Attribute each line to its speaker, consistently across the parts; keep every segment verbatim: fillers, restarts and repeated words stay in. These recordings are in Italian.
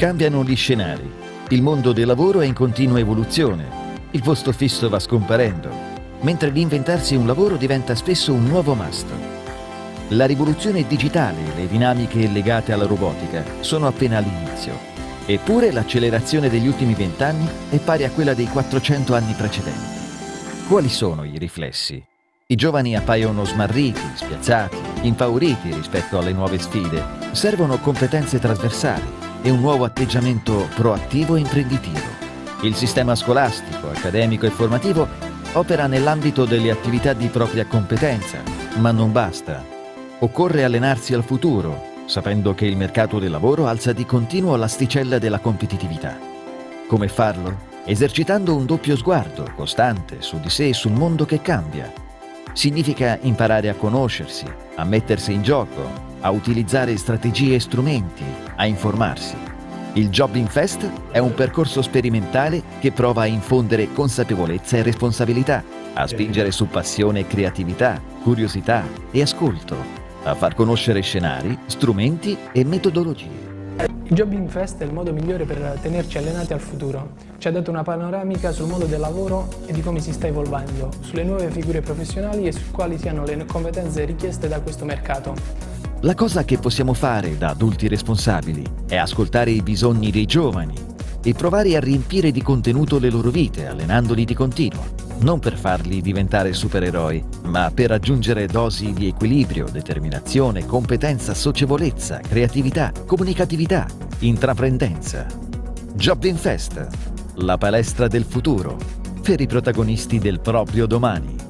Speaker 1: Cambiano gli scenari. Il mondo del lavoro è in continua evoluzione. Il posto fisso va scomparendo, mentre l'inventarsi un lavoro diventa spesso un nuovo must. La rivoluzione digitale e le dinamiche legate alla robotica sono appena all'inizio. Eppure l'accelerazione degli ultimi vent'anni è pari a quella dei quattrocento anni precedenti. Quali sono i riflessi? I giovani appaiono smarriti, spiazzati, impauriti rispetto alle nuove sfide. Servono competenze trasversali e un nuovo atteggiamento proattivo e imprenditivo. Il sistema scolastico, accademico e formativo opera nell'ambito delle attività di propria competenza, ma non basta. Occorre allenarsi al futuro, sapendo che il mercato del lavoro alza di continuo l'asticella della competitività. Come farlo? Esercitando un doppio sguardo costante su di sé e sul mondo che cambia. Significa imparare a conoscersi, a mettersi in gioco, a utilizzare strategie e strumenti, a informarsi. Il Jobbing Fest è un percorso sperimentale che prova a infondere consapevolezza e responsabilità, a spingere su passione e creatività, curiosità e ascolto, a far conoscere scenari, strumenti e metodologie.
Speaker 2: Il Jobbing Fest è il modo migliore per tenerci allenati al futuro. Ci ha dato una panoramica sul mondo del lavoro e di come si sta evolvendo, sulle nuove figure professionali e su quali siano le competenze richieste da questo mercato.
Speaker 1: La cosa che possiamo fare da adulti responsabili è ascoltare i bisogni dei giovani e provare a riempire di contenuto le loro vite, allenandoli di continuo, non per farli diventare supereroi, ma per raggiungere dosi di equilibrio, determinazione, competenza, socievolezza, creatività, comunicatività, intraprendenza. Jobbing Fest, la palestra del futuro, per i protagonisti del proprio domani.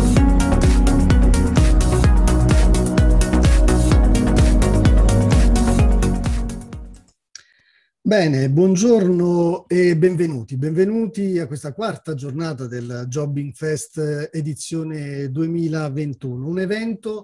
Speaker 3: Bene, buongiorno e benvenuti. Benvenuti a questa quarta giornata del Jobbing Fest edizione duemilaventuno, un evento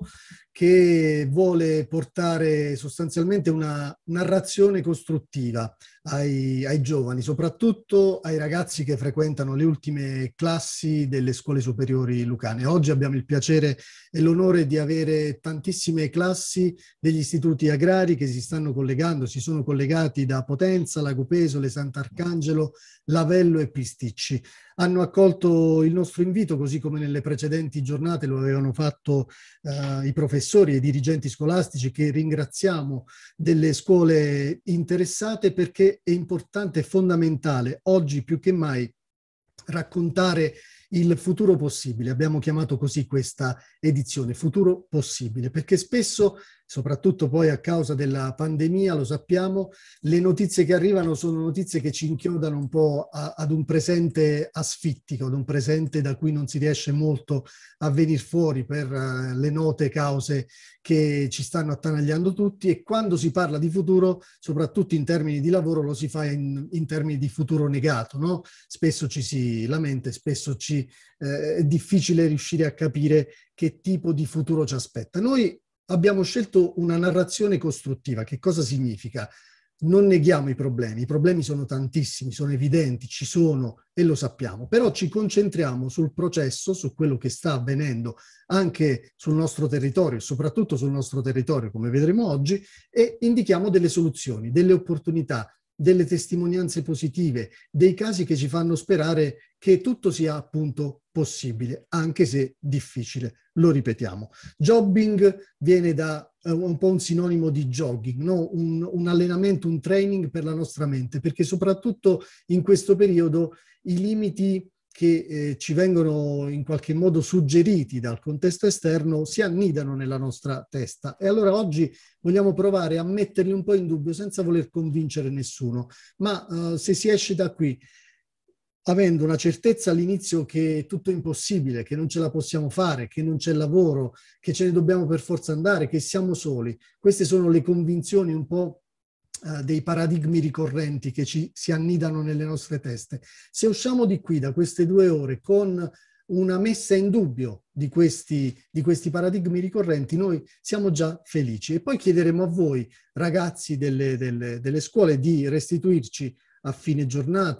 Speaker 3: che vuole portare sostanzialmente una narrazione costruttiva ai, ai giovani, soprattutto ai ragazzi che frequentano le ultime classi delle scuole superiori lucane. Oggi abbiamo il piacere e l'onore di avere tantissime classi degli istituti agrari che si stanno collegando, si sono collegati da Potenza, Lago Pesole, Sant'Arcangelo, Lavello e Pisticci. Hanno accolto il nostro invito, così come nelle precedenti giornate lo avevano fatto eh, i professori e i dirigenti scolastici, che ringraziamo, delle scuole interessate, perché è importante e fondamentale oggi più che mai raccontare il futuro possibile. Abbiamo chiamato così questa edizione, Futuro Possibile, perché spesso, soprattutto poi a causa della pandemia, lo sappiamo, le notizie che arrivano sono notizie che ci inchiodano un po' a, ad un presente asfittico, ad un presente da cui non si riesce molto a venire fuori per uh, le note cause che ci stanno attanagliando tutti, e quando si parla di futuro, soprattutto in termini di lavoro, lo si fa in, in termini di futuro negato, no? Spesso ci si lamenta, spesso ci, eh, è difficile riuscire a capire che tipo di futuro ci aspetta. Noi abbiamo scelto una narrazione costruttiva. Che cosa significa? Non neghiamo i problemi, i problemi sono tantissimi, sono evidenti, ci sono e lo sappiamo, però ci concentriamo sul processo, su quello che sta avvenendo anche sul nostro territorio, soprattutto sul nostro territorio, come vedremo oggi, e indichiamo delle soluzioni, delle opportunità, delle testimonianze positive, dei casi che ci fanno sperare che tutto sia appunto possibile, anche se difficile. Lo ripetiamo. Jobbing viene da uh, un po' un sinonimo di jogging, no? un, un allenamento, un training per la nostra mente, perché soprattutto in questo periodo i limiti che eh, ci vengono in qualche modo suggeriti dal contesto esterno si annidano nella nostra testa, e allora oggi vogliamo provare a metterli un po' in dubbio senza voler convincere nessuno, ma uh, se si esce da qui avendo una certezza all'inizio che tutto è impossibile, che non ce la possiamo fare, che non c'è lavoro, che ce ne dobbiamo per forza andare, che siamo soli, queste sono le convinzioni un po' dei paradigmi ricorrenti che ci si annidano nelle nostre teste. Se usciamo di qui, da queste due ore, con una messa in dubbio di questi, di questi paradigmi ricorrenti, noi siamo già felici. E poi chiederemo a voi, ragazzi delle, delle, delle scuole, di restituirci a fine giornata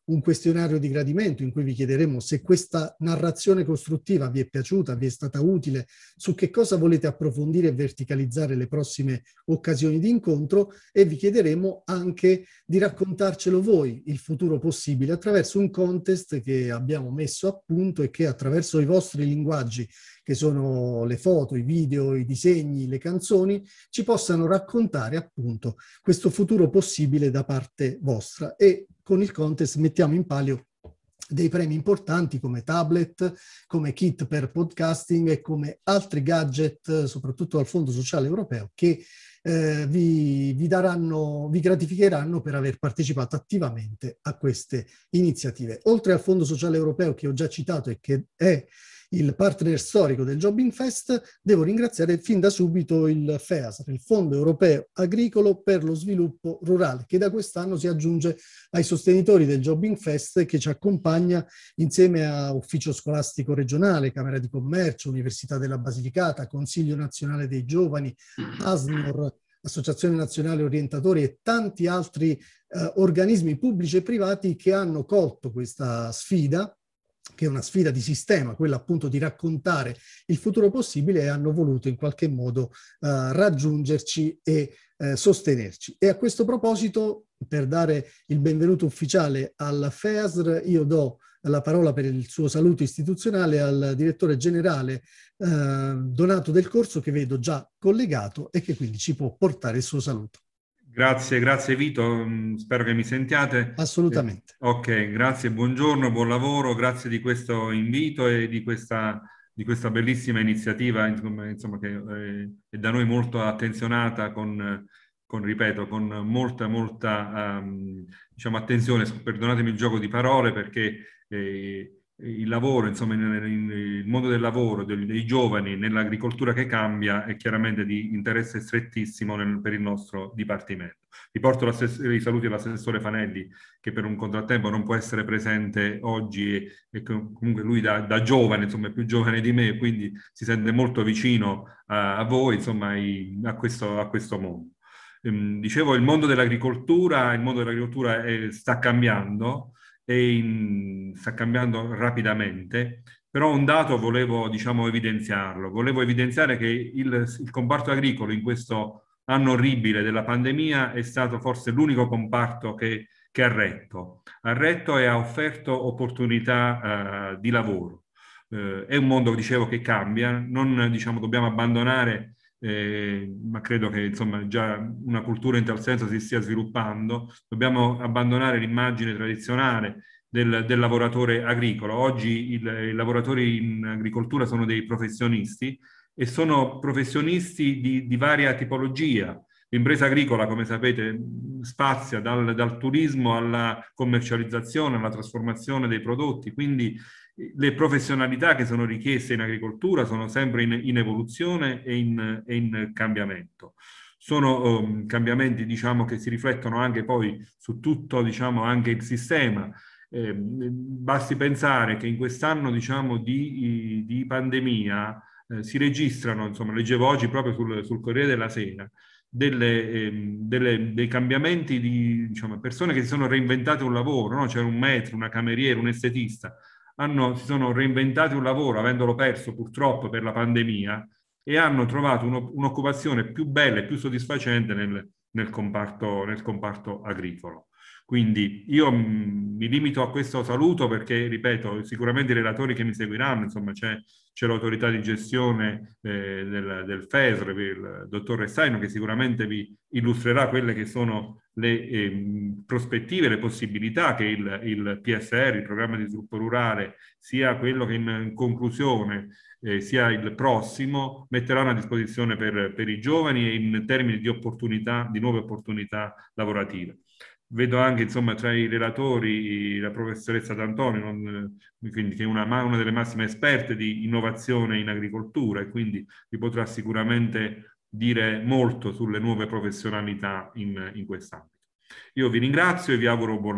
Speaker 3: un questionario di gradimento in cui vi chiederemo se questa narrazione costruttiva vi è piaciuta, vi è stata utile, su che cosa volete approfondire e verticalizzare le prossime occasioni di incontro, e vi chiederemo anche di raccontarcelo voi il futuro possibile attraverso un contest che abbiamo messo a punto e che attraverso i vostri linguaggi, che sono le foto, i video, i disegni, le canzoni, ci possano raccontare appunto questo futuro possibile da parte vostra. E con il contest mettiamo in palio dei premi importanti come tablet, come kit per podcasting e come altri gadget, soprattutto dal Fondo Sociale Europeo, che eh, vi, vi daranno, vi gratificheranno per aver partecipato attivamente a queste iniziative. Oltre al Fondo Sociale Europeo che ho già citato e che è il partner storico del Jobbing Fest, devo ringraziare fin da subito il FEASR, il Fondo Europeo Agricolo per lo Sviluppo Rurale, che da quest'anno si aggiunge ai sostenitori del Jobbing Fest, che ci accompagna insieme a Ufficio Scolastico Regionale, Camera di Commercio, Università della Basilicata, Consiglio Nazionale dei Giovani, ASNOR, Associazione Nazionale Orientatori e tanti altri eh, organismi pubblici e privati che hanno colto questa sfida, che è una sfida di sistema, quella appunto di raccontare il futuro possibile, e hanno voluto in qualche modo uh, raggiungerci e uh, sostenerci. E a questo proposito, per dare il benvenuto ufficiale al FEASR, io do la parola per il suo saluto istituzionale al direttore generale uh, Donato Del Corso, che vedo già collegato e che quindi ci può portare il suo saluto.
Speaker 4: Grazie, grazie Vito, spero che mi sentiate.
Speaker 3: Assolutamente.
Speaker 4: Eh, ok, grazie, buongiorno, buon lavoro, grazie di questo invito e di questa, di questa bellissima iniziativa, insomma, insomma che eh, è da noi molto attenzionata, con, con ripeto, con molta, molta um, diciamo, attenzione, perdonatemi il gioco di parole, perché eh, il lavoro, insomma, il mondo del lavoro, dei, dei giovani nell'agricoltura che cambia è chiaramente di interesse strettissimo nel, per il nostro Dipartimento. Riporto i saluti all'assessore Fanelli, che per un contrattempo non può essere presente oggi, e, e comunque lui da, da giovane, insomma è più giovane di me, quindi si sente molto vicino a, a voi, insomma, i, a, questo, a questo mondo. Ehm, dicevo, il mondo dell'agricoltura, il mondo dell'agricoltura è, sta cambiando, e in, sta cambiando rapidamente, però un dato volevo, diciamo, evidenziarlo. Volevo evidenziare che il, il comparto agricolo in questo anno orribile della pandemia è stato forse l'unico comparto che, che ha retto. Ha retto e ha offerto opportunità uh, di lavoro. Uh, è un mondo, dicevo, che cambia, non, diciamo, dobbiamo abbandonare Eh, ma credo che insomma già una cultura in tal senso si stia sviluppando. Dobbiamo abbandonare l'immagine tradizionale del, del lavoratore agricolo. Oggi il, i lavoratori in agricoltura sono dei professionisti, e sono professionisti di, di varia tipologia. L'impresa agricola, come sapete, spazia dal, dal turismo alla commercializzazione, alla trasformazione dei prodotti, quindi le professionalità che sono richieste in agricoltura sono sempre in, in evoluzione e in, e in cambiamento. Sono um, cambiamenti, diciamo, che si riflettono anche poi su tutto, diciamo, anche il sistema. Eh, basti pensare che in quest'anno, diciamo, di, di pandemia eh, si registrano, insomma, leggevo oggi proprio sul, sul Corriere della Sera, Delle, eh, delle, dei cambiamenti di, diciamo, persone che si sono reinventate un lavoro, no? C'era un maître, una cameriera, un estetista, hanno, si sono reinventati un lavoro avendolo perso purtroppo per la pandemia, e hanno trovato uno, un'occupazione più bella e più soddisfacente nel, nel, comparto, nel comparto agricolo. Quindi io mh, mi limito a questo saluto perché, ripeto, sicuramente i relatori che mi seguiranno, insomma c'è, c'è l'autorità di gestione eh, del, del FESR, il dottor Restaino, che sicuramente vi illustrerà quelle che sono le eh, prospettive, le possibilità che il, il P S R, il programma di sviluppo rurale, sia quello che in, in conclusione eh, sia il prossimo, metteranno a disposizione per, per i giovani e in termini di opportunità, di nuove opportunità lavorative. Vedo anche, insomma, tra i relatori la professoressa D'Antonio, non, quindi, che è una, una delle massime esperte di innovazione in agricoltura, e quindi vi potrà sicuramente dire molto sulle nuove professionalità in, in quest'ambito. Io vi ringrazio e vi auguro buon lavoro.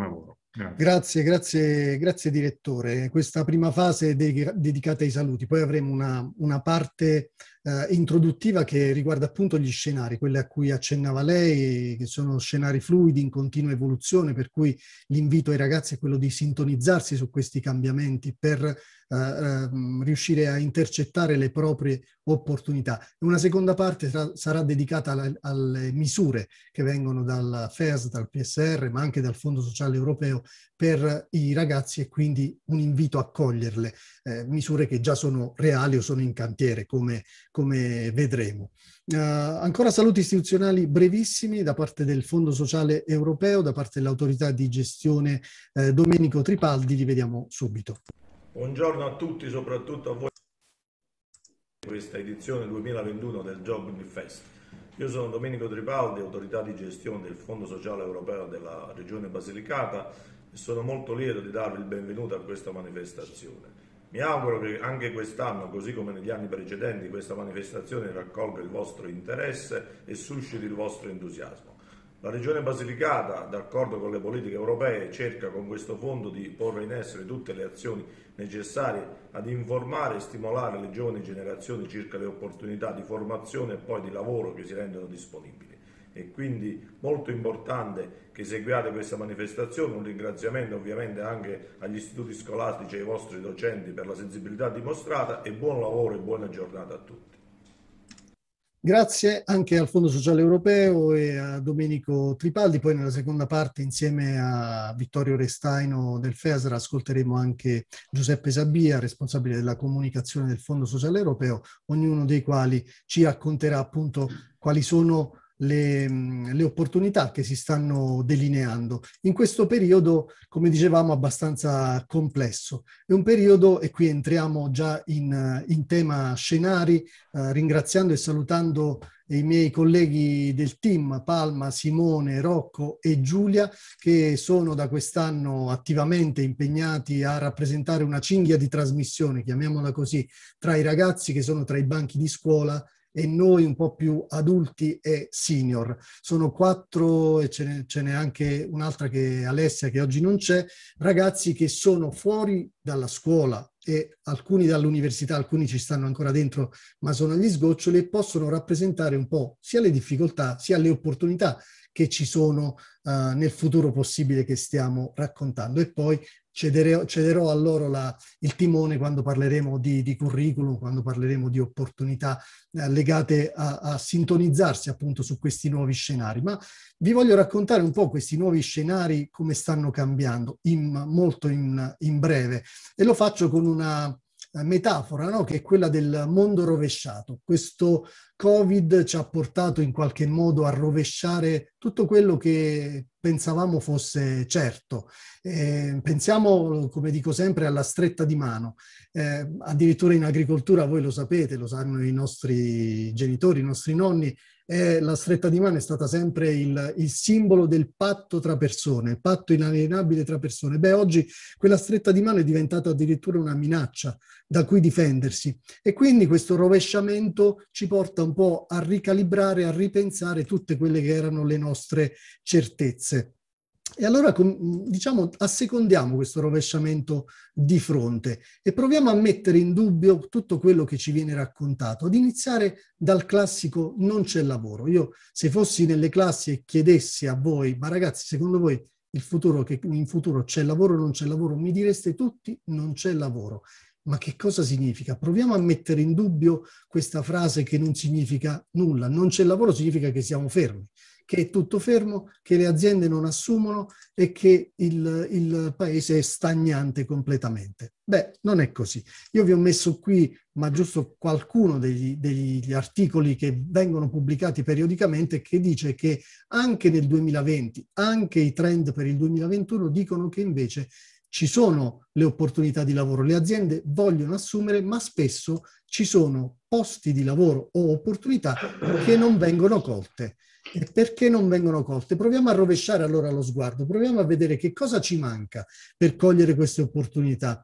Speaker 4: Grazie.
Speaker 3: Grazie, grazie, grazie direttore. Questa prima fase è de- dedicata ai saluti, poi avremo una, una parte eh, introduttiva che riguarda appunto gli scenari, quelli a cui accennava lei, che sono scenari fluidi in continua evoluzione, per cui l'invito ai ragazzi è quello di sintonizzarsi su questi cambiamenti per eh, eh, riuscire a intercettare le proprie opportunità. Una seconda parte sarà, sarà dedicata alle, alle misure che vengono dal F E S, dal P S R, ma anche dal Fondo Sociale Europeo per i ragazzi, e quindi un invito a coglierle, eh, misure che già sono reali o sono in cantiere, come, come vedremo. Uh, ancora saluti istituzionali brevissimi da parte del Fondo Sociale Europeo, da parte dell'autorità di gestione eh, Domenico Tripaldi, li vediamo subito.
Speaker 5: Buongiorno a tutti, soprattutto a voi in questa edizione duemilaventuno del Jobbing Fest. Io sono Domenico Tripaldi, autorità di gestione del Fondo Sociale Europeo della Regione Basilicata, e sono molto lieto di darvi il benvenuto a questa manifestazione. Mi auguro che anche quest'anno, così come negli anni precedenti, questa manifestazione raccolga il vostro interesse e susciti il vostro entusiasmo. La Regione Basilicata, d'accordo con le politiche europee, cerca con questo fondo di porre in essere tutte le azioni necessarie ad informare e stimolare le giovani generazioni circa le opportunità di formazione e poi di lavoro che si rendono disponibili. È quindi molto importante che seguiate questa manifestazione. Un ringraziamento ovviamente anche agli istituti scolastici e ai vostri docenti per la sensibilità dimostrata, e buon lavoro e buona giornata a tutti.
Speaker 3: Grazie anche al Fondo Sociale Europeo e a Domenico Tripaldi. Poi nella seconda parte, insieme a Vittorio Restaino del F E S R, ascolteremo anche Giuseppe Sabia, responsabile della comunicazione del Fondo Sociale Europeo, ognuno dei quali ci racconterà appunto quali sono Le, le opportunità che si stanno delineando in questo periodo, come dicevamo, abbastanza complesso. È un periodo, e qui entriamo già in, in tema scenari, eh, ringraziando e salutando i miei colleghi del team, Palma, Simone, Rocco e Giulia, che sono da quest'anno attivamente impegnati a rappresentare una cinghia di trasmissione, chiamiamola così, tra i ragazzi che sono tra i banchi di scuola e noi un po' più adulti e senior. Sono quattro, e ce n'è, ce n'è anche un'altra, che è Alessia, che oggi non c'è, ragazzi che sono fuori dalla scuola e alcuni dall'università, alcuni ci stanno ancora dentro ma sono agli sgoccioli, e possono rappresentare un po' sia le difficoltà sia le opportunità che ci sono uh, nel futuro possibile che stiamo raccontando. E poi cederò, cederò a loro la, il timone quando parleremo di, di curriculum, quando parleremo di opportunità eh, legate a, a sintonizzarsi appunto su questi nuovi scenari. Ma vi voglio raccontare un po' questi nuovi scenari, come stanno cambiando, in, molto in, in breve, e lo faccio con una metafora, no? Che è quella del mondo rovesciato. Questo Covid ci ha portato in qualche modo a rovesciare tutto quello che pensavamo fosse certo. Eh, pensiamo, come dico sempre, alla stretta di mano. Eh, addirittura in agricoltura, voi lo sapete, lo sanno i nostri genitori, i nostri nonni, eh, la stretta di mano è stata sempre il, il simbolo del patto tra persone, il patto inalienabile tra persone. Beh, oggi quella stretta di mano è diventata addirittura una minaccia da cui difendersi, e quindi questo rovesciamento ci porta un po' a ricalibrare, a ripensare tutte quelle che erano le nostre certezze. E allora, diciamo, assecondiamo questo rovesciamento di fronte e proviamo a mettere in dubbio tutto quello che ci viene raccontato, ad iniziare dal classico non c'è lavoro. Io, se fossi nelle classi e chiedessi a voi, ma ragazzi, secondo voi il futuro, che in futuro c'è lavoro o non c'è lavoro, mi direste tutti non c'è lavoro. Ma che cosa significa? Proviamo a mettere in dubbio questa frase che non significa nulla. Non c'è lavoro significa che siamo fermi, che è tutto fermo, che le aziende non assumono e che il, il paese è stagnante completamente. Beh, non è così. Io vi ho messo qui, ma giusto qualcuno degli, degli articoli che vengono pubblicati periodicamente, che dice che anche nel duemilaventi, anche i trend per il duemilaventuno dicono che invece ci sono le opportunità di lavoro. Le aziende vogliono assumere, ma spesso ci sono posti di lavoro o opportunità che non vengono colte. E perché non vengono colte? Proviamo a rovesciare allora lo sguardo, proviamo a vedere che cosa ci manca per cogliere queste opportunità.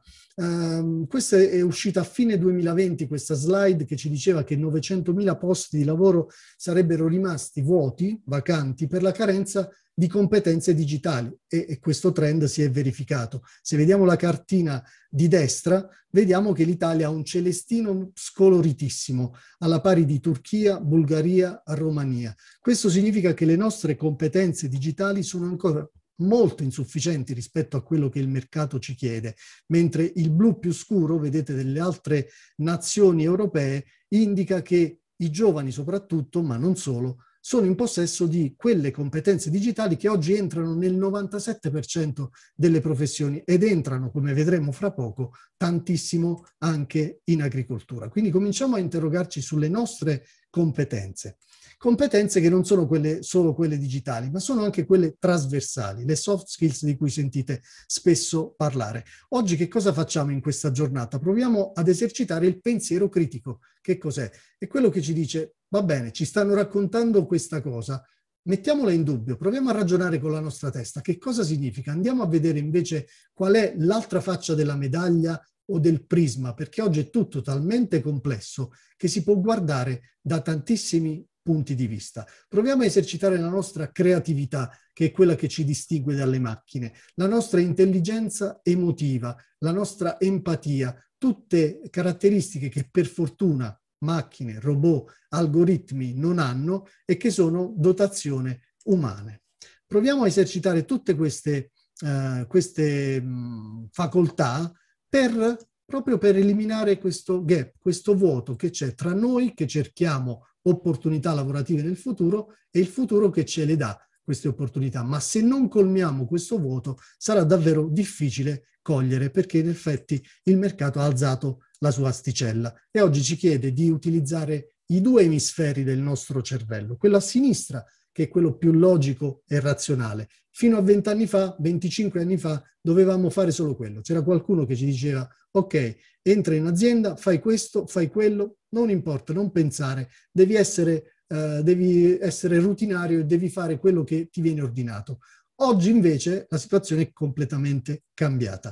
Speaker 3: Um, questa è uscita a fine duemilaventi, questa slide che ci diceva che novecentomila posti di lavoro sarebbero rimasti vuoti, vacanti, per la carenza di competenze digitali e, e questo trend si è verificato. Se vediamo la cartina di destra, vediamo che l'Italia ha un celestino scoloritissimo, alla pari di Turchia, Bulgaria, Romania. Questo significa che le nostre competenze digitali sono ancora molto insufficienti rispetto a quello che il mercato ci chiede, mentre il blu più scuro, vedete, delle altre nazioni europee, indica che i giovani soprattutto, ma non solo, sono in possesso di quelle competenze digitali che oggi entrano nel novantasette per cento delle professioni ed entrano, come vedremo fra poco, tantissimo anche in agricoltura. Quindi cominciamo a interrogarci sulle nostre competenze. Competenze che non sono quelle, solo quelle digitali, ma sono anche quelle trasversali, le soft skills di cui sentite spesso parlare. Oggi che cosa facciamo in questa giornata? Proviamo ad esercitare il pensiero critico. Che cos'è? È quello che ci dice, va bene, ci stanno raccontando questa cosa, mettiamola in dubbio, proviamo a ragionare con la nostra testa. Che cosa significa? Andiamo a vedere invece qual è l'altra faccia della medaglia o del prisma, perché oggi è tutto talmente complesso che si può guardare da tantissimi punti di vista. Proviamo a esercitare la nostra creatività, che è quella che ci distingue dalle macchine, la nostra intelligenza emotiva, la nostra empatia, tutte caratteristiche che per fortuna macchine, robot, algoritmi non hanno e che sono dotazione umane. Proviamo a esercitare tutte queste, uh, queste mh, facoltà per, proprio per eliminare questo gap, questo vuoto che c'è tra noi che cerchiamo opportunità lavorative nel futuro e il futuro che ce le dà queste opportunità. Ma se non colmiamo questo vuoto sarà davvero difficile cogliere, perché in effetti il mercato ha alzato la sua asticella e oggi ci chiede di utilizzare i due emisferi del nostro cervello, quello a sinistra che è quello più logico e razionale. Fino a vent'anni fa, venticinque anni fa, dovevamo fare solo quello. C'era qualcuno che ci diceva, ok, entra in azienda, fai questo, fai quello, non importa, non pensare, devi essere, uh, devi essere rutinario e devi fare quello che ti viene ordinato. Oggi invece la situazione è completamente cambiata.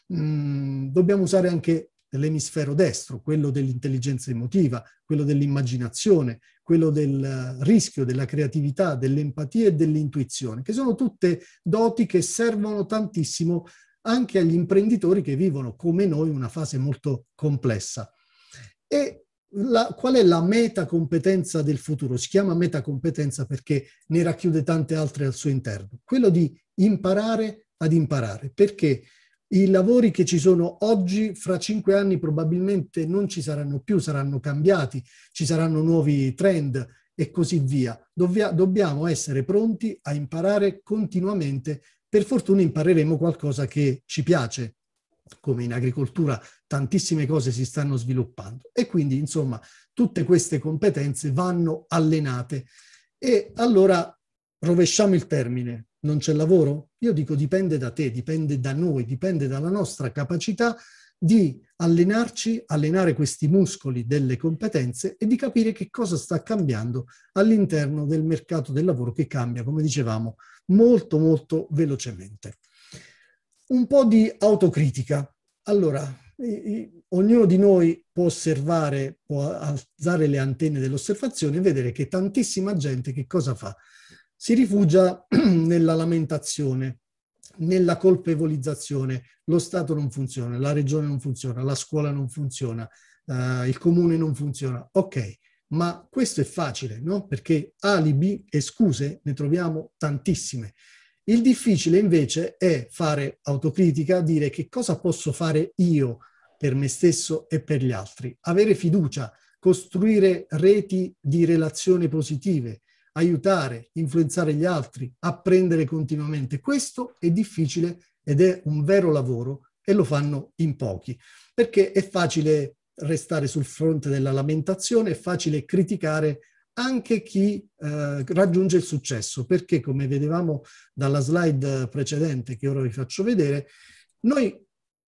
Speaker 3: Mm, dobbiamo usare anche l'emisfero destro, quello dell'intelligenza emotiva, quello dell'immaginazione, quello del rischio, della creatività, dell'empatia e dell'intuizione, che sono tutte doti che servono tantissimo anche agli imprenditori che vivono, come noi, una fase molto complessa. E la, qual è la metacompetenza del futuro? Si chiama metacompetenza perché ne racchiude tante altre al suo interno. Quello di imparare ad imparare, perché i lavori che ci sono oggi, fra cinque anni probabilmente non ci saranno più, saranno cambiati, ci saranno nuovi trend e così via. Dobbia, dobbiamo essere pronti a imparare continuamente. Per fortuna impareremo qualcosa che ci piace, come in agricoltura tantissime cose si stanno sviluppando. E quindi, insomma, tutte queste competenze vanno allenate. E allora rovesciamo il termine. Non c'è lavoro? Io dico dipende da te, dipende da noi, dipende dalla nostra capacità di allenarci, allenare questi muscoli delle competenze e di capire che cosa sta cambiando all'interno del mercato del lavoro che cambia, come dicevamo, molto molto velocemente. Un po' di autocritica. Allora, i, i, ognuno di noi può osservare, può alzare le antenne dell'osservazione e vedere che tantissima gente che cosa fa? Si rifugia nella lamentazione, nella colpevolizzazione. Lo Stato non funziona, la regione non funziona, la scuola non funziona, uh, il comune non funziona. Ok, ma questo è facile, no? Perché alibi e scuse ne troviamo tantissime. Il difficile invece è fare autocritica, dire che cosa posso fare io per me stesso e per gli altri. Avere fiducia, costruire reti di relazioni positive, aiutare, influenzare gli altri, apprendere continuamente. Questo è difficile ed è un vero lavoro e lo fanno in pochi, perché è facile restare sul fronte della lamentazione, è facile criticare anche chi eh, raggiunge il successo, perché come vedevamo dalla slide precedente che ora vi faccio vedere, noi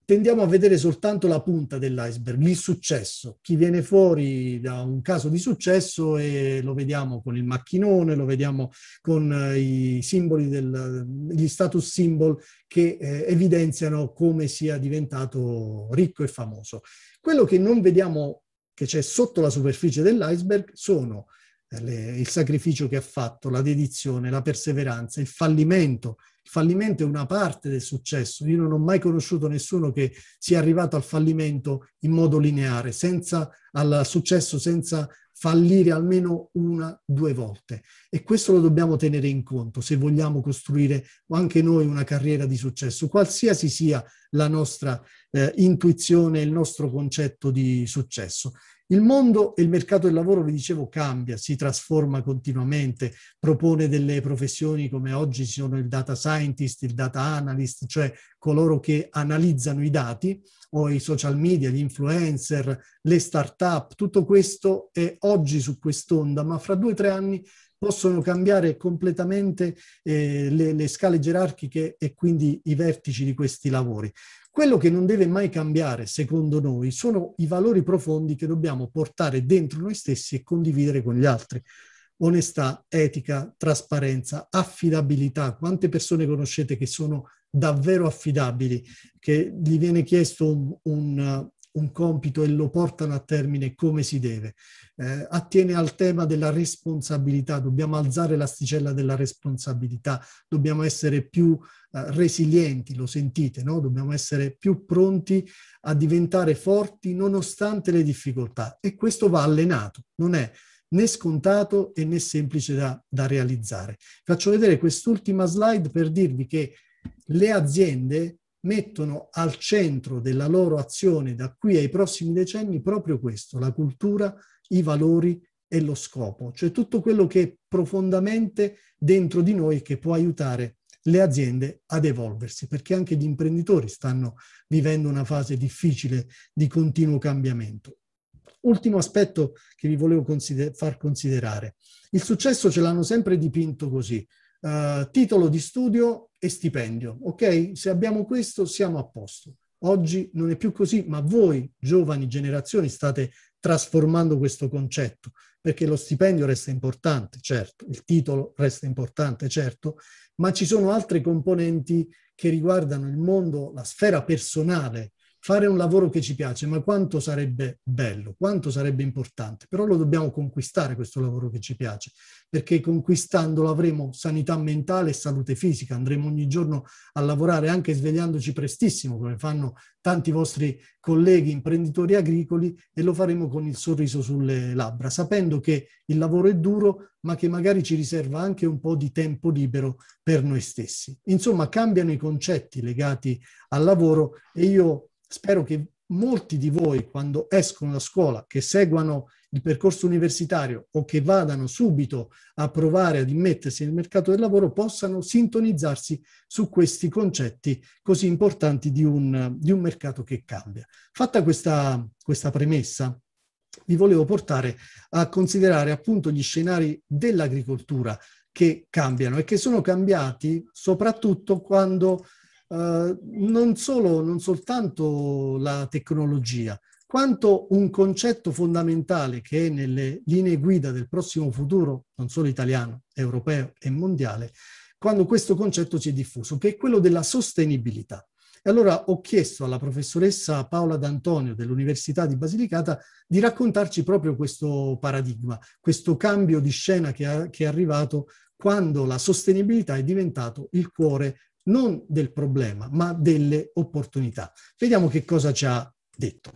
Speaker 3: tendiamo a vedere soltanto la punta dell'iceberg, il successo. Chi viene fuori da un caso di successo e lo vediamo con il macchinone, lo vediamo con eh, i simboli, del, gli status symbol che eh, evidenziano come sia diventato ricco e famoso. Quello che non vediamo, che c'è sotto la superficie dell'iceberg, sono eh, le, il sacrificio che ha fatto, la dedizione, la perseveranza, il fallimento. Il fallimento è una parte del successo. Io non ho mai conosciuto nessuno che sia arrivato al fallimento in modo lineare, senza al successo, senza fallire almeno una, due volte. E questo lo dobbiamo tenere in conto se vogliamo costruire anche noi una carriera di successo, qualsiasi sia la nostra eh, intuizione, il nostro concetto di successo. Il mondo e il mercato del lavoro, vi dicevo, cambia, si trasforma continuamente, propone delle professioni come oggi ci sono il data scientist, il data analyst, cioè coloro che analizzano i dati, o i social media, gli influencer, le start-up. Tutto questo è oggi su quest'onda, ma fra due o tre anni possono cambiare completamente eh, le, le scale gerarchiche e quindi i vertici di questi lavori. Quello che non deve mai cambiare, secondo noi, sono i valori profondi che dobbiamo portare dentro noi stessi e condividere con gli altri. Onestà, etica, trasparenza, affidabilità. Quante persone conoscete che sono davvero affidabili, che gli viene chiesto un, un, un compito e lo portano a termine come si deve? Eh, attiene al tema della responsabilità. Dobbiamo alzare l'asticella della responsabilità, dobbiamo essere più Uh, resilienti, lo sentite, no? Dobbiamo essere più pronti a diventare forti nonostante le difficoltà, e questo va allenato, non è né scontato e né semplice da, da realizzare. Faccio vedere quest'ultima slide per dirvi che le aziende mettono al centro della loro azione da qui ai prossimi decenni proprio questo: la cultura, i valori e lo scopo, cioè tutto quello che è profondamente dentro di noi che può aiutare le aziende ad evolversi, perché anche gli imprenditori stanno vivendo una fase difficile di continuo cambiamento. Ultimo aspetto che vi volevo consider- far considerare. Il successo ce l'hanno sempre dipinto così: uh, titolo di studio e stipendio, ok? Se abbiamo questo siamo a posto. Oggi non è più così, ma voi, giovani generazioni, state trasformando questo concetto, perché lo stipendio resta importante, certo, il titolo resta importante, certo, ma ci sono altre componenti che riguardano il mondo, la sfera personale. Fare un lavoro che ci piace, ma quanto sarebbe bello, quanto sarebbe importante. Però lo dobbiamo conquistare questo lavoro che ci piace, perché conquistandolo avremo sanità mentale e salute fisica, andremo ogni giorno a lavorare anche svegliandoci prestissimo, come fanno tanti vostri colleghi imprenditori agricoli, e lo faremo con il sorriso sulle labbra, sapendo che il lavoro è duro, ma che magari ci riserva anche un po' di tempo libero per noi stessi. Insomma, cambiano i concetti legati al lavoro, e io spero che molti di voi, quando escono da scuola, che seguano il percorso universitario o che vadano subito a provare ad immettersi nel mercato del lavoro, possano sintonizzarsi su questi concetti così importanti di un, di un mercato che cambia. Fatta questa, questa premessa, vi volevo portare a considerare appunto gli scenari dell'agricoltura che cambiano e che sono cambiati soprattutto quando Uh, non solo, non soltanto la tecnologia, quanto un concetto fondamentale che è nelle linee guida del prossimo futuro, non solo italiano, europeo e mondiale, quando questo concetto si è diffuso, che è quello della sostenibilità. E allora ho chiesto alla professoressa Paola D'Antonio dell'Università di Basilicata di raccontarci proprio questo paradigma, questo cambio di scena che, ha, che è arrivato quando la sostenibilità è diventato il cuore non del problema, ma delle opportunità. Vediamo che cosa ci ha detto.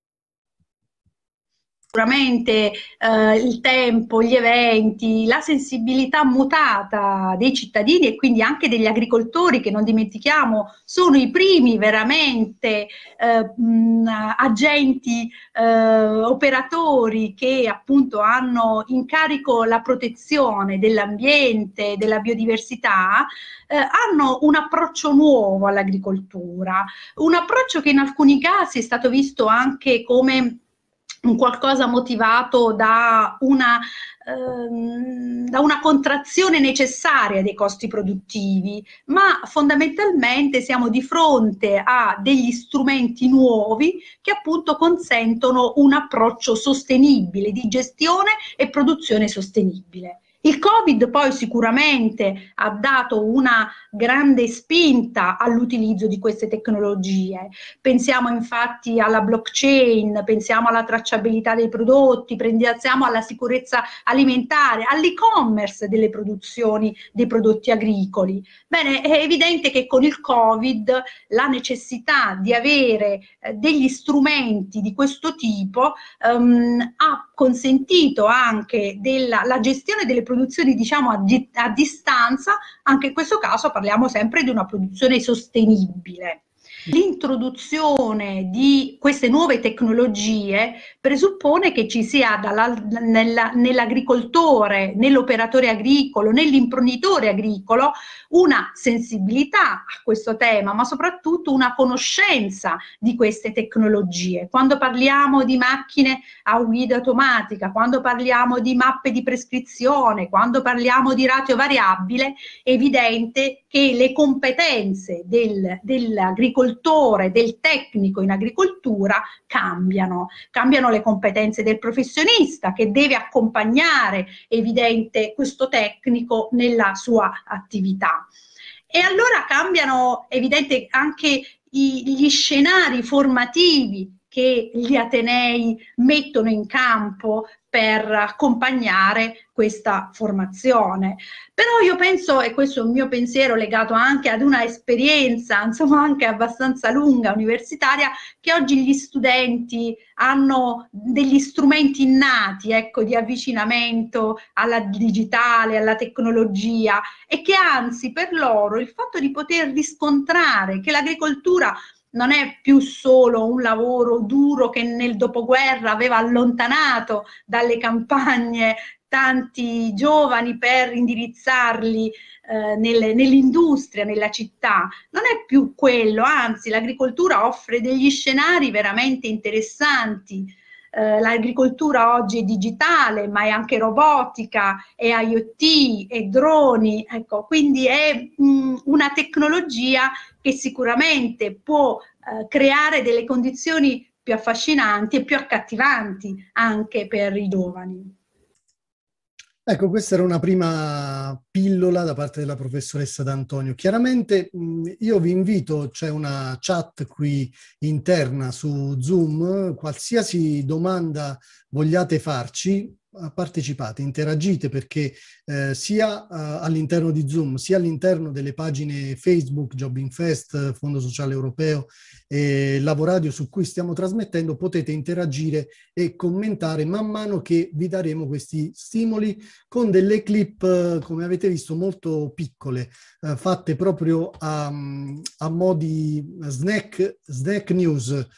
Speaker 6: Sicuramente eh, il tempo, gli eventi, la sensibilità mutata dei cittadini e quindi anche degli agricoltori, che non dimentichiamo sono i primi veramente eh, mh, agenti eh, operatori che appunto hanno in carico la protezione dell'ambiente, della biodiversità, eh, hanno un approccio nuovo all'agricoltura, un approccio che in alcuni casi è stato visto anche come un qualcosa motivato da una, ehm, da una contrazione necessaria dei costi produttivi, ma fondamentalmente siamo di fronte a degli strumenti nuovi che appunto consentono un approccio sostenibile di gestione e produzione sostenibile. Il Covid poi sicuramente ha dato una grande spinta all'utilizzo di queste tecnologie. Pensiamo infatti alla blockchain, pensiamo alla tracciabilità dei prodotti, pensiamo alla sicurezza alimentare, all'e-commerce delle produzioni dei prodotti agricoli. Bene, è evidente che con il Covid la necessità di avere eh, degli strumenti di questo tipo ehm, ha consentito anche della, la gestione delle produzioni, diciamo, a, di, a distanza. Anche in questo caso parliamo sempre di una produzione sostenibile. L'introduzione di queste nuove tecnologie presuppone che ci sia nell'agricoltore, nell'operatore agricolo, nell'imprenditore agricolo una sensibilità a questo tema, ma soprattutto una conoscenza di queste tecnologie. Quando parliamo di macchine a guida automatica, quando parliamo di mappe di prescrizione, quando parliamo di ratio variabile, è evidente che le competenze del, dell'agricoltore, del tecnico in agricoltura cambiano. Cambiano le competenze del professionista che deve accompagnare, evidente, questo tecnico nella sua attività. E allora cambiano, evidente, anche i, gli scenari formativi che gli atenei mettono in campo per accompagnare questa formazione. Però io penso, e questo è un mio pensiero legato anche ad una esperienza, insomma, anche abbastanza lunga universitaria, che oggi gli studenti hanno degli strumenti innati, ecco, di avvicinamento alla digitale, alla tecnologia, e che anzi per loro il fatto di poter riscontrare che l'agricoltura non è più solo un lavoro duro che nel dopoguerra aveva allontanato dalle campagne tanti giovani per indirizzarli eh, nel, nell'industria, nella città. Non è più quello, anzi l'agricoltura offre degli scenari veramente interessanti. Eh, l'agricoltura oggi è digitale, ma è anche robotica, è IoT, è droni, ecco, quindi è mh, una tecnologia che sicuramente può eh, creare delle condizioni più affascinanti e più accattivanti anche per i giovani.
Speaker 3: Ecco, questa era una prima pillola da parte della professoressa D'Antonio. Chiaramente mh, io vi invito, c'è una chat qui interna su Zoom, qualsiasi domanda vogliate farci, partecipate, interagite, perché eh, sia uh, all'interno di Zoom, sia all'interno delle pagine Facebook, Jobbing Fest, Fondo Sociale Europeo e Lavoradio su cui stiamo trasmettendo, potete interagire e commentare man mano che vi daremo questi stimoli con delle clip, uh, come avete visto, molto piccole, uh, fatte proprio a, a mo' di snack, snack news,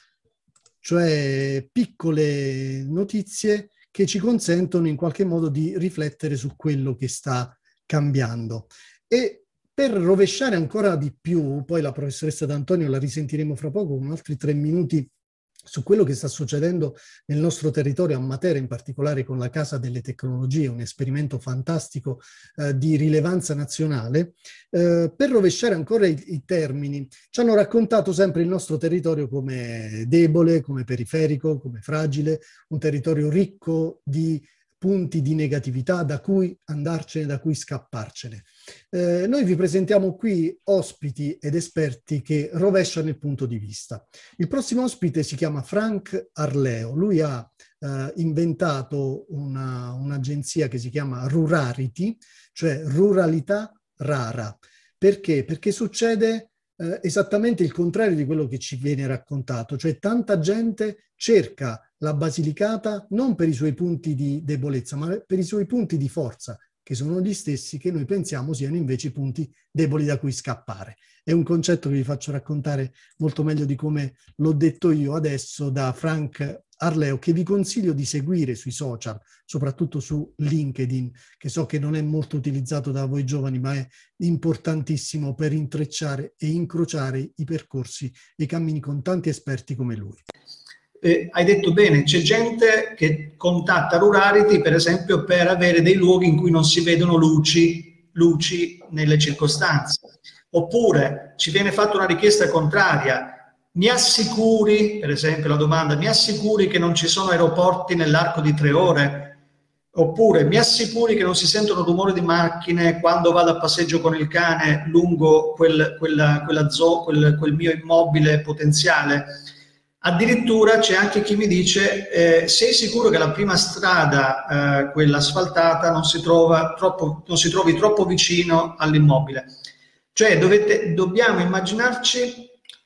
Speaker 3: cioè piccole notizie che ci consentono in qualche modo di riflettere su quello che sta cambiando. E per rovesciare ancora di più, poi la professoressa D'Antonio la risentiremo fra poco con altri tre minuti su quello che sta succedendo nel nostro territorio a Matera, in particolare con la Casa delle Tecnologie, un esperimento fantastico eh, di rilevanza nazionale. Eh, per rovesciare ancora i, i termini, ci hanno raccontato sempre il nostro territorio come debole, come periferico, come fragile, un territorio ricco di punti di negatività da cui andarcene, da cui scapparcene. Eh, noi vi presentiamo qui ospiti ed esperti che rovesciano il punto di vista. Il prossimo ospite si chiama Frank Arleo. Lui ha eh, inventato una, un'agenzia che si chiama Rurarity, cioè ruralità rara. Perché? Perché succede eh, esattamente il contrario di quello che ci viene raccontato, cioè tanta gente cerca la Basilicata non per i suoi punti di debolezza, ma per i suoi punti di forza, che sono gli stessi che noi pensiamo siano invece i punti deboli da cui scappare. È un concetto che vi faccio raccontare molto meglio di come l'ho detto io adesso da Frank Arleo, che vi consiglio di seguire sui social, soprattutto su LinkedIn, che so che non è molto utilizzato da voi giovani, ma è importantissimo per intrecciare e incrociare i percorsi e i cammini con tanti esperti come lui.
Speaker 7: eh, hai detto bene, c'è gente che contatta Rurality, per esempio, per avere dei luoghi in cui non si vedono luci, luci nelle circostanze. Oppure ci viene fatta una richiesta contraria. Mi assicuri, per esempio la domanda, mi assicuri che non ci sono aeroporti nell'arco di tre ore? Oppure mi assicuri che non si sentono rumori di macchine quando vado a passeggio con il cane lungo quel, quella, quella zoo, quel, quel mio immobile potenziale? Addirittura c'è anche chi mi dice eh, sei sicuro che la prima strada, eh, quella asfaltata, non si, trova troppo, non si trovi troppo vicino all'immobile? Cioè dovete, dobbiamo immaginarci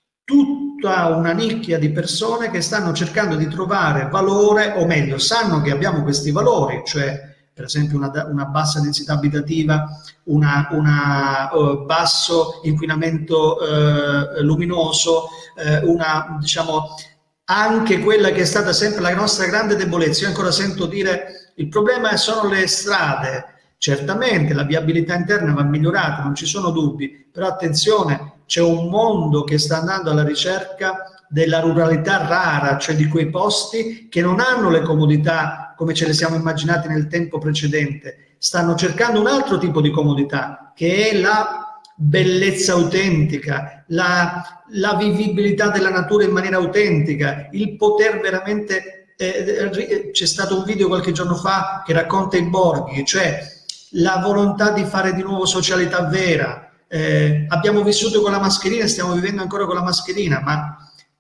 Speaker 7: tutta una nicchia di persone che stanno cercando di trovare valore, o meglio, sanno che abbiamo questi valori, cioè per esempio una, una bassa densità abitativa, una, una uh, basso inquinamento uh, luminoso, uh, una, diciamo, anche quella che è stata sempre la nostra grande debolezza. Io ancora sento dire il problema sono le strade. Certamente la viabilità interna va migliorata, non ci sono dubbi, però attenzione, c'è un mondo che sta andando alla ricerca della ruralità rara, cioè di quei posti che non hanno le comodità come ce le siamo immaginate nel tempo precedente, stanno cercando un altro tipo di comodità, che è la bellezza autentica, la, la vivibilità della natura in maniera autentica, il poter veramente... Eh, c'è stato un video qualche giorno fa che racconta i borghi, cioè la volontà di fare di nuovo socialità vera. Eh, abbiamo vissuto con la mascherina e stiamo vivendo ancora con la mascherina, ma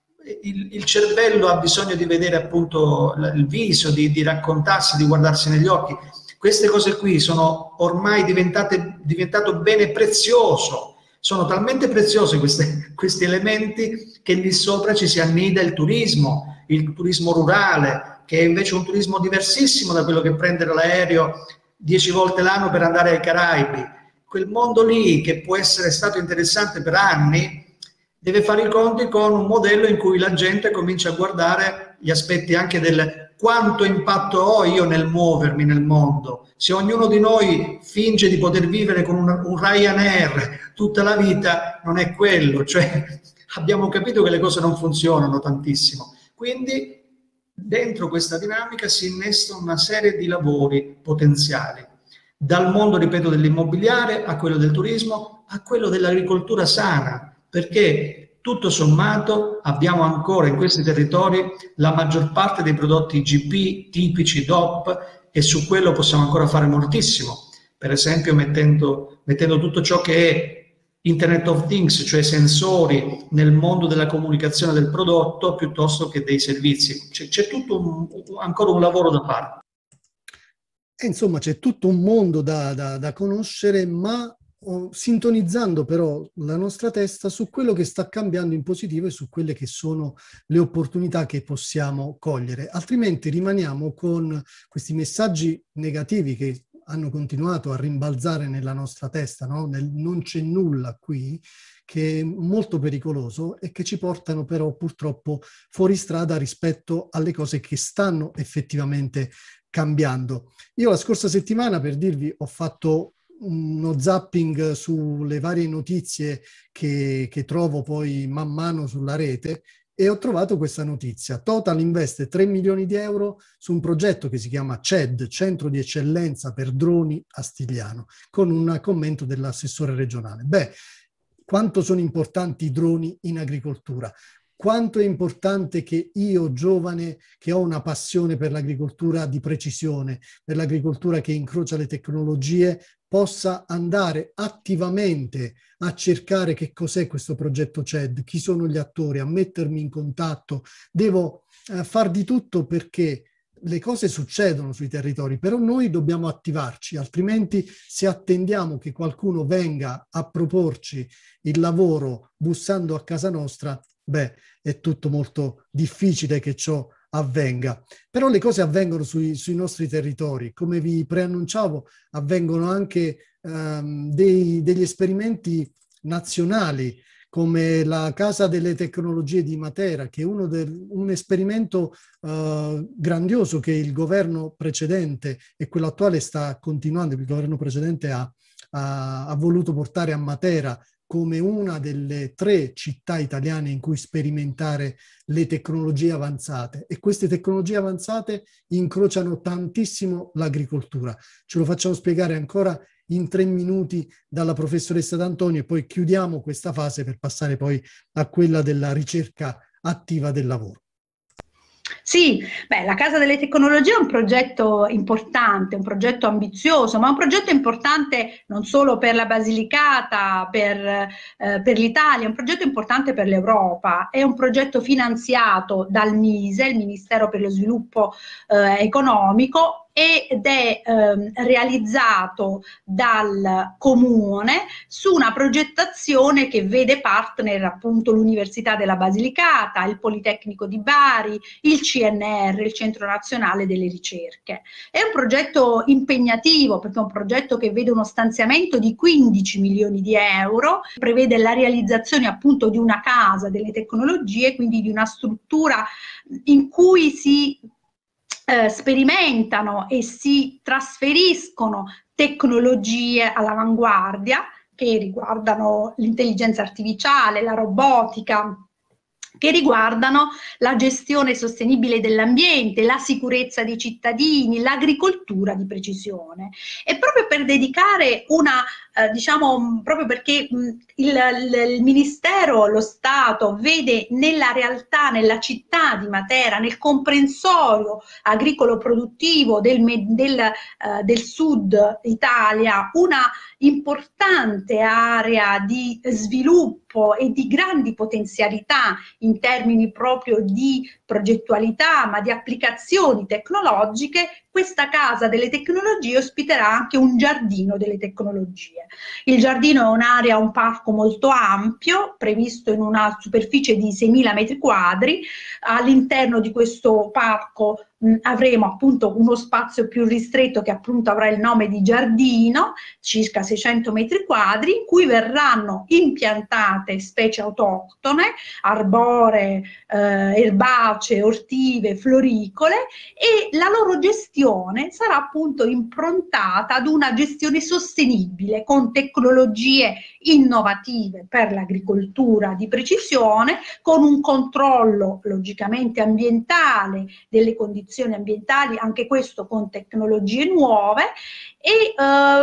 Speaker 7: il, il cervello ha bisogno di vedere appunto il viso, di, di raccontarsi, di guardarsi negli occhi. Queste cose qui sono ormai diventate diventato bene prezioso, sono talmente preziose queste, questi elementi che lì sopra ci si annida il turismo, il turismo rurale, che è invece un turismo diversissimo da quello che prendere l'aereo dieci volte l'anno per andare ai Caraibi. Quel mondo lì, che può essere stato interessante per anni, deve fare i conti con un modello in cui la gente comincia a guardare gli aspetti anche del quanto impatto ho io nel muovermi nel mondo. Se ognuno di noi finge di poter vivere con un, un Ryanair tutta la vita, non è quello. Cioè, abbiamo capito che le cose non funzionano tantissimo. Quindi dentro questa dinamica si innesta una serie di lavori potenziali, dal mondo, ripeto, dell'immobiliare a quello del turismo, a quello dell'agricoltura sana, perché tutto sommato abbiamo ancora in questi territori la maggior parte dei prodotti I G P tipici D O P e su quello possiamo ancora fare moltissimo, per esempio mettendo, mettendo tutto ciò che è Internet of Things, cioè sensori nel mondo della comunicazione del prodotto piuttosto che dei servizi. C'è tutto un, ancora un lavoro da fare.
Speaker 3: E insomma c'è tutto un mondo da, da, da conoscere, ma oh, sintonizzando però la nostra testa su quello che sta cambiando in positivo e su quelle che sono le opportunità che possiamo cogliere. Altrimenti rimaniamo con questi messaggi negativi che hanno continuato a rimbalzare nella nostra testa, no? Nel non c'è nulla qui, che è molto pericoloso e che ci portano però purtroppo fuori strada rispetto alle cose che stanno effettivamente cambiando. Io la scorsa settimana, per dirvi, ho fatto uno zapping sulle varie notizie che, che trovo poi man mano sulla rete e ho trovato questa notizia. Total investe tre milioni di euro su un progetto che si chiama C E D, Centro di Eccellenza per Droni a Stigliano, con un commento dell'assessore regionale. Beh, quanto sono importanti i droni in agricoltura? Quanto è importante che io, giovane, che ho una passione per l'agricoltura di precisione, per l'agricoltura che incrocia le tecnologie, possa andare attivamente a cercare che cos'è questo progetto C E D, chi sono gli attori, a mettermi in contatto. Devo eh, far di tutto perché le cose succedono sui territori, però noi dobbiamo attivarci, altrimenti se attendiamo che qualcuno venga a proporci il lavoro bussando a casa nostra, beh, è tutto molto difficile che ciò avvenga. Però le cose avvengono sui, sui nostri territori. Come vi preannunciavo, avvengono anche um, dei, degli esperimenti nazionali, come la Casa delle Tecnologie di Matera, che è uno del, un esperimento uh, grandioso che il governo precedente e quello attuale sta continuando. Il governo precedente ha, ha, ha voluto portare a Matera come una delle tre città italiane in cui sperimentare le tecnologie avanzate, e queste tecnologie avanzate incrociano tantissimo l'agricoltura. Ce lo facciamo spiegare ancora in tre minuti dalla professoressa D'Antonio e poi chiudiamo questa fase per passare poi a quella della ricerca attiva del lavoro.
Speaker 6: Sì, beh, la Casa delle Tecnologie è un progetto importante, un progetto ambizioso, ma un progetto importante non solo per la Basilicata, per, eh, per l'Italia, è un progetto importante per l'Europa, è un progetto finanziato dal MISE, il Ministero per lo Sviluppo eh, Economico, ed è eh, realizzato dal Comune su una progettazione che vede partner appunto l'Università della Basilicata, il Politecnico di Bari, il C N R, il Centro Nazionale delle Ricerche. È un progetto impegnativo perché è un progetto che vede uno stanziamento di quindici milioni di euro, prevede la realizzazione appunto di una casa delle tecnologie, quindi di una struttura in cui si Eh, sperimentano e si trasferiscono tecnologie all'avanguardia che riguardano l'intelligenza artificiale, la robotica, che riguardano la gestione sostenibile dell'ambiente, la sicurezza dei cittadini, l'agricoltura di precisione. E proprio per dedicare una, eh, diciamo, proprio perché mh, il, il, il Ministero, lo Stato, vede nella realtà, nella città di Matera, nel comprensorio agricolo produttivo del, del, eh, del sud Italia, una importante area di sviluppo e di grandi potenzialità in termini proprio di progettualità, ma di applicazioni tecnologiche, questa Casa delle Tecnologie ospiterà anche un giardino delle tecnologie. Il giardino è un'area, un parco molto ampio, previsto in una superficie di seimila metri quadri. All'interno di questo parco mh, avremo appunto uno spazio più ristretto che appunto avrà il nome di giardino, circa seicento metri quadri, in cui verranno impiantate specie autoctone, arboree, eh, erbacee, ortive, floricole, e la loro gestione sarà appunto improntata ad una gestione sostenibile con tecnologie innovative per l'agricoltura di precisione, con un controllo logicamente ambientale, delle condizioni ambientali, anche questo con tecnologie nuove. E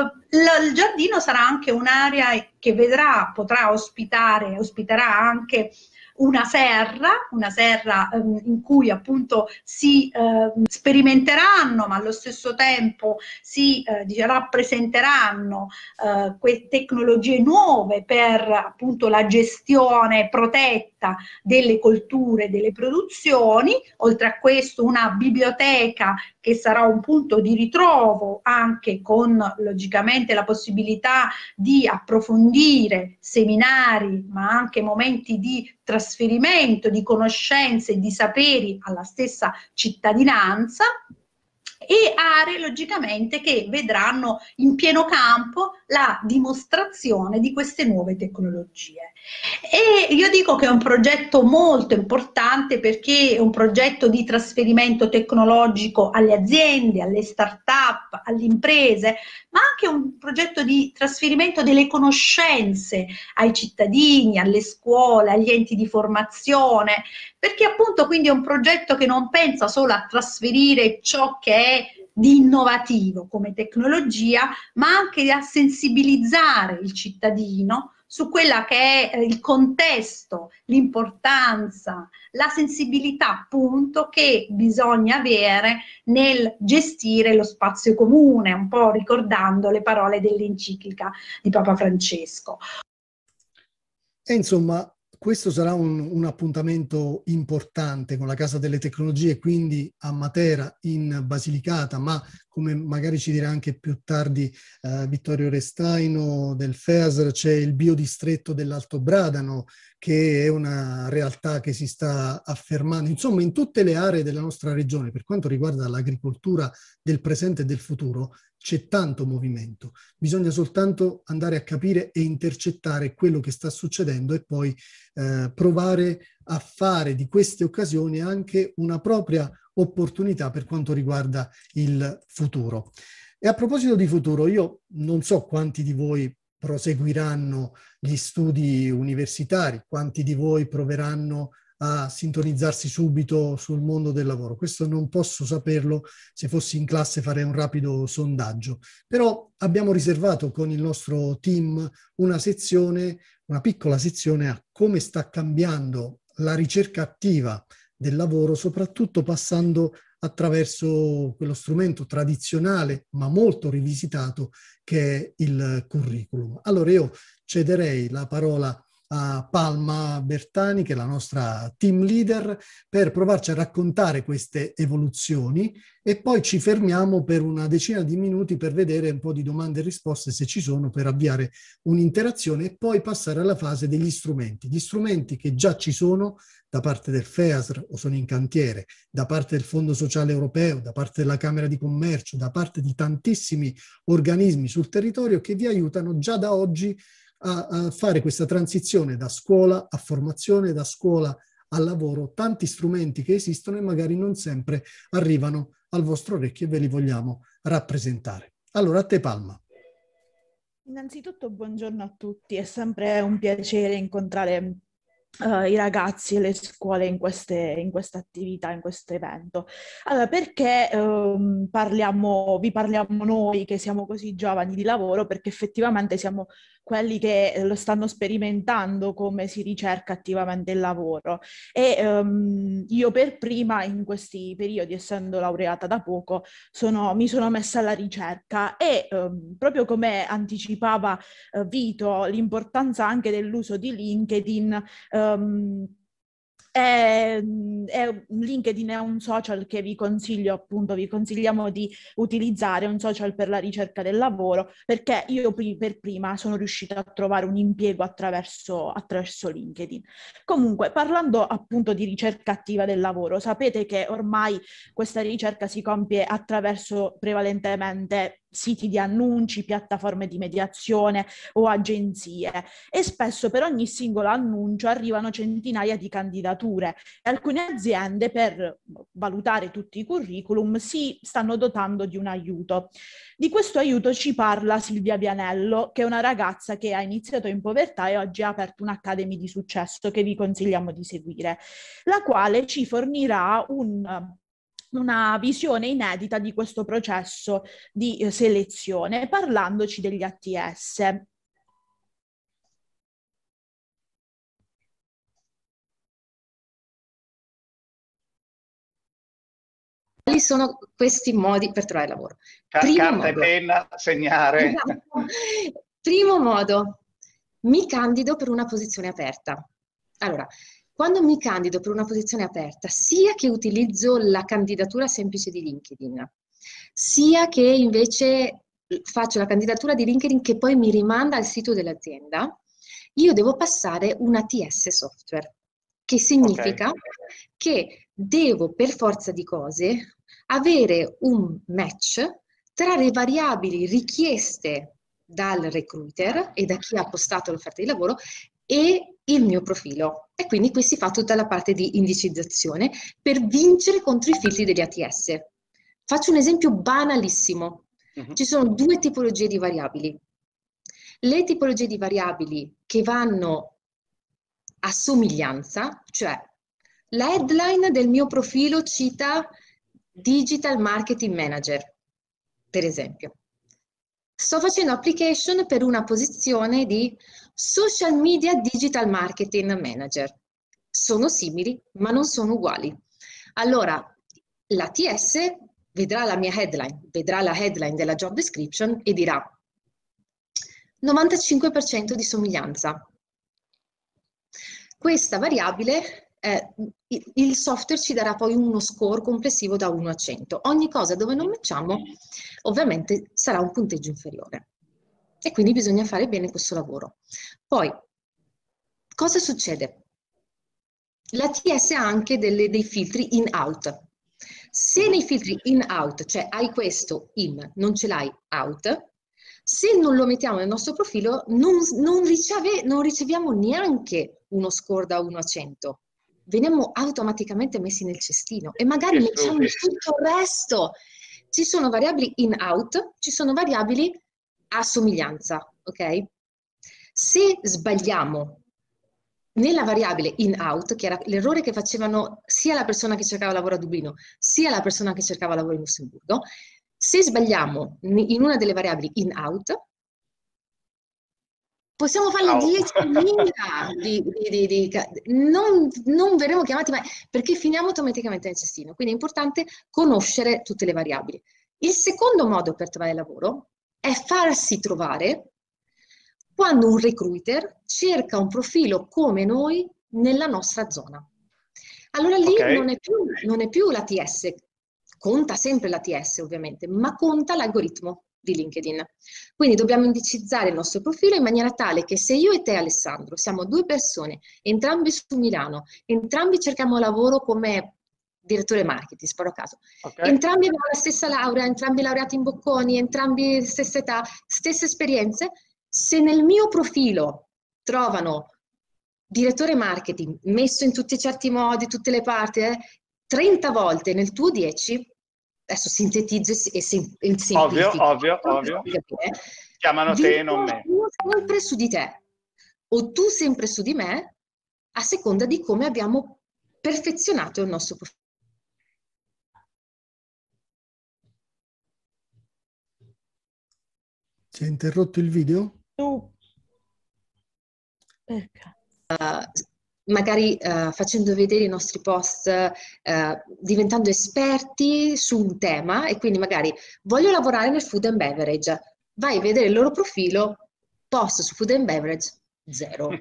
Speaker 6: uh, il giardino sarà anche un'area che vedrà, potrà ospitare, ospiterà anche una serra, una serra um, in cui appunto si uh, sperimenteranno, ma allo stesso tempo si uh, dice, rappresenteranno uh, que- tecnologie nuove per appunto la gestione protetta delle colture, delle produzioni. Oltre a questo una biblioteca che sarà un punto di ritrovo, anche con logicamente la possibilità di approfondire seminari, ma anche momenti di trasferimento di conoscenze e di saperi alla stessa cittadinanza, e aree logicamente che vedranno in pieno campo la dimostrazione di queste nuove tecnologie. E io dico che è un progetto molto importante perché è un progetto di trasferimento tecnologico alle aziende, alle start-up, alle imprese, ma anche un progetto di trasferimento delle conoscenze ai cittadini, alle scuole, agli enti di formazione, perché appunto quindi è un progetto che non pensa solo a trasferire ciò che è di innovativo come tecnologia, ma anche a sensibilizzare il cittadino su quella che è il contesto, l'importanza, la sensibilità appunto che bisogna avere nel gestire lo spazio comune, un po' ricordando le parole dell'enciclica di Papa Francesco.
Speaker 3: E insomma, questo sarà un, un appuntamento importante con la Casa delle Tecnologie, quindi a Matera, in Basilicata, ma come magari ci dirà anche più tardi eh, Vittorio Restaino del FEASR, c'è il biodistretto dell'Alto Bradano, che è una realtà che si sta affermando, insomma, in tutte le aree della nostra regione. Per quanto riguarda l'agricoltura del presente e del futuro, c'è tanto movimento. Bisogna soltanto andare a capire e intercettare quello che sta succedendo e poi eh, provare a fare di queste occasioni anche una propria opportunità per quanto riguarda il futuro. E a proposito di futuro, io non so quanti di voi proseguiranno gli studi universitari, quanti di voi proveranno a sintonizzarsi subito sul mondo del lavoro. Questo non posso saperlo, se fossi in classe farei un rapido sondaggio, però abbiamo riservato con il nostro team una sezione, una piccola sezione a come sta cambiando la ricerca attiva del lavoro, soprattutto passando attraverso quello strumento tradizionale ma molto rivisitato che è il curriculum. Allora io cederei la parola a Palma Bertani, che è la nostra team leader, per provarci a raccontare queste evoluzioni e poi ci fermiamo per una decina di minuti per vedere un po' di domande e risposte, se ci sono, per avviare un'interazione e poi passare alla fase degli strumenti. Gli strumenti che già ci sono da parte del FEASR o sono in cantiere, da parte del Fondo Sociale Europeo, da parte della Camera di Commercio, da parte di tantissimi organismi sul territorio che vi aiutano già da oggi a, a fare questa transizione da scuola a formazione, da scuola al lavoro, tanti strumenti che esistono e magari non sempre arrivano al vostro orecchio e ve li vogliamo rappresentare. Allora, a te Palma.
Speaker 8: Innanzitutto buongiorno a tutti, è sempre un piacere incontrare Uh, i ragazzi e le scuole in queste in questa attività, in questo evento. Allora, perché um, parliamo, vi parliamo noi che siamo così giovani di lavoro? Perché effettivamente siamo quelli che lo stanno sperimentando come si ricerca attivamente il lavoro e um, io per prima in questi periodi, essendo laureata da poco, sono, mi sono messa alla ricerca e um, proprio come anticipava uh, Vito, l'importanza anche dell'uso di LinkedIn. Um, È, è, LinkedIn è un social che vi consiglio, appunto, vi consigliamo di utilizzare, un social per la ricerca del lavoro, perché io per prima sono riuscita a trovare un impiego attraverso, attraverso LinkedIn. Comunque, parlando appunto di ricerca attiva del lavoro, sapete che ormai questa ricerca si compie attraverso prevalentemente siti di annunci, piattaforme di mediazione o agenzie e spesso per ogni singolo annuncio arrivano centinaia di candidature e alcune aziende per valutare tutti i curriculum si stanno dotando di un aiuto. Di questo aiuto ci parla Silvia Vianello, che è una ragazza che ha iniziato in povertà e oggi ha aperto un'Academy di successo che vi consigliamo di seguire, la quale ci fornirà un una visione inedita di questo processo di eh, selezione, parlandoci degli A T S.
Speaker 9: Quali sono questi modi per trovare lavoro?
Speaker 10: Carta e penna, segnare.
Speaker 9: Primo modo, mi candido per una posizione aperta. Allora, quando mi candido per una posizione aperta, sia che utilizzo la candidatura semplice di LinkedIn, sia che invece faccio la candidatura di LinkedIn che poi mi rimanda al sito dell'azienda, io devo passare un A T S software, che significa okay. che devo per forza di cose avere un match tra le variabili richieste dal recruiter e da chi ha postato l'offerta di lavoro e il mio profilo. E quindi qui si fa tutta la parte di indicizzazione per vincere contro i filtri degli A T S. Faccio un esempio banalissimo. Uh-huh. Ci sono due tipologie di variabili. Le tipologie di variabili che vanno a somiglianza, cioè la headline del mio profilo cita Digital Marketing Manager, per esempio. Sto facendo application per una posizione di Social Media Digital Marketing Manager. Sono simili, ma non sono uguali. Allora, l'A T S vedrà la mia headline, vedrà la headline della job description e dirà novantacinque per cento di somiglianza. Questa variabile, eh, il software ci darà poi uno score complessivo da uno a cento. Ogni cosa dove non matchiamo, ovviamente, sarà un punteggio inferiore. E quindi bisogna fare bene questo lavoro. Poi, cosa succede? L'A T S ha anche delle, dei filtri in-out. Se nei filtri in-out, cioè hai questo in, non ce l'hai out, se non lo mettiamo nel nostro profilo, non, non, riceve, non riceviamo neanche uno score da uno a cento. Veniamo automaticamente messi nel cestino e magari mettiamo tutto il resto. Ci sono variabili in-out, ci sono variabili a somiglianza, ok? Se sbagliamo nella variabile in-out, che era l'errore che facevano sia la persona che cercava lavoro a Dublino, sia la persona che cercava lavoro in Lussemburgo, se sbagliamo in una delle variabili in-out, possiamo farle diecimila di, di, di, di, non, non verremo chiamati mai, perché finiamo automaticamente nel cestino. Quindi è importante conoscere tutte le variabili. Il secondo modo per trovare lavoro è farsi trovare quando un recruiter cerca un profilo come noi nella nostra zona. Allora lì okay. non, è più, non è più l'A T S, conta sempre l'A T S ovviamente, ma conta l'algoritmo di LinkedIn. Quindi dobbiamo indicizzare il nostro profilo in maniera tale che se io e te, Alessandro, siamo due persone, entrambi su Milano, entrambi cerchiamo lavoro come direttore marketing, sparo a caso, okay. entrambi abbiamo la stessa laurea, entrambi laureati in Bocconi, entrambi stessa età, stesse esperienze, se nel mio profilo trovano direttore marketing messo in tutti i certi modi, tutte le parti, eh, trenta volte, nel tuo dieci, adesso sintetizzo e semplifico.
Speaker 10: Ovvio, ovvio, ovvio. Chiamano te e non me.
Speaker 9: Io sempre su di te, o tu sempre su di me, a seconda di come abbiamo perfezionato il nostro profilo.
Speaker 3: Si è interrotto il video?
Speaker 8: Uh. Perché?
Speaker 9: Uh, magari uh, facendo vedere i nostri post, uh, diventando esperti su un tema, e quindi magari voglio lavorare nel food and beverage, vai a vedere il loro profilo, post su food and beverage, zero.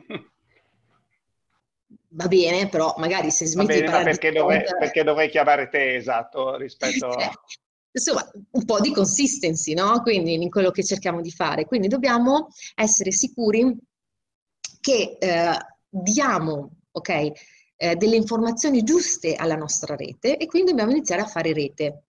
Speaker 9: Va bene, però magari se smetti
Speaker 10: bene,
Speaker 9: di parlare
Speaker 10: perché,
Speaker 9: di
Speaker 10: dove,
Speaker 9: sport,
Speaker 10: perché dovrei chiamare te, esatto, rispetto a...
Speaker 9: Insomma, un po' di consistency, no? Quindi in quello che cerchiamo di fare. Quindi dobbiamo essere sicuri che eh, diamo, ok, eh, delle informazioni giuste alla nostra rete, e quindi dobbiamo iniziare a fare rete.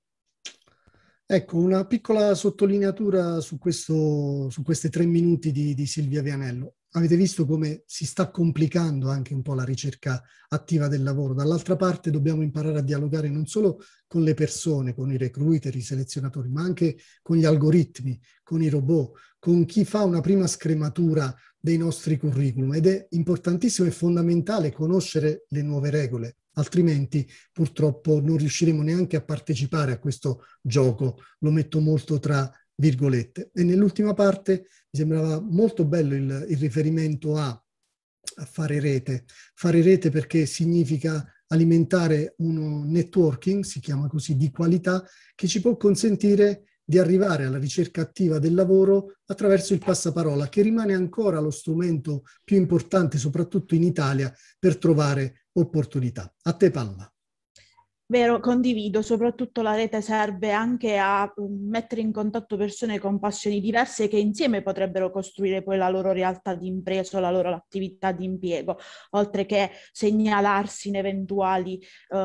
Speaker 3: Ecco, una piccola sottolineatura su, questo, su questi tre minuti di, di Silvia Vianello. Avete visto come si sta complicando anche un po' la ricerca attiva del lavoro. Dall'altra parte dobbiamo imparare a dialogare non solo con le persone, con i recruiter, i selezionatori, ma anche con gli algoritmi, con i robot, con chi fa una prima scrematura dei nostri curriculum. Ed è importantissimo e fondamentale conoscere le nuove regole, altrimenti purtroppo non riusciremo neanche a partecipare a questo gioco. Lo metto molto tra virgolette. E nell'ultima parte mi sembrava molto bello il, il riferimento a, a fare rete. Fare rete perché significa alimentare uno networking, si chiama così, di qualità, che ci può consentire di arrivare alla ricerca attiva del lavoro attraverso il passaparola, che rimane ancora lo strumento più importante, soprattutto in Italia, per trovare opportunità. A te, Palma.
Speaker 8: Vero, condivido, soprattutto la rete serve anche a mettere in contatto persone con passioni diverse che insieme potrebbero costruire poi la loro realtà di impresa o la loro attività di impiego, oltre che segnalarsi in eventuali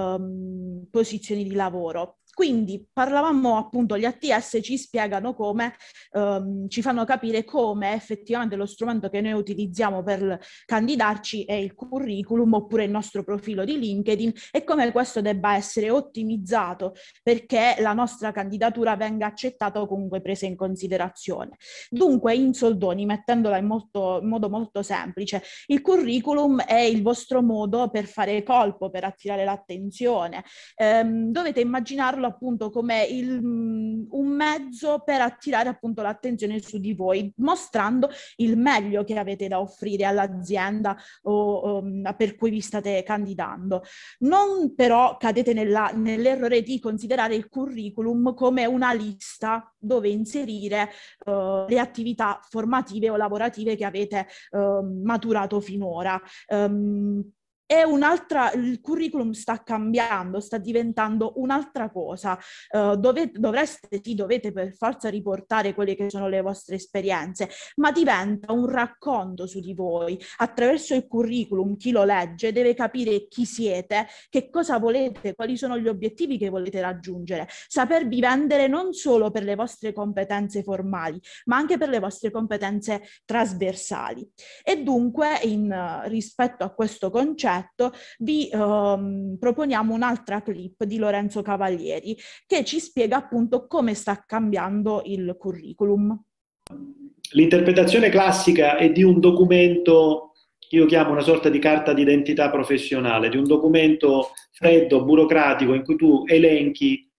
Speaker 8: um, posizioni di lavoro. Quindi parlavamo appunto, gli A T S ci spiegano come, um, ci fanno capire come effettivamente lo strumento che noi utilizziamo per candidarci è il curriculum oppure il nostro profilo di LinkedIn, e come questo debba essere ottimizzato perché la nostra candidatura venga accettata o comunque presa in considerazione. Dunque, in soldoni, mettendola in, molto, in modo molto semplice, il curriculum è il vostro modo per fare colpo, per attirare l'attenzione. Um, dovete immaginarlo appunto come il, un mezzo per attirare appunto l'attenzione su di voi, mostrando il meglio che avete da offrire all'azienda o, o per cui vi state candidando. Non però cadete nella, nell'errore di considerare il curriculum come una lista dove inserire uh, le attività formative o lavorative che avete uh, maturato finora. Um, È un'altra, il curriculum sta cambiando, sta diventando un'altra cosa. Uh, dove, dovreste, sì, dovete per forza riportare quelle che sono le vostre esperienze, ma diventa un racconto su di voi. Attraverso il curriculum chi lo legge deve capire chi siete, che cosa volete, quali sono gli obiettivi che volete raggiungere, sapervi vendere non solo per le vostre competenze formali, ma anche per le vostre competenze trasversali. E dunque, in, uh, rispetto a questo concetto, vi um, proponiamo un'altra clip di Lorenzo Cavalieri che ci spiega appunto come sta cambiando il curriculum.
Speaker 11: l'interpretazione classica è di un documento, io chiamo una sorta di carta d'identità professionale, di un documento freddo, burocratico, in cui tu elenchi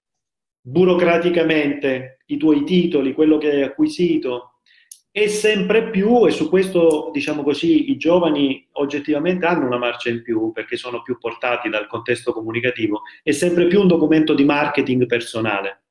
Speaker 11: burocraticamente i tuoi titoli, quello che hai acquisito, e sempre più, e su questo, diciamo così, i giovani oggettivamente hanno una marcia in più perché sono più portati dal contesto comunicativo, è sempre più un documento di marketing personale.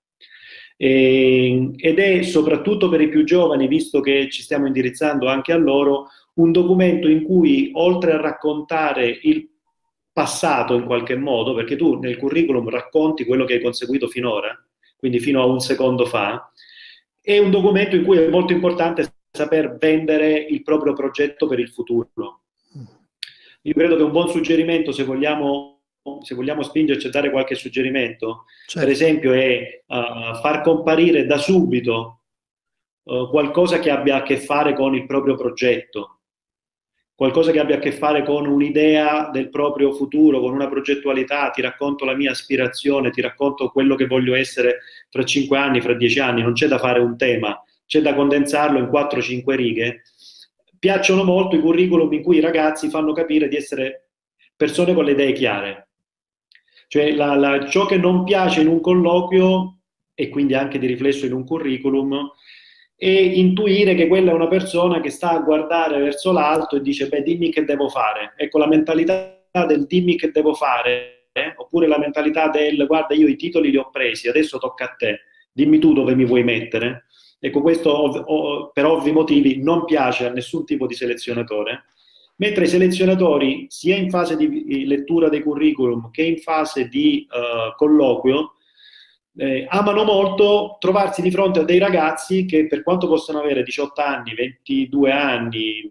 Speaker 11: E, ed è soprattutto per i più giovani, visto che ci stiamo indirizzando anche a loro, un documento in cui, oltre a raccontare il passato in qualche modo, perché tu nel curriculum racconti quello che hai conseguito finora, quindi fino a un secondo fa, è un documento in cui è molto importante saper vendere il proprio progetto per il futuro. Io credo che un buon suggerimento, se vogliamo, se vogliamo spingerci a dare qualche suggerimento, certo, per esempio è uh, far comparire da subito uh, qualcosa che abbia a che fare con il proprio progetto, qualcosa che abbia a che fare con un'idea del proprio futuro, con una progettualità. Ti racconto la mia aspirazione, ti racconto quello che voglio essere fra cinque anni, fra dieci anni. Non c'è da fare un tema, c'è da condensarlo in quattro cinque righe. Piacciono molto i curriculum in cui i ragazzi fanno capire di essere persone con le idee chiare. Cioè la, la, ciò che non piace in un colloquio, e quindi anche di riflesso in un curriculum, e intuire che quella è una persona che sta a guardare verso l'alto e dice: beh, dimmi che devo fare. Ecco, la mentalità del dimmi che devo fare, eh? Oppure la mentalità del guarda, io i titoli li ho presi, adesso tocca a te, dimmi tu dove mi vuoi mettere. Ecco, questo ov- ov- per ovvi motivi non piace a nessun tipo di selezionatore, mentre i selezionatori, sia in fase di lettura dei curriculum che in fase di uh, colloquio, Eh, amano molto trovarsi di fronte a dei ragazzi che, per quanto possano avere diciotto anni, ventidue anni,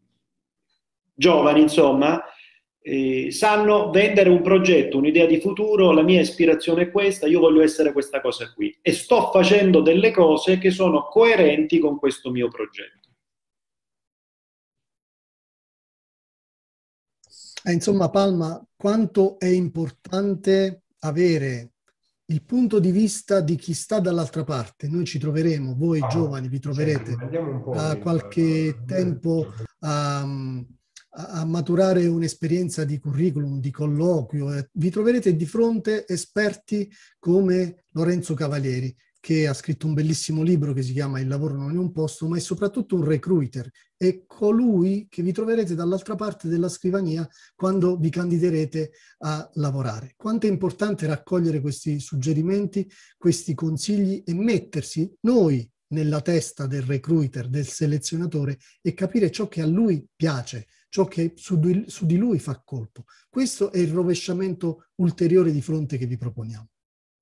Speaker 11: giovani insomma, eh, sanno vendere un progetto, un'idea di futuro. La mia ispirazione è questa, io voglio essere questa cosa qui e sto facendo delle cose che sono coerenti con questo mio progetto.
Speaker 3: Eh, insomma, Palma, quanto è importante avere il punto di vista di chi sta dall'altra parte. Noi ci troveremo, voi giovani vi troverete a qualche tempo a, a maturare un'esperienza di curriculum, di colloquio, eh, vi troverete di fronte esperti come Lorenzo Cavalieri, che ha scritto un bellissimo libro che si chiama Il lavoro non è un posto, ma è soprattutto un recruiter. È colui che vi troverete dall'altra parte della scrivania quando vi candiderete a lavorare. Quanto è importante raccogliere questi suggerimenti, questi consigli e mettersi noi nella testa del recruiter, del selezionatore, e capire ciò che a lui piace, ciò che su di, su di lui fa colpo. Questo è il rovesciamento ulteriore di fronte che vi proponiamo.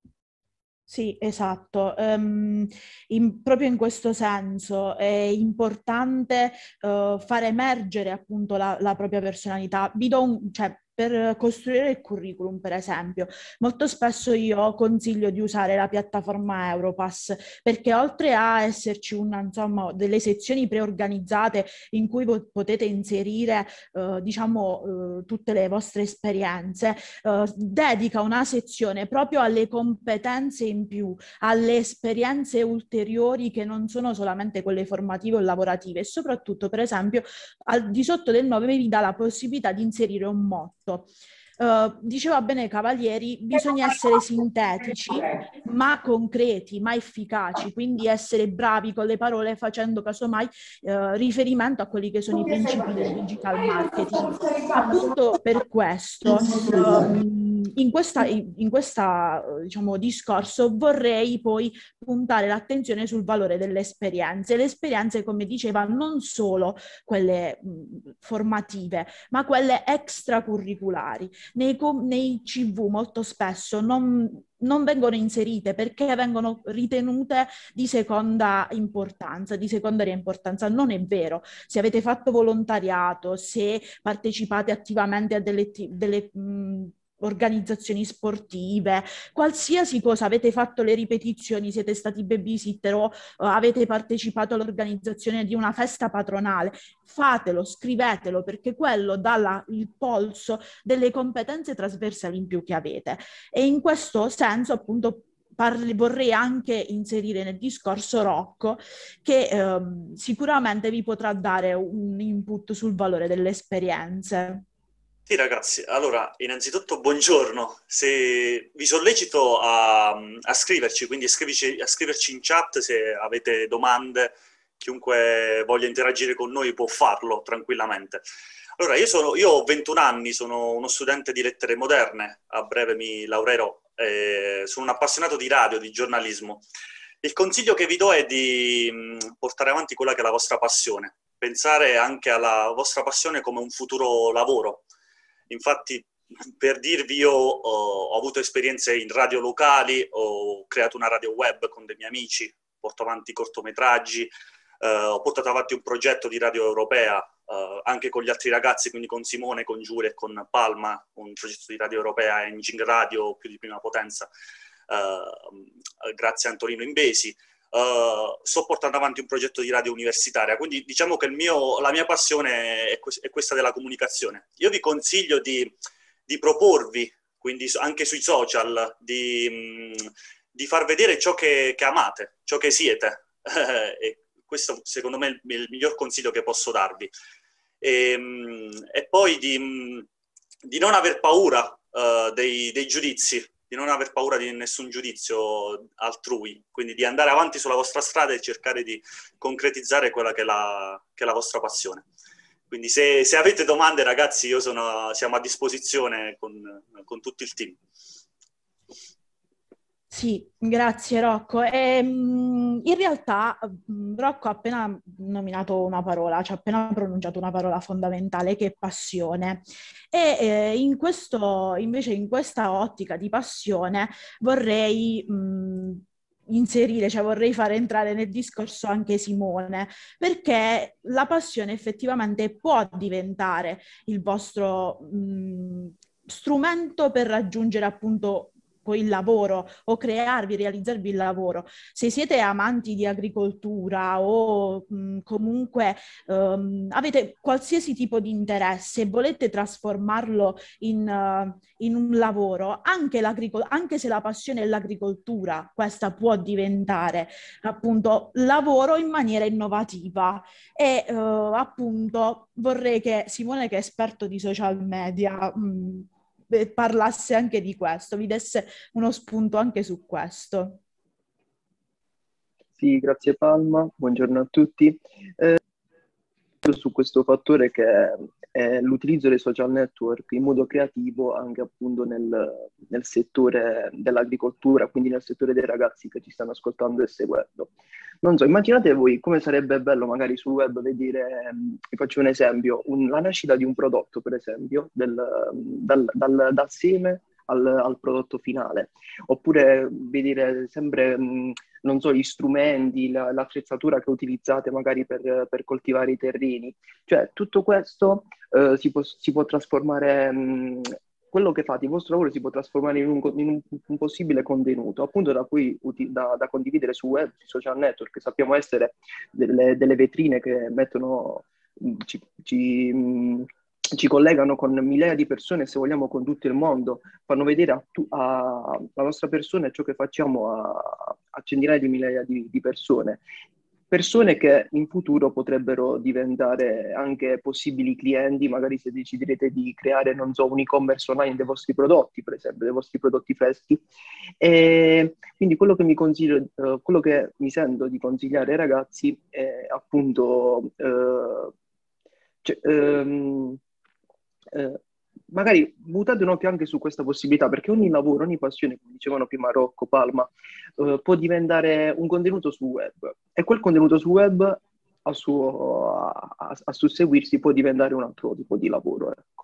Speaker 8: Sì, esatto. Um, in, proprio in questo senso è importante uh, far emergere appunto la, la propria personalità. Vi do un, cioè, per costruire il curriculum, per esempio, molto spesso io consiglio di usare la piattaforma Europass, perché oltre a esserci una, insomma, delle sezioni preorganizzate in cui po- potete inserire eh, diciamo eh, tutte le vostre esperienze, eh, dedica una sezione proprio alle competenze in più, alle esperienze ulteriori che non sono solamente quelle formative o lavorative, e soprattutto, per esempio, al di sotto del nome vi dà la possibilità di inserire un motto. Uh, diceva bene Cavalieri, bisogna essere sintetici ma concreti, ma efficaci, quindi essere bravi con le parole, facendo casomai uh, riferimento a quelli che sono i principi del digital marketing. Appunto per questo um, in questa, in, in questa diciamo, discorso vorrei poi puntare l'attenzione sul valore delle esperienze. Le esperienze, come diceva, non solo quelle mh, formative, ma quelle extracurriculari. Nei, nei C V molto spesso non, non vengono inserite perché vengono ritenute di seconda importanza, di secondaria importanza. Non è vero. Se avete fatto volontariato, se partecipate attivamente a delle, delle mh, organizzazioni sportive, qualsiasi cosa, avete fatto le ripetizioni, siete stati babysitter o uh, avete partecipato all'organizzazione di una festa patronale, fatelo, scrivetelo, perché quello dà la, il polso delle competenze trasversali in più che avete. E in questo senso appunto parli, vorrei anche inserire nel discorso Rocco, che ehm, sicuramente vi potrà dare un input sul valore delle esperienze.
Speaker 12: Sì ragazzi, allora innanzitutto buongiorno, se vi sollecito a, a scriverci, quindi scrivici, a scriverci in chat se avete domande, chiunque voglia interagire con noi può farlo tranquillamente. Allora io, sono, io ho ventuno anni, sono uno studente di lettere moderne, a breve mi laureerò, eh, sono un appassionato di radio, di giornalismo. Il consiglio che vi do è di mh, portare avanti quella che è la vostra passione, pensare anche alla vostra passione come un futuro lavoro. Infatti, per dirvi, io ho, ho avuto esperienze in radio locali, ho creato una radio web con dei miei amici, porto avanti cortometraggi, eh, ho portato avanti un progetto di radio europea, eh, anche con gli altri ragazzi, quindi con Simone, con Giulia e con Palma, un progetto di radio europea, Engine Radio, più di prima potenza, eh, grazie a Antonino Imbesi. Uh, sto portando avanti un progetto di radio universitaria, quindi diciamo che il mio, la mia passione è, que- è questa della comunicazione. Io vi consiglio di, di proporvi, quindi anche sui social, di, mh, di far vedere ciò che, che amate, ciò che siete. E questo secondo me è il, il miglior consiglio che posso darvi. E, mh, e poi di, mh, di non aver paura uh, dei, dei giudizi, di non aver paura di nessun giudizio altrui, quindi di andare avanti sulla vostra strada e cercare di concretizzare quella che è la, che è la vostra passione. Quindi se, se avete domande ragazzi, io sono, siamo a disposizione con, con tutto il team.
Speaker 8: Sì, grazie Rocco. E, mh, in realtà mh, Rocco ha appena nominato una parola, ci ha appena pronunciato una parola fondamentale che è passione. E eh, in questo, invece in questa ottica di passione vorrei mh, inserire, cioè vorrei fare entrare nel discorso anche Simone, perché la passione effettivamente può diventare il vostro mh, strumento per raggiungere appunto il lavoro o crearvi, realizzarvi il lavoro. Se siete amanti di agricoltura o mh, comunque um, avete qualsiasi tipo di interesse e volete trasformarlo in, uh, in un lavoro, anche, anche se la passione è l'agricoltura, questa può diventare appunto lavoro in maniera innovativa. E uh, appunto vorrei che Simone, che è esperto di social media, mh, parlasse anche di questo, vi desse uno spunto anche su questo.
Speaker 13: Sì, grazie Palma, buongiorno a tutti. Eh, su questo fattore che è l'utilizzo dei social network in modo creativo anche appunto nel, nel settore dell'agricoltura, quindi nel settore dei ragazzi che ci stanno ascoltando e seguendo. Non so, immaginate voi come sarebbe bello magari sul web vedere, vi faccio un esempio, un, la nascita di un prodotto per esempio, del, dal, dal, dal seme al, al prodotto finale, oppure vedere sempre, mh, non so, gli strumenti, la, l'attrezzatura che utilizzate magari per, per coltivare i terreni, cioè tutto questo eh, si, può, si può trasformare, mh, quello che fate, il vostro lavoro si può trasformare in un, in un, un possibile contenuto, appunto da cui da, da condividere su web, sui social network, che sappiamo essere delle, delle vetrine che mettono, ci, ci, ci collegano con migliaia di persone, se vogliamo con tutto il mondo, fanno vedere a, a, alla nostra persona ciò che facciamo a, a centinaia di migliaia di, di persone. Persone che in futuro potrebbero diventare anche possibili clienti, magari se deciderete di creare, non so, un e-commerce online dei vostri prodotti, per esempio, dei vostri prodotti freschi. E quindi quello che mi consiglio, eh, quello che mi sento di consigliare ai ragazzi è appunto eh, cioè, ehm, eh, magari buttate un occhio anche su questa possibilità, perché ogni lavoro, ogni passione, come dicevano prima Rocco, Palma, eh, può diventare un contenuto sul web, e quel contenuto sul web a, suo, a, a, a susseguirsi può diventare un altro tipo di lavoro, ecco.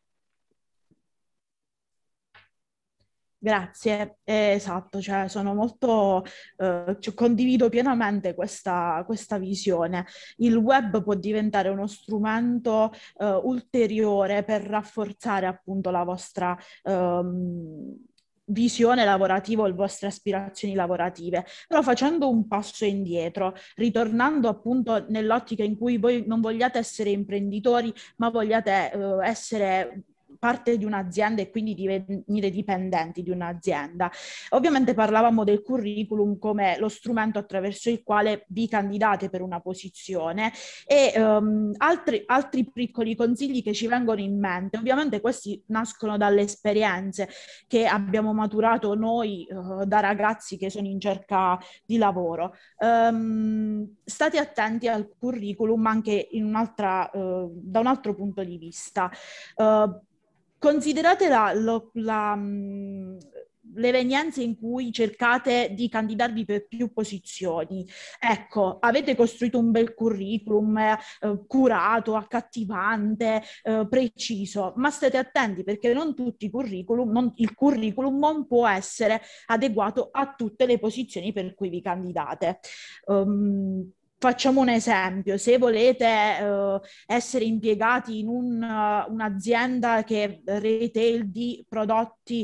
Speaker 8: Grazie, eh, esatto, cioè sono molto, eh, cioè, condivido pienamente questa, questa visione. Il web può diventare uno strumento eh, ulteriore per rafforzare appunto la vostra ehm, visione lavorativa o le vostre aspirazioni lavorative, però facendo un passo indietro, ritornando appunto nell'ottica in cui voi non vogliate essere imprenditori, ma vogliate eh, essere parte di un'azienda e quindi divenire dipendenti di un'azienda. Ovviamente parlavamo del curriculum come lo strumento attraverso il quale vi candidate per una posizione e um, altri, altri piccoli consigli che ci vengono in mente. Ovviamente questi nascono dalle esperienze che abbiamo maturato noi uh, da ragazzi che sono in cerca di lavoro. Um, state attenti al curriculum anche in un'altra, uh, da un altro punto di vista. Uh, considerate la, lo, la, mh, l'evenienza in cui cercate di candidarvi per più posizioni. Ecco, avete costruito un bel curriculum eh, curato, accattivante, eh, preciso, ma state attenti perché non tutti i curriculum, non, il curriculum non può essere adeguato a tutte le posizioni per cui vi candidate. Um, Facciamo un esempio: se volete uh, essere impiegati in un, uh, un'azienda che retail di prodotti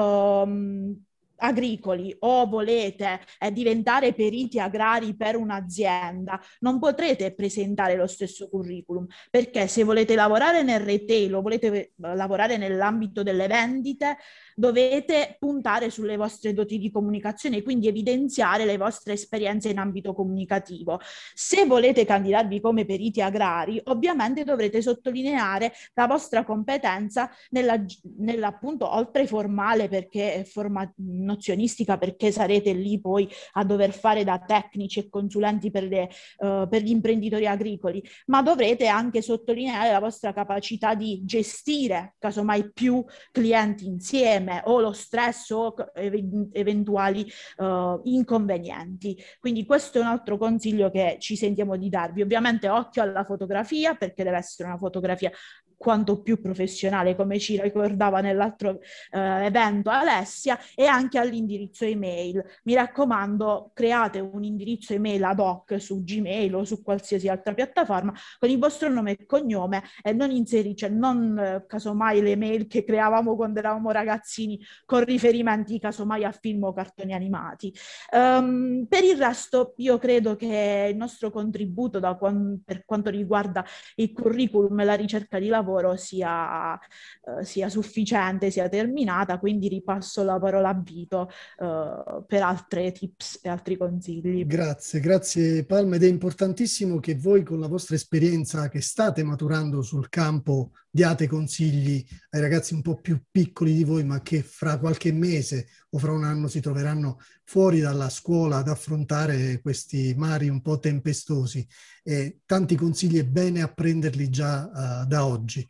Speaker 8: um, agricoli o volete eh, diventare periti agrari per un'azienda, non potrete presentare lo stesso curriculum, perché se volete lavorare nel retail o volete eh, lavorare nell'ambito delle vendite, dovete puntare sulle vostre doti di comunicazione, quindi evidenziare le vostre esperienze in ambito comunicativo. Se volete candidarvi come periti agrari, ovviamente dovrete sottolineare la vostra competenza nella, nella appunto oltre formale, perché forma, nozionistica, perché sarete lì poi a dover fare da tecnici e consulenti per, le, uh, per gli imprenditori agricoli, ma dovrete anche sottolineare la vostra capacità di gestire casomai più clienti insieme, o lo stress o eventuali uh, inconvenienti. Quindi questo è un altro consiglio che ci sentiamo di darvi. Ovviamente occhio alla fotografia, perché deve essere una fotografia quanto più professionale, come ci ricordava nell'altro eh, evento Alessia, e anche all'indirizzo email. Mi raccomando, create un indirizzo email ad hoc su Gmail o su qualsiasi altra piattaforma con il vostro nome e cognome, e non inserire, cioè non eh, casomai le mail che creavamo quando eravamo ragazzini con riferimenti casomai a film o cartoni animati. Um, per il resto io credo che il nostro contributo da quan- per quanto riguarda il curriculum e la ricerca di lavoro sia, uh, sia sufficiente, sia terminata, quindi ripasso la parola a Vito uh, per altre tips e altri consigli.
Speaker 3: Grazie, grazie Palma, ed è importantissimo che voi con la vostra esperienza che state maturando sul campo diate consigli ai ragazzi un po' più piccoli di voi, ma che fra qualche mese o fra un anno si troveranno fuori dalla scuola ad affrontare questi mari un po' tempestosi. E tanti consigli è bene apprenderli già uh, da oggi.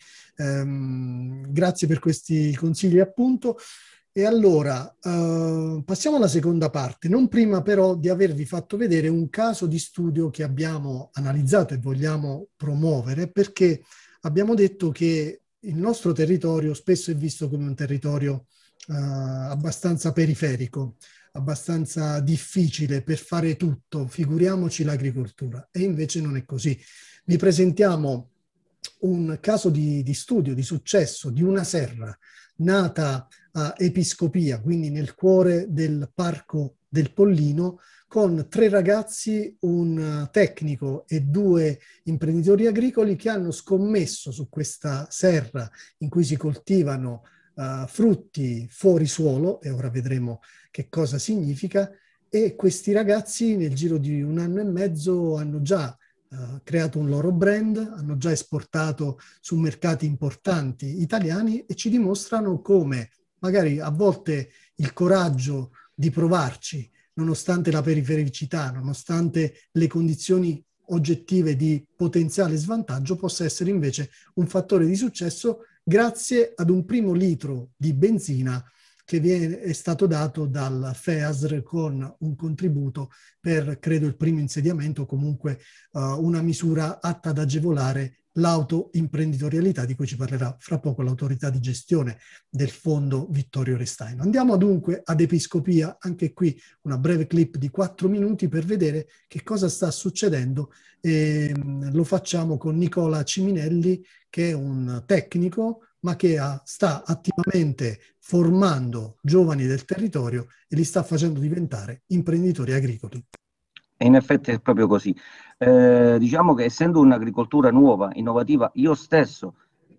Speaker 3: Um, grazie per questi consigli appunto. E allora uh, passiamo alla seconda parte, non prima però di avervi fatto vedere un caso di studio che abbiamo analizzato e vogliamo promuovere, perché abbiamo detto che il nostro territorio spesso è visto come un territorio uh, abbastanza periferico, abbastanza difficile per fare tutto, figuriamoci l'agricoltura, e invece non è così. Vi presentiamo un caso di, di studio, di successo, di una serra nata a Episcopia, quindi nel cuore del Parco del Pollino, con tre ragazzi, un tecnico e due imprenditori agricoli che hanno scommesso su questa serra in cui si coltivano uh, frutti fuori suolo, e ora vedremo che cosa significa, e questi ragazzi nel giro di un anno e mezzo hanno già Uh, creato un loro brand, hanno già esportato su mercati importanti italiani e ci dimostrano come magari a volte il coraggio di provarci, nonostante la perifericità, nonostante le condizioni oggettive di potenziale svantaggio, possa essere invece un fattore di successo grazie ad un primo litro di benzina che viene, è stato dato dal FEASR con un contributo per, credo, il primo insediamento, o comunque uh, una misura atta ad agevolare l'autoimprenditorialità, di cui ci parlerà fra poco l'autorità di gestione del fondo Vittorio Restaino. Andiamo dunque ad Episcopia, anche qui una breve clip di quattro minuti per vedere che cosa sta succedendo, e um, lo facciamo con Nicola Ciminelli, che è un tecnico ma che ha, sta attivamente formando giovani del territorio e li sta facendo diventare imprenditori agricoli.
Speaker 14: E in effetti è proprio così. Eh, diciamo che essendo un'agricoltura nuova, innovativa, io stesso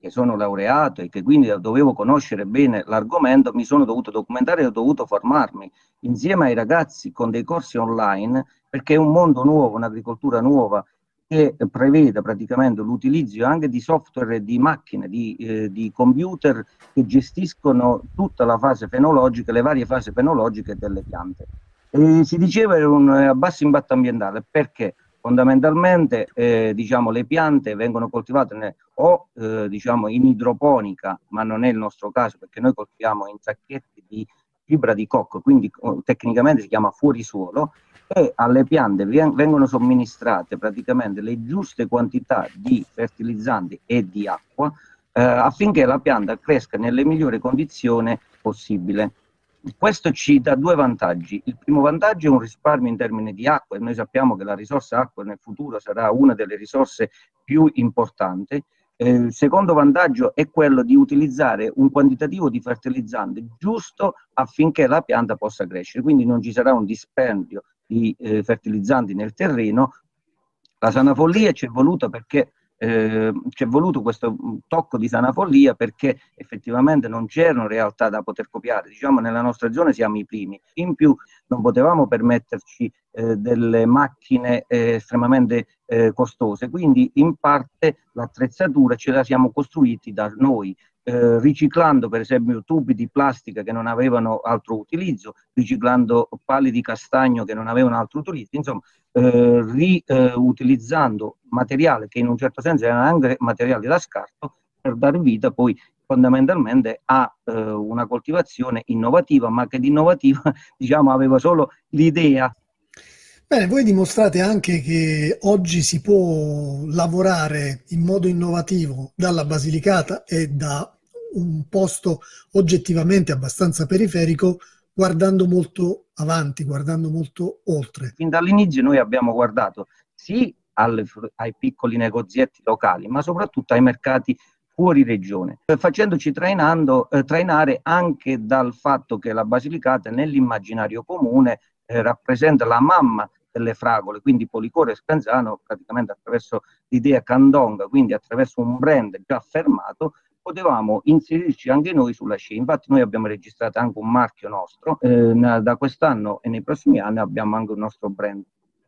Speaker 14: che sono laureato e che quindi dovevo conoscere bene l'argomento, mi sono dovuto documentare e ho dovuto formarmi insieme ai ragazzi con dei corsi online, perché è un mondo nuovo, un'agricoltura nuova, che prevede praticamente l'utilizzo anche di software e di macchine, di, eh, di computer che gestiscono tutta la fase fenologica, le varie fasi fenologiche delle piante. E si diceva che era un a basso impatto ambientale, perché fondamentalmente eh, diciamo, le piante vengono coltivate ne, o eh, diciamo, in idroponica, ma non è il nostro caso perché noi coltiviamo in sacchetti di fibra di cocco, quindi oh, tecnicamente si chiama fuorisuolo, e alle piante vengono somministrate praticamente le giuste quantità di fertilizzanti e di acqua eh, affinché la pianta cresca nelle migliori condizioni possibile. Questo ci dà due vantaggi. Il primo vantaggio è un risparmio in termini di acqua, e noi sappiamo che la risorsa acqua nel futuro sarà una delle risorse più importanti. Eh, il secondo vantaggio è quello di utilizzare un quantitativo di fertilizzante giusto affinché la pianta possa crescere, quindi non ci sarà un dispendio di eh, fertilizzanti nel terreno. La sana follia ci è voluta perché eh, ci è voluto questo tocco di sana follia perché effettivamente non c'erano realtà da poter copiare. Diciamo, nella nostra zona siamo i primi. In più non potevamo permetterci eh, delle macchine eh, estremamente eh, costose, quindi in parte l'attrezzatura ce la siamo costruiti da noi. Eh, riciclando per esempio tubi di plastica che non avevano altro utilizzo, riciclando pali di castagno che non avevano altro utilizzo, insomma eh, riutilizzando eh, materiale che in un certo senso erano anche materiali da scarto per dar vita poi fondamentalmente a eh, una coltivazione innovativa, ma che di innovativa diciamo aveva solo l'idea.
Speaker 3: Bene, voi dimostrate anche che oggi si può lavorare in modo innovativo dalla Basilicata e da un posto oggettivamente abbastanza periferico, guardando molto avanti, guardando molto oltre.
Speaker 14: Fin dall'inizio noi abbiamo guardato sì alle, ai piccoli negozietti locali, ma soprattutto ai mercati fuori regione, facendoci trainando, eh, trainare anche dal fatto che la Basilicata nell'immaginario comune eh, rappresenta la mamma delle fragole, quindi Policore e Scanzano, praticamente attraverso l'idea Candonga, quindi attraverso un brand già affermato, potevamo inserirci anche noi sulla scia. Infatti noi abbiamo registrato anche un marchio nostro, eh, da quest'anno e nei prossimi anni abbiamo anche un nostro brand.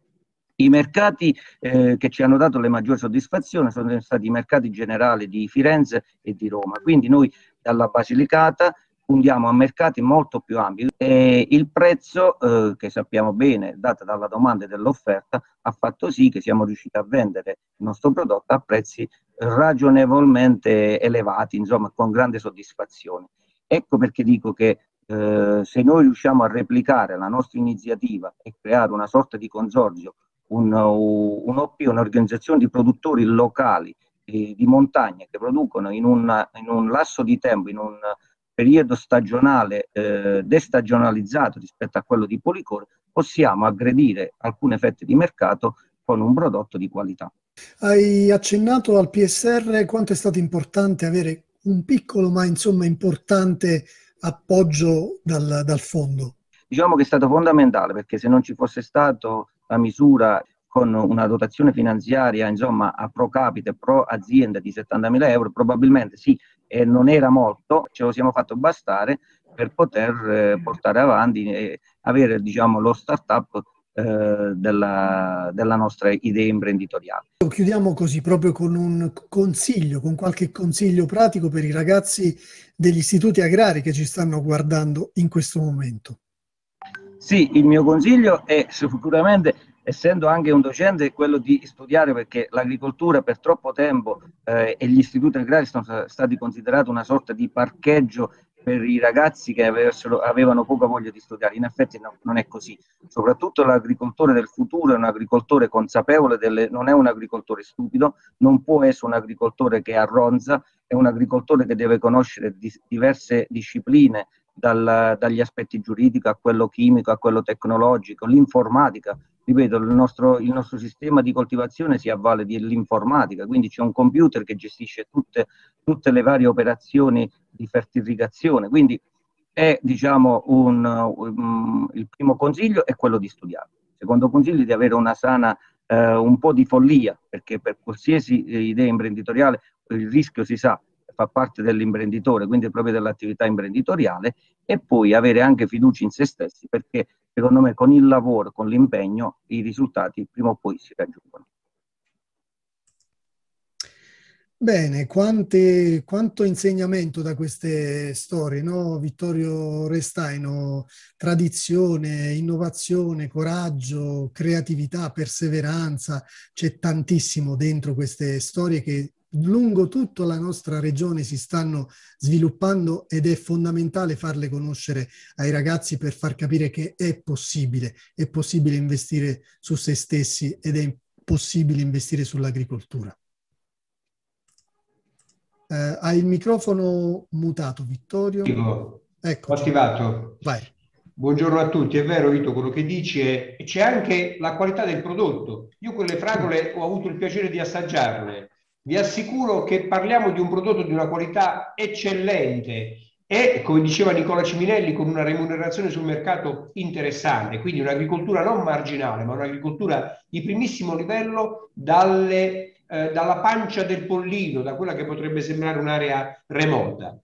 Speaker 14: I mercati eh, che ci hanno dato le maggiori soddisfazioni sono stati i mercati generali di Firenze e di Roma, quindi noi dalla Basilicata puntiamo a mercati molto più ampi e il prezzo eh, che sappiamo bene, data dalla domanda e dall'offerta, ha fatto sì che siamo riusciti a vendere il nostro prodotto a prezzi ragionevolmente elevati, insomma con grande soddisfazione. Ecco perché dico che eh, se noi riusciamo a replicare la nostra iniziativa e creare una sorta di consorzio, un, un O P, un'organizzazione di produttori locali eh, di montagna che producono in, una, in un lasso di tempo, in un periodo stagionale eh, destagionalizzato rispetto a quello di Policore, possiamo aggredire alcune fette di mercato con un prodotto di qualità.
Speaker 3: Hai accennato al P S R, quanto è stato importante avere un piccolo ma insomma importante appoggio dal, dal fondo.
Speaker 14: Diciamo che è stato fondamentale, perché se non ci fosse stato la misura con una dotazione finanziaria insomma a pro capite, pro azienda di settantamila euro, probabilmente sì, e non era molto, ce lo siamo fatto bastare per poter eh, portare avanti e avere diciamo lo start-up eh, della, della nostra idea imprenditoriale.
Speaker 3: Chiudiamo così proprio con un consiglio, con qualche consiglio pratico per i ragazzi degli istituti agrari che ci stanno guardando in questo momento.
Speaker 14: Sì, il mio consiglio è sicuramente, essendo anche un docente, quello di studiare, perché l'agricoltura per troppo tempo eh, e gli istituti agrari sono stati considerati una sorta di parcheggio per i ragazzi che avessero, avevano poca voglia di studiare. In effetti no, non è così. Soprattutto l'agricoltore del futuro è un agricoltore consapevole, delle, non è un agricoltore stupido, non può essere un agricoltore che arronza, è un agricoltore che deve conoscere di, diverse discipline, dal, dagli aspetti giuridici a quello chimico, a quello tecnologico, l'informatica. Ripeto, il nostro, il nostro sistema di coltivazione si avvale dell'informatica, quindi c'è un computer che gestisce tutte, tutte le varie operazioni di fertilizazione, quindi è, diciamo, un, um, il primo consiglio è quello di studiare. Il secondo consiglio è di avere una sana, eh, un po' di follia, perché per qualsiasi eh, idea imprenditoriale il rischio si sa, fa parte dell'imprenditore, quindi proprio dell'attività imprenditoriale, e poi avere anche fiducia in se stessi, perché secondo me con il lavoro, con l'impegno, i risultati prima o poi si raggiungono.
Speaker 3: Bene, quante, quanto insegnamento da queste storie, no? Vittorio Restaino, tradizione, innovazione, coraggio, creatività, perseveranza, c'è tantissimo dentro queste storie che lungo tutta la nostra regione si stanno sviluppando ed è fondamentale farle conoscere ai ragazzi per far capire che è possibile, è possibile investire su se stessi ed è possibile investire sull'agricoltura. Eh, hai il microfono mutato, Vittorio. Ecco.
Speaker 15: Ho attivato.
Speaker 3: Vai.
Speaker 15: Buongiorno a tutti, è vero Vito quello che dici, e c'è anche la qualità del prodotto. Io quelle fragole ho avuto il piacere di assaggiarle. Vi assicuro che parliamo di un prodotto di una qualità eccellente e, come diceva Nicola Ciminelli, con una remunerazione sul mercato interessante, quindi un'agricoltura non marginale, ma un'agricoltura di primissimo livello dalle... Eh, dalla pancia del Pollino, da quella che potrebbe sembrare un'area remota.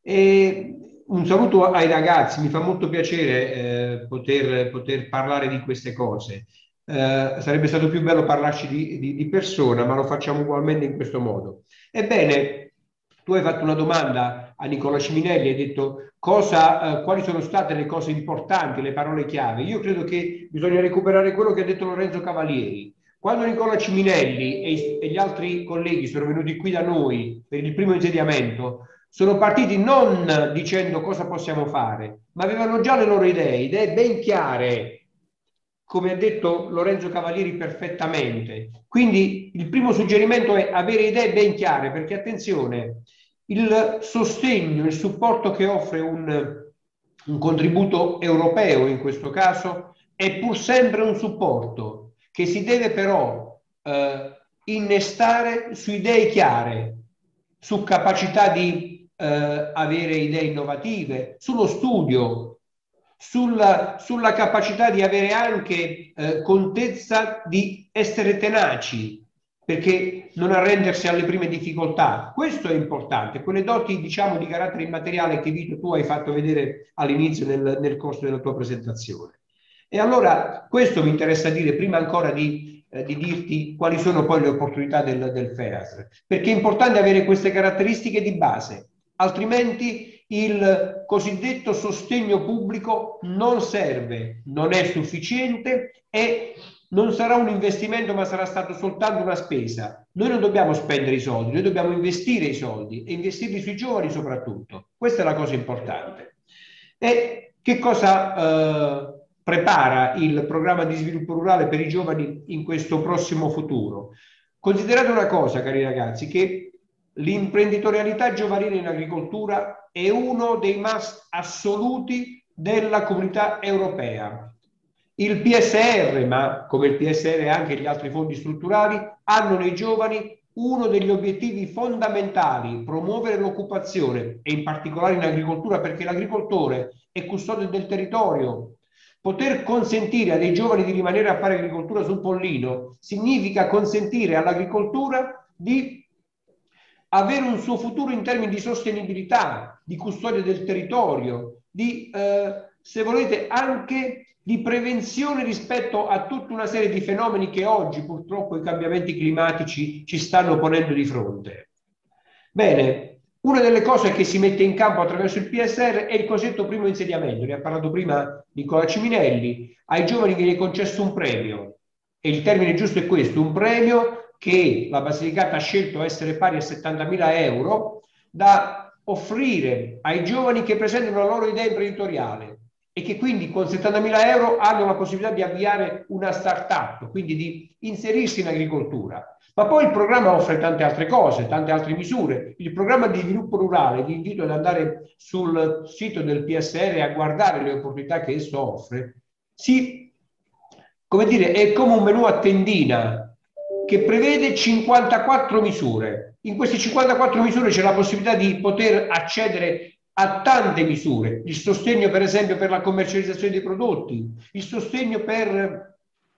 Speaker 15: E un saluto ai ragazzi, mi fa molto piacere eh, poter, poter parlare di queste cose. Eh, sarebbe stato più bello parlarci di, di, di persona, ma lo facciamo ugualmente in questo modo. Ebbene, tu hai fatto una domanda a Nicola Ciminelli, hai detto cosa, eh, quali sono state le cose importanti, le parole chiave. Io credo che bisogna recuperare quello che ha detto Lorenzo Cavalieri. Quando Nicola Ciminelli e, e gli altri colleghi sono venuti qui da noi per il primo insediamento, sono partiti non dicendo cosa possiamo fare, ma avevano già le loro idee, idee ben chiare, come ha detto Lorenzo Cavalieri perfettamente. Quindi il primo suggerimento è avere idee ben chiare, perché attenzione, il sostegno, il supporto che offre un, un contributo europeo in questo caso è pur sempre un supporto che si deve però eh, innestare su idee chiare, su capacità di eh, avere idee innovative, sullo studio, sulla, sulla capacità di avere anche eh, contezza di essere tenaci, perché non arrendersi alle prime difficoltà. Questo è importante, quelle doti, diciamo, di carattere immateriale che Vito tu hai fatto vedere all'inizio nel, nel corso della tua presentazione. E allora questo mi interessa dire prima ancora di, eh, di dirti quali sono poi le opportunità del, del FEASR, perché è importante avere queste caratteristiche di base, altrimenti il cosiddetto sostegno pubblico non serve, non è sufficiente e non sarà un investimento, ma sarà stato soltanto una spesa. Noi non dobbiamo spendere i soldi, noi dobbiamo investire i soldi e investirli sui giovani soprattutto. Questa è la cosa importante. E che cosa... Eh, prepara il programma di sviluppo rurale per i giovani in questo prossimo futuro? Considerate una cosa, cari ragazzi, che l'imprenditorialità giovanile in agricoltura è uno dei must assoluti della comunità europea. Il P S R, ma come il P S R anche gli altri fondi strutturali, hanno nei giovani uno degli obiettivi fondamentali: promuovere l'occupazione, e in particolare in agricoltura, perché l'agricoltore è custode del territorio. Poter consentire a dei giovani di rimanere a fare agricoltura sul Pollino significa consentire all'agricoltura di avere un suo futuro in termini di sostenibilità, di custodia del territorio, di, eh, se volete, anche di prevenzione rispetto a tutta una serie di fenomeni che oggi purtroppo i cambiamenti climatici ci stanno ponendo di fronte. Bene. Una delle cose che si mette in campo attraverso il P S R è il cosiddetto primo insediamento, ne ha parlato prima Nicola Ciminelli. Ai giovani viene concesso un premio, e il termine giusto è questo, un premio che la Basilicata ha scelto essere pari a settantamila euro, da offrire ai giovani che presentano la loro idea imprenditoriale e che quindi con settantamila euro hanno la possibilità di avviare una start-up, quindi di inserirsi in agricoltura. Ma poi il programma offre tante altre cose, tante altre misure. Il programma di sviluppo rurale, vi invito ad andare sul sito del P S R e a guardare le opportunità che esso offre, si, come dire, è come un menù a tendina che prevede cinquantaquattro misure. In queste cinquantaquattro misure c'è la possibilità di poter accedere a tante misure. Il sostegno, per esempio, per la commercializzazione dei prodotti, il sostegno per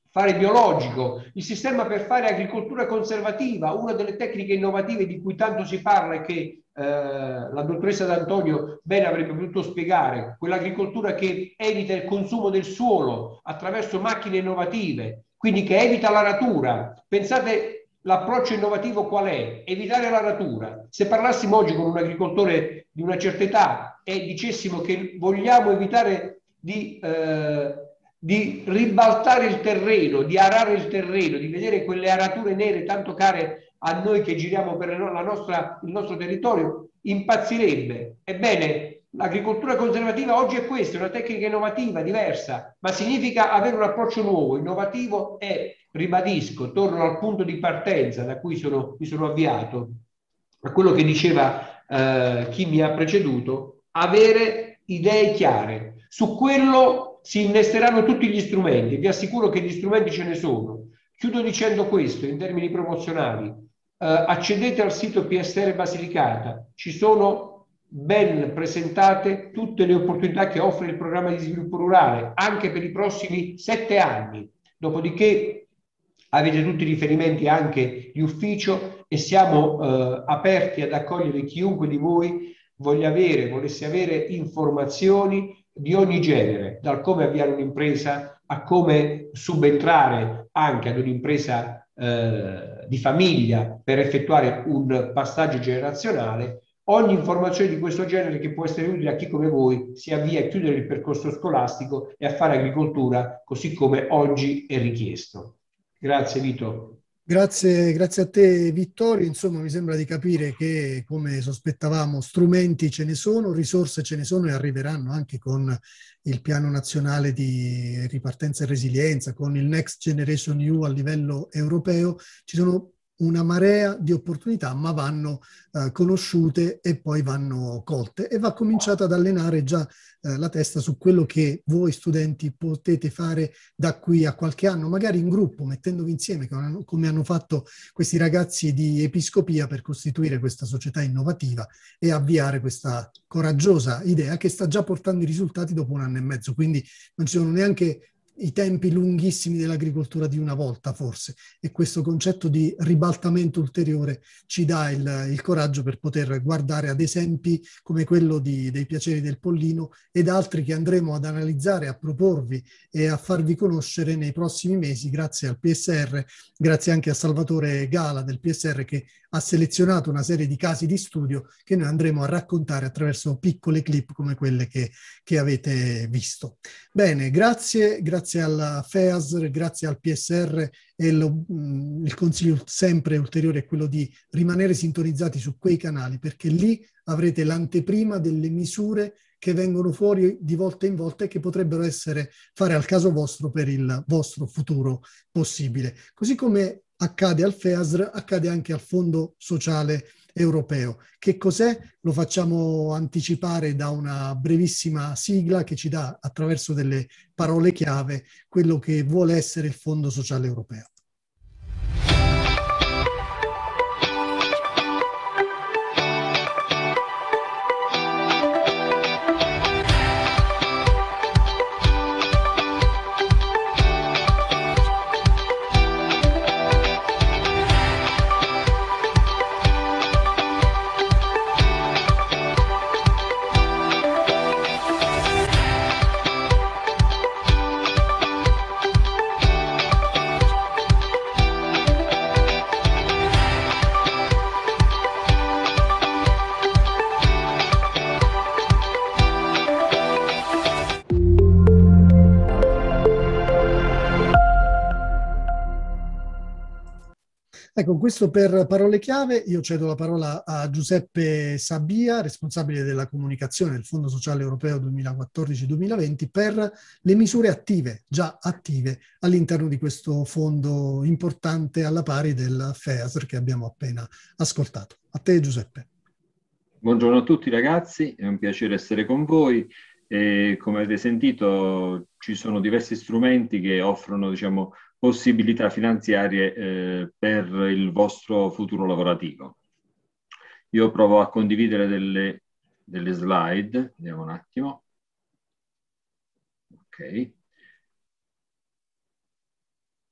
Speaker 15: fare biologico, il sistema per fare agricoltura conservativa. Una delle tecniche innovative di cui tanto si parla e che eh, la dottoressa D'Antonio bene avrebbe potuto spiegare, quell'agricoltura che evita il consumo del suolo attraverso macchine innovative, quindi che evita l'aratura. Pensate, l'approccio innovativo qual è? Evitare l'aratura. Se parlassimo oggi con un agricoltore di una certa età e dicessimo che vogliamo evitare di... Eh, di ribaltare il terreno, di arare il terreno, di vedere quelle arature nere tanto care a noi che giriamo per la nostra, il nostro territorio, impazzirebbe. Ebbene, l'agricoltura conservativa oggi è questa, è una tecnica innovativa, diversa, ma significa avere un approccio nuovo, innovativo e, ribadisco, torno al punto di partenza da cui sono, mi sono avviato, a quello che diceva eh, chi mi ha preceduto, avere idee chiare. Su quello si innesteranno tutti gli strumenti, vi assicuro che gli strumenti ce ne sono. Chiudo dicendo questo in termini promozionali. Eh, accedete al sito P S R Basilicata, ci sono ben presentate tutte le opportunità che offre il programma di sviluppo rurale, anche per i prossimi sette anni. Dopodiché avete tutti i riferimenti anche di ufficio e siamo eh, aperti ad accogliere chiunque di voi voglia avere, volesse avere informazioni di ogni genere, dal come avviare un'impresa a come subentrare anche ad un'impresa eh, di famiglia per effettuare un passaggio generazionale. Ogni informazione di questo genere che può essere utile a chi come voi si avvia a chiudere il percorso scolastico e a fare agricoltura così come oggi è richiesto. Grazie Vito.
Speaker 3: Grazie, grazie a te Vittorio. Insomma, mi sembra di capire che, come sospettavamo, strumenti ce ne sono, risorse ce ne sono e arriveranno anche con il Piano Nazionale di Ripartenza e Resilienza, con il Next Generation E U a livello europeo. Ci sono una marea di opportunità, ma vanno eh, conosciute e poi vanno colte, e va cominciato ad allenare già eh, la testa su quello che voi studenti potete fare da qui a qualche anno, magari in gruppo, mettendovi insieme come, come hanno fatto questi ragazzi di Episcopia per costituire questa società innovativa e avviare questa coraggiosa idea che sta già portando i risultati dopo un anno e mezzo, quindi non ci sono neanche i tempi lunghissimi dell'agricoltura di una volta forse, e questo concetto di ribaltamento ulteriore ci dà il, il coraggio per poter guardare ad esempi come quello di, dei Piaceri del Pollino ed altri che andremo ad analizzare, a proporvi e a farvi conoscere nei prossimi mesi grazie al P S R, grazie anche a Salvatore Gala del P S R che ha selezionato una serie di casi di studio che noi andremo a raccontare attraverso piccole clip come quelle che, che avete visto. Bene, grazie, grazie alla F E A S R, grazie al P S R, e lo, mh, il consiglio sempre ulteriore è quello di rimanere sintonizzati su quei canali, perché lì avrete l'anteprima delle misure che vengono fuori di volta in volta e che potrebbero essere fare al caso vostro per il vostro futuro possibile. Così come accade al F E A S R, accade anche al Fondo Sociale Europeo. Che cos'è? Lo facciamo anticipare da una brevissima sigla che ci dà, attraverso delle parole chiave, quello che vuole essere il Fondo Sociale Europeo. Ecco, questo per parole chiave. Io cedo la parola a Giuseppe Sabia, responsabile della comunicazione del Fondo Sociale Europeo duemilaquattordici duemilaventi, per le misure attive, già attive, all'interno di questo fondo importante alla pari del F E A S R che abbiamo appena ascoltato. A te Giuseppe.
Speaker 16: Buongiorno a tutti ragazzi, è un piacere essere con voi. E come avete sentito ci sono diversi strumenti che offrono, diciamo, possibilità finanziarie eh, per il vostro futuro lavorativo. Io provo a condividere delle, delle slide, vediamo un attimo. Ok.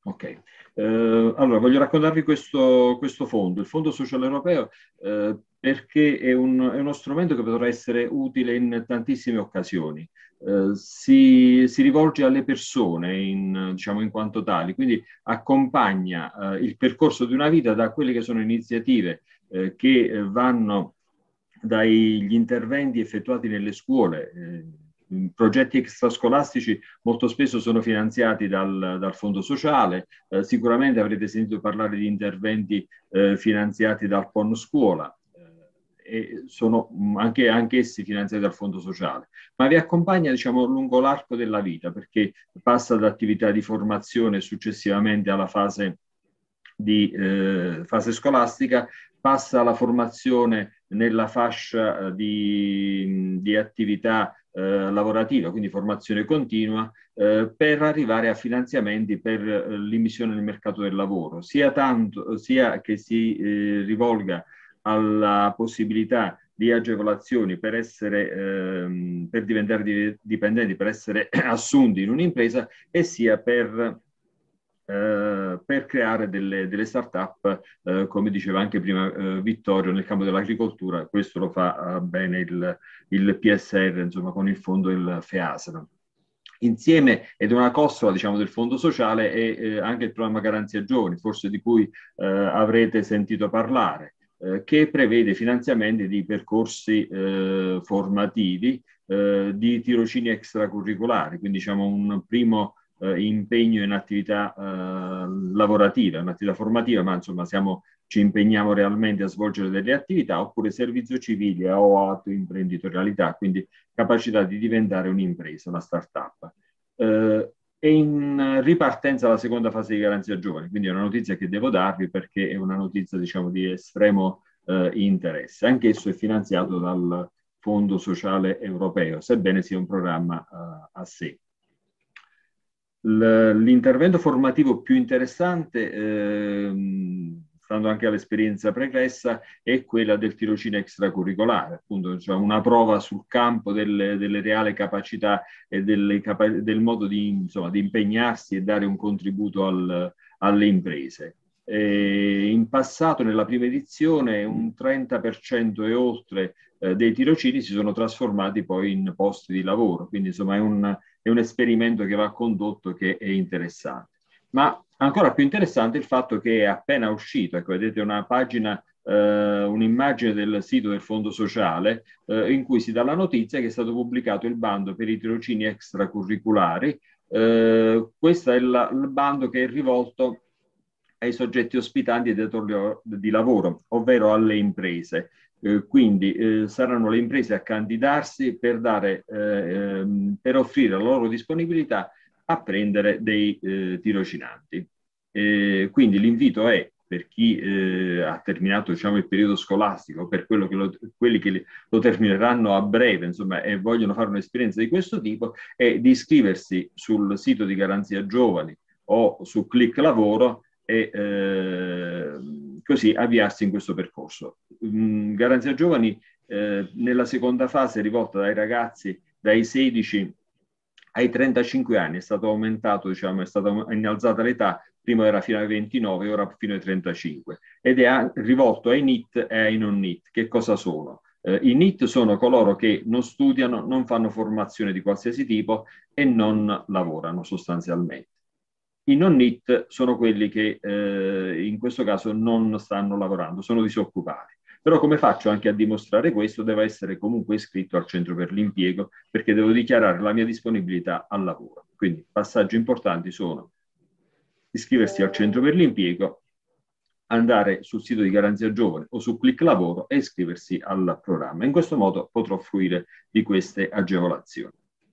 Speaker 16: Ok, eh, allora voglio raccontarvi questo, questo fondo, il Fondo Sociale Europeo, eh, perché è, un, è uno strumento che potrà essere utile in tantissime occasioni. Eh, si, si rivolge alle persone in, diciamo, in quanto tali, quindi accompagna eh, il percorso di una vita da quelle che sono iniziative eh, che vanno dagli interventi effettuati nelle scuole. Eh, progetti extrascolastici molto spesso sono finanziati dal, dal Fondo Sociale, eh, sicuramente avrete sentito parlare di interventi eh, finanziati dal P O N Scuola, eh, e sono anche, anche essi finanziati dal Fondo Sociale, ma vi accompagna, diciamo, lungo l'arco della vita, perché passa da attività di formazione successivamente alla fase di eh, fase scolastica, passa alla formazione nella fascia di, di attività eh, lavorativa, quindi formazione continua, eh, per arrivare a finanziamenti per eh, l'immissione nel mercato del lavoro, sia, tanto, sia che si eh, rivolga alla possibilità di agevolazioni per essere ehm, per diventare dipendenti, per essere assunti in un'impresa, e sia per Uh, per creare delle, delle start-up, uh, come diceva anche prima uh, Vittorio, nel campo dell'agricoltura. Questo lo fa uh, bene il, il P S R, insomma, con il fondo del FEASR. Insieme, ed è una costola, diciamo, del Fondo Sociale, è eh, anche il programma Garanzia Giovani, forse di cui uh, avrete sentito parlare, uh, che prevede finanziamenti di percorsi uh, formativi, uh, di tirocini extracurricolari, quindi, diciamo, un primo Eh, impegno in attività eh, lavorativa, un'attività formativa, ma insomma siamo, ci impegniamo realmente a svolgere delle attività, oppure servizio civile o autoimprenditorialità, quindi capacità di diventare un'impresa, una start-up. Eh, e in ripartenza la seconda fase di Garanzia Giovani, quindi è una notizia che devo darvi perché è una notizia, diciamo, di estremo eh, interesse. Anch'esso è finanziato dal Fondo Sociale Europeo, sebbene sia un programma eh, a sé. L'intervento formativo più interessante, ehm, stando anche all'esperienza pregressa, è quella del tirocinio extracurricolare, appunto, cioè una prova sul campo delle, delle reali capacità e delle capa del modo di, insomma, di impegnarsi e dare un contributo al, alle imprese. E in passato, nella prima edizione, un trenta per cento e oltre eh, dei tirocini si sono trasformati poi in posti di lavoro, quindi insomma è un, è un esperimento che va condotto, che è interessante. Ma ancora più interessante è il fatto che è appena uscito, ecco, vedete una pagina, eh, un'immagine del sito del Fondo Sociale eh, in cui si dà la notizia che è stato pubblicato il bando per i tirocini extracurriculari. Eh, questo è la, il bando che è rivolto ai soggetti ospitanti e datori di lavoro, ovvero alle imprese. Eh, quindi eh, saranno le imprese a candidarsi per, dare, eh, per offrire la loro disponibilità a prendere dei eh, tirocinanti. Eh, quindi l'invito è, per chi eh, ha terminato, diciamo, il periodo scolastico, per quello che lo, quelli che lo termineranno a breve, insomma, e vogliono fare un'esperienza di questo tipo, è di iscriversi sul sito di Garanzia Giovani o su Click Lavoro e eh, così avviarsi in questo percorso. Mm, Garanzia Giovani eh, nella seconda fase, rivolta dai ragazzi dai sedici ai trentacinque anni, è stato aumentato, diciamo, è stata innalzata l'età, prima era fino ai ventinove, ora fino ai trentacinque, ed è rivolto ai N I T e ai non N I T. Che cosa sono? Eh, I N I T sono coloro che non studiano, non fanno formazione di qualsiasi tipo e non lavorano sostanzialmente. I non N I T sono quelli che eh, in questo caso non stanno lavorando, sono disoccupati. Però come faccio anche a dimostrare questo? Devo essere comunque iscritto al centro per l'impiego, perché devo dichiarare la mia disponibilità al lavoro. Quindi passaggi importanti sono iscriversi al centro per l'impiego, andare sul sito di Garanzia Giovane o su Click Lavoro e iscriversi al programma. In questo modo potrò fruire di queste agevolazioni.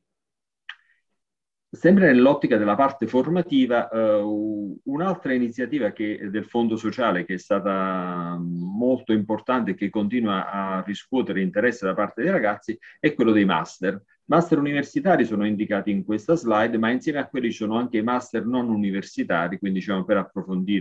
Speaker 16: Sempre nell'ottica della parte formativa, uh, un'altra iniziativa che, del Fondo Sociale, che è stata molto importante e che continua a riscuotere interesse da parte dei ragazzi, è quello dei master. Master universitari sono indicati in questa slide, ma insieme a quelli ci sono anche i master non universitari, quindi, diciamo, per approfondire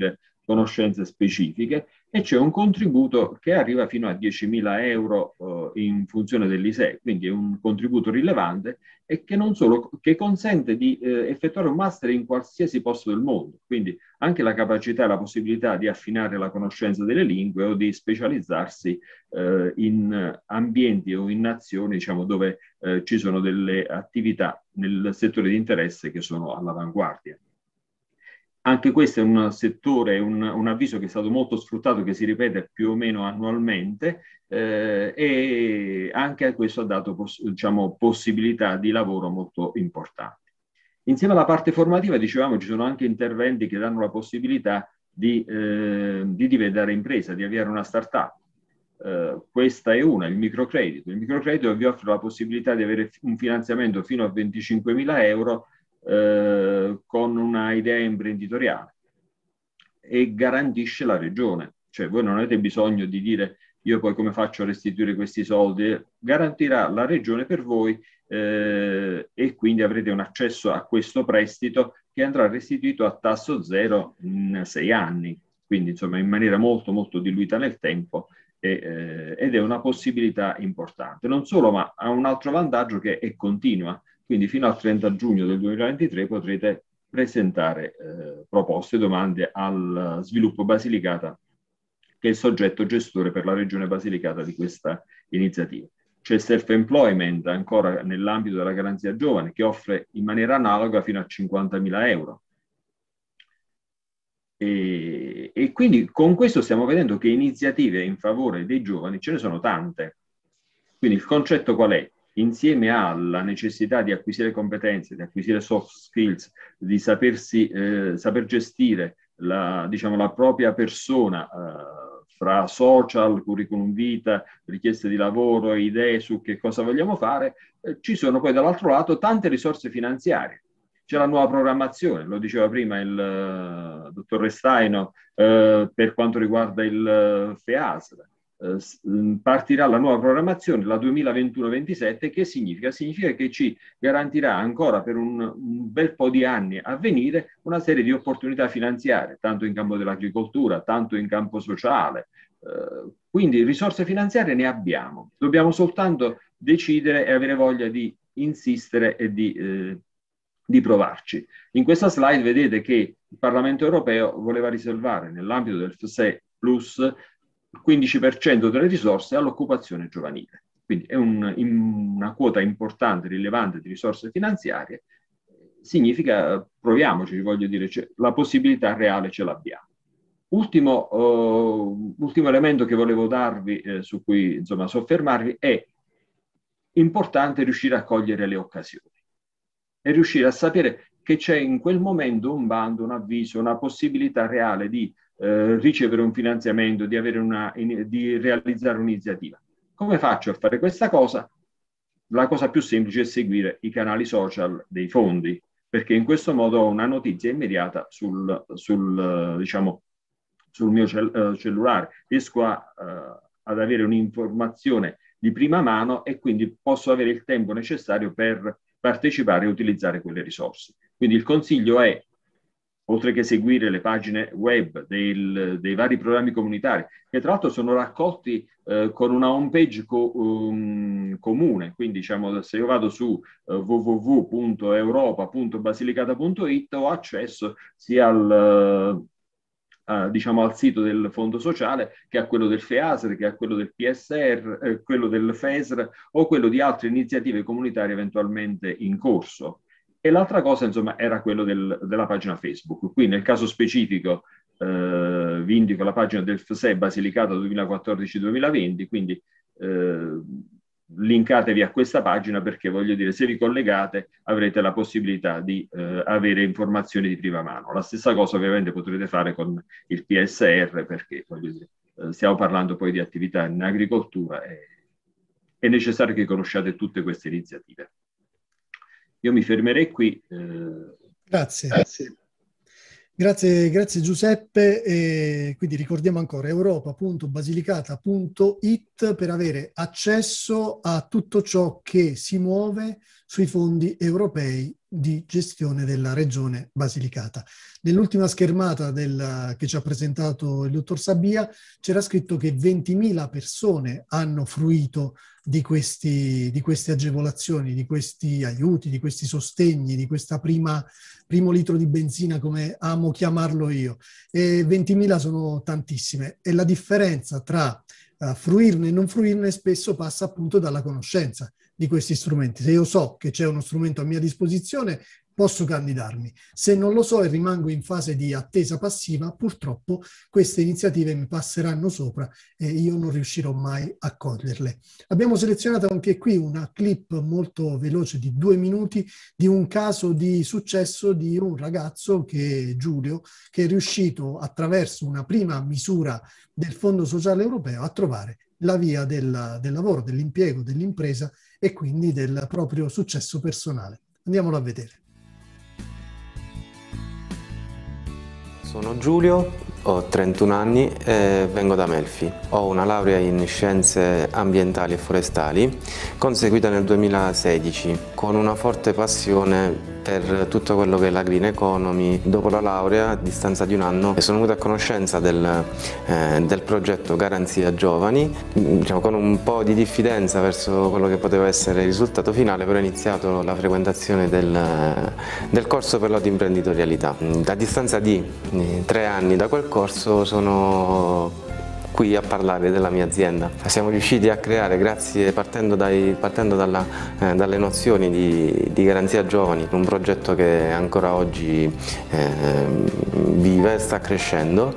Speaker 16: conoscenze specifiche, e c'è un contributo che arriva fino a diecimila euro eh, in funzione dell'I S E E, quindi è un contributo rilevante e che non solo, che consente di eh, effettuare un master in qualsiasi posto del mondo, quindi anche la capacità e la possibilità di affinare la conoscenza delle lingue o di specializzarsi eh, in ambienti o in nazioni, diciamo, dove eh, ci sono delle attività nel settore di interesse che sono all'avanguardia. Anche questo è un settore, un, un avviso che è stato molto sfruttato, che si ripete più o meno annualmente, eh, e anche questo ha dato poss- diciamo, possibilità di lavoro molto importanti. Insieme alla parte formativa, dicevamo, ci sono anche interventi che danno la possibilità di, eh, di diventare impresa, di avviare una startup. Eh, questa è una, il microcredito. Il microcredito vi offre la possibilità di avere un finanziamento fino a venticinquemila euro Eh, con una idea imprenditoriale, e garantisce la regione, cioè voi non avete bisogno di dire io poi come faccio a restituire questi soldi, garantirà la regione per voi eh, e quindi avrete un accesso a questo prestito che andrà restituito a tasso zero in sei anni, quindi insomma in maniera molto molto diluita nel tempo, e, eh, ed è una possibilità importante. Non solo, ma ha un altro vantaggio, che è continua. Quindi fino al trenta giugno del duemilaventitré potrete presentare eh, proposte e domande al Sviluppo Basilicata, che è il soggetto gestore per la regione Basilicata di questa iniziativa. C'è il self-employment ancora nell'ambito della garanzia giovane, che offre in maniera analoga fino a cinquantamila euro. E, e quindi con questo stiamo vedendo che iniziative in favore dei giovani ce ne sono tante. Quindi il concetto qual è? Insieme alla necessità di acquisire competenze, di acquisire soft skills, di sapersi, eh, saper gestire la, diciamo, la propria persona eh, fra social, curriculum vita, richieste di lavoro, idee su che cosa vogliamo fare, eh, ci sono poi dall'altro lato tante risorse finanziarie. C'è la nuova programmazione, lo diceva prima il uh, dottor Restaino, uh, per quanto riguarda il uh, FEASR. Partirà la nuova programmazione, la duemilaventuno ventisette. Che significa? Significa che ci garantirà ancora per un, un bel po' di anni a venire una serie di opportunità finanziarie, tanto in campo dell'agricoltura, tanto in campo sociale. Eh, quindi risorse finanziarie ne abbiamo, dobbiamo soltanto decidere e avere voglia di insistere e di, eh, di provarci. In questa slide vedete che il Parlamento europeo voleva riservare nell'ambito del F S E Plus il quindici per cento delle risorse all'occupazione giovanile. Quindi è un, in, una quota importante, rilevante di risorse finanziarie. Significa, proviamoci, voglio dire, cioè, la possibilità reale ce l'abbiamo. Ultimo, uh, ultimo elemento che volevo darvi, eh, su cui insomma soffermarvi, è importante riuscire a cogliere le occasioni e riuscire a sapere che c'è in quel momento un bando, un avviso, una possibilità reale di Eh, ricevere un finanziamento, di, avere una, in, di realizzare un'iniziativa. Come faccio a fare questa cosa? La cosa più semplice è seguire i canali social dei fondi, perché in questo modo ho una notizia immediata sul, sul, diciamo, sul mio cell- uh, cellulare. Riesco a, uh, ad avere un'informazione di prima mano e quindi posso avere il tempo necessario per partecipare e utilizzare quelle risorse. Quindi il consiglio è, oltre che seguire le pagine web del, dei vari programmi comunitari, che tra l'altro sono raccolti eh, con una home page co, um, comune, quindi diciamo, se io vado su uh, w w w punto europa punto basilicata punto i t ho accesso sia al, uh, uh, diciamo, al sito del Fondo Sociale, che a quello del FEASR, che a quello del P S R, eh, quello del FESR o quello di altre iniziative comunitarie eventualmente in corso. E l'altra cosa, insomma, era quello del, della pagina Facebook. Qui nel caso specifico eh, vi indico la pagina del F S E Basilicata duemilaquattordici duemilaventi, quindi eh, linkatevi a questa pagina, perché voglio dire, se vi collegate avrete la possibilità di eh, avere informazioni di prima mano. La stessa cosa ovviamente potrete fare con il P S R, perché voglio dire, eh, stiamo parlando poi di attività in agricoltura e è necessario che conosciate tutte queste iniziative. Io mi fermerei qui. Eh...
Speaker 3: Grazie. Grazie. Grazie, grazie Giuseppe. E quindi ricordiamo ancora europa punto basilicata punto i t per avere accesso a tutto ciò che si muove sui fondi europei di gestione della regione Basilicata. Nell'ultima schermata del, che ci ha presentato il dottor Sabia c'era scritto che ventimila persone hanno fruito di, questi, di queste agevolazioni, di questi aiuti, di questi sostegni, di questa prima primo litro di benzina, come amo chiamarlo io. E ventimila sono tantissime, e la differenza tra uh, fruirne e non fruirne spesso passa appunto dalla conoscenza di questi strumenti. Se io so che c'è uno strumento a mia disposizione, posso candidarmi. Se non lo so e rimango in fase di attesa passiva, purtroppo queste iniziative mi passeranno sopra e io non riuscirò mai a coglierle. Abbiamo selezionato anche qui una clip molto veloce di due minuti di un caso di successo di un ragazzo, che è Giulio, che è riuscito attraverso una prima misura del Fondo Sociale Europeo a trovare la via del, del lavoro, dell'impiego, dell'impresa e quindi del proprio successo personale. Andiamolo a vedere.
Speaker 17: Sono Giulio, ho trentuno anni e vengo da Melfi. Ho una laurea in scienze ambientali e forestali, conseguita nel duemilasedici, con una forte passione per tutto quello che è la green economy. Dopo la laurea, a distanza di un anno, sono venuto a conoscenza del, eh, del progetto Garanzia Giovani, diciamo, con un po' di diffidenza verso quello che poteva essere il risultato finale, però ho iniziato la frequentazione del, del corso per l'autoimprenditorialità. A distanza di tre anni da quel corso sono qui a parlare della mia azienda. Siamo riusciti a creare, grazie, partendo, dai, partendo dalla, eh, dalle nozioni di, di Garanzia Giovani, un progetto che ancora oggi eh, vive, sta crescendo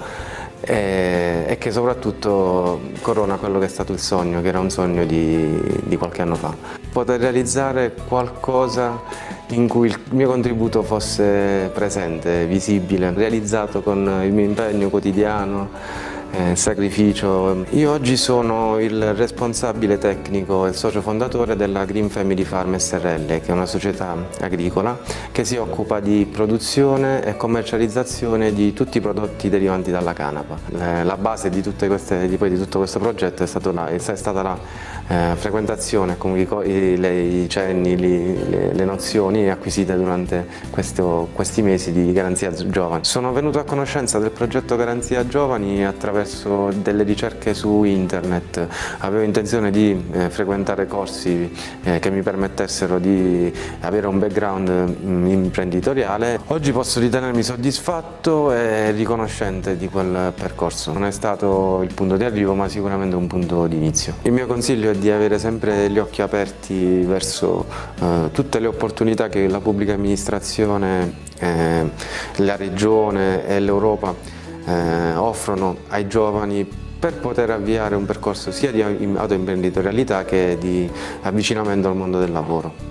Speaker 17: e, e che soprattutto corona quello che è stato il sogno, che era un sogno di, di qualche anno fa. Poter realizzare qualcosa in cui il mio contributo fosse presente, visibile, realizzato con il mio impegno quotidiano, Eh, sacrificio. Io oggi sono il responsabile tecnico e socio fondatore della Green Family Farm S R L, che è una società agricola che si occupa di produzione e commercializzazione di tutti i prodotti derivanti dalla canapa. Eh, la base di, tutte queste, di, poi di tutto questo progetto è, stato la, è stata la eh, frequentazione, comunque i, le, i cenni, li, le, le nozioni acquisite durante questo, questi mesi di Garanzia Giovani. Sono venuto a conoscenza del progetto Garanzia Giovani attraverso delle ricerche su internet. Avevo intenzione di eh, frequentare corsi eh, che mi permettessero di avere un background mh, imprenditoriale. Oggi posso ritenermi soddisfatto e riconoscente di quel percorso. Non è stato il punto di arrivo, ma sicuramente un punto di inizio. Il mio consiglio è di avere sempre gli occhi aperti verso eh, tutte le opportunità che la pubblica amministrazione, eh, la regione e l'Europa Eh, offrono ai giovani per poter avviare un percorso sia di autoimprenditorialità che di avvicinamento al mondo del lavoro.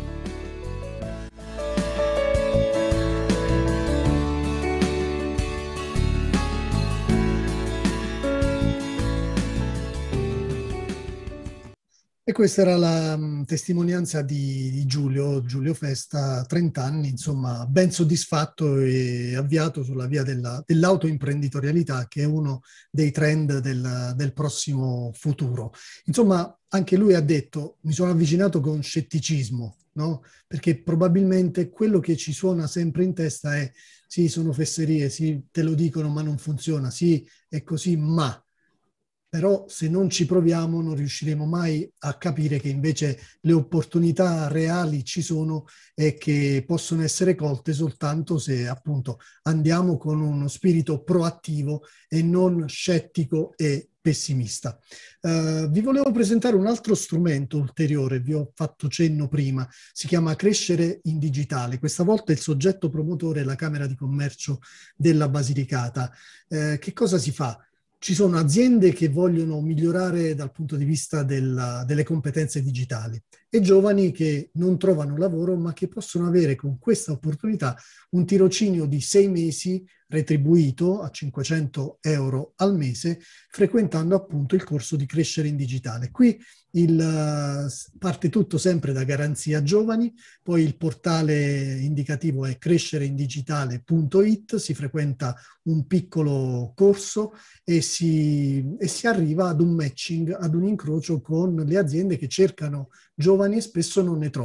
Speaker 3: E questa era la mh, testimonianza di, di Giulio, Giulio Festa, trenta anni, insomma, ben soddisfatto e avviato sulla via della, dell'autoimprenditorialità, che è uno dei trend del, del prossimo futuro. Insomma, anche lui ha detto, mi sono avvicinato con scetticismo, no? Perché probabilmente quello che ci suona sempre in testa è sì, sono fesserie, sì, te lo dicono ma non funziona, sì, è così, ma... Però se non ci proviamo non riusciremo mai a capire che invece le opportunità reali ci sono e che possono essere colte soltanto se appunto andiamo con uno spirito proattivo e non scettico e pessimista. Uh, vi volevo presentare un altro strumento ulteriore, vi ho fatto cenno prima, si chiama Crescere in Digitale. Questa volta il soggetto promotore è la Camera di Commercio della Basilicata. Uh, che cosa si fa? Ci sono aziende che vogliono migliorare dal punto di vista della, delle competenze digitali e giovani che non trovano lavoro ma che possono avere con questa opportunità un tirocinio di sei mesi retribuito a cinquecento euro al mese, frequentando appunto il corso di Crescere in Digitale. Qui il, parte tutto sempre da Garanzia Giovani, poi il portale indicativo è crescere in digitale punto it, si frequenta un piccolo corso e si, e si arriva ad un matching, ad un incrocio con le aziende che cercano giovani e spesso non ne trovano.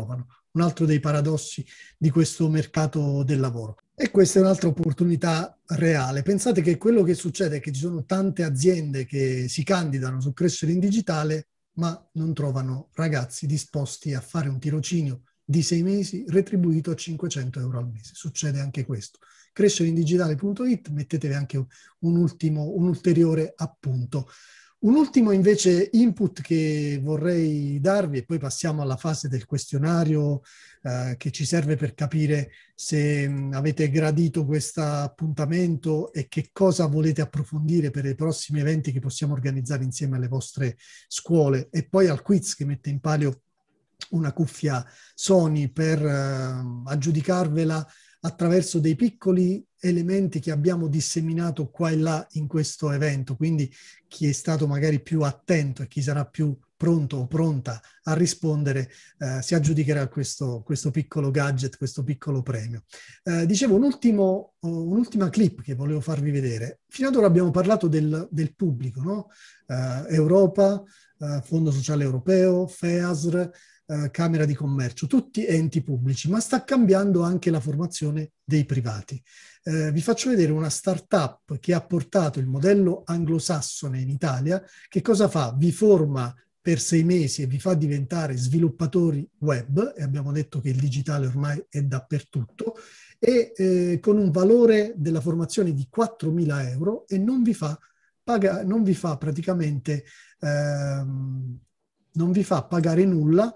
Speaker 3: un altro dei paradossi di questo mercato del lavoro. E questa è un'altra opportunità reale. Pensate che quello che succede è che ci sono tante aziende che si candidano su Crescere in Digitale, ma non trovano ragazzi disposti a fare un tirocinio di sei mesi retribuito a cinquecento euro al mese. Succede anche questo. crescereindigitale punto it, mettetevi anche un, ultimo, un ulteriore appunto. Un ultimo invece input che vorrei darvi, e poi passiamo alla fase del questionario eh, che ci serve per capire se mh, avete gradito questo appuntamento e che cosa volete approfondire per i prossimi eventi che possiamo organizzare insieme alle vostre scuole, e poi al quiz che mette in palio una cuffia Sony per eh, aggiudicarvela attraverso dei piccoli elementi che abbiamo disseminato qua e là in questo evento. Quindi chi è stato magari più attento e chi sarà più pronto o pronta a rispondere eh, si aggiudicherà questo, questo piccolo gadget, questo piccolo premio. Eh, dicevo, un ultimo, un'ultima clip che volevo farvi vedere. Fino ad ora abbiamo parlato del, del pubblico, no? Eh, Europa, eh, Fondo Sociale Europeo, FEASR, Uh, Camera di Commercio, tutti enti pubblici, ma sta cambiando anche la formazione dei privati. Uh, vi faccio vedere una startup che ha portato il modello anglosassone in Italia. Che cosa fa? Vi forma per sei mesi e vi fa diventare sviluppatori web, e abbiamo detto che il digitale ormai è dappertutto, e eh, con un valore della formazione di quattromila euro, e non vi fa, paga, non vi fa praticamente ehm, non vi fa pagare nulla.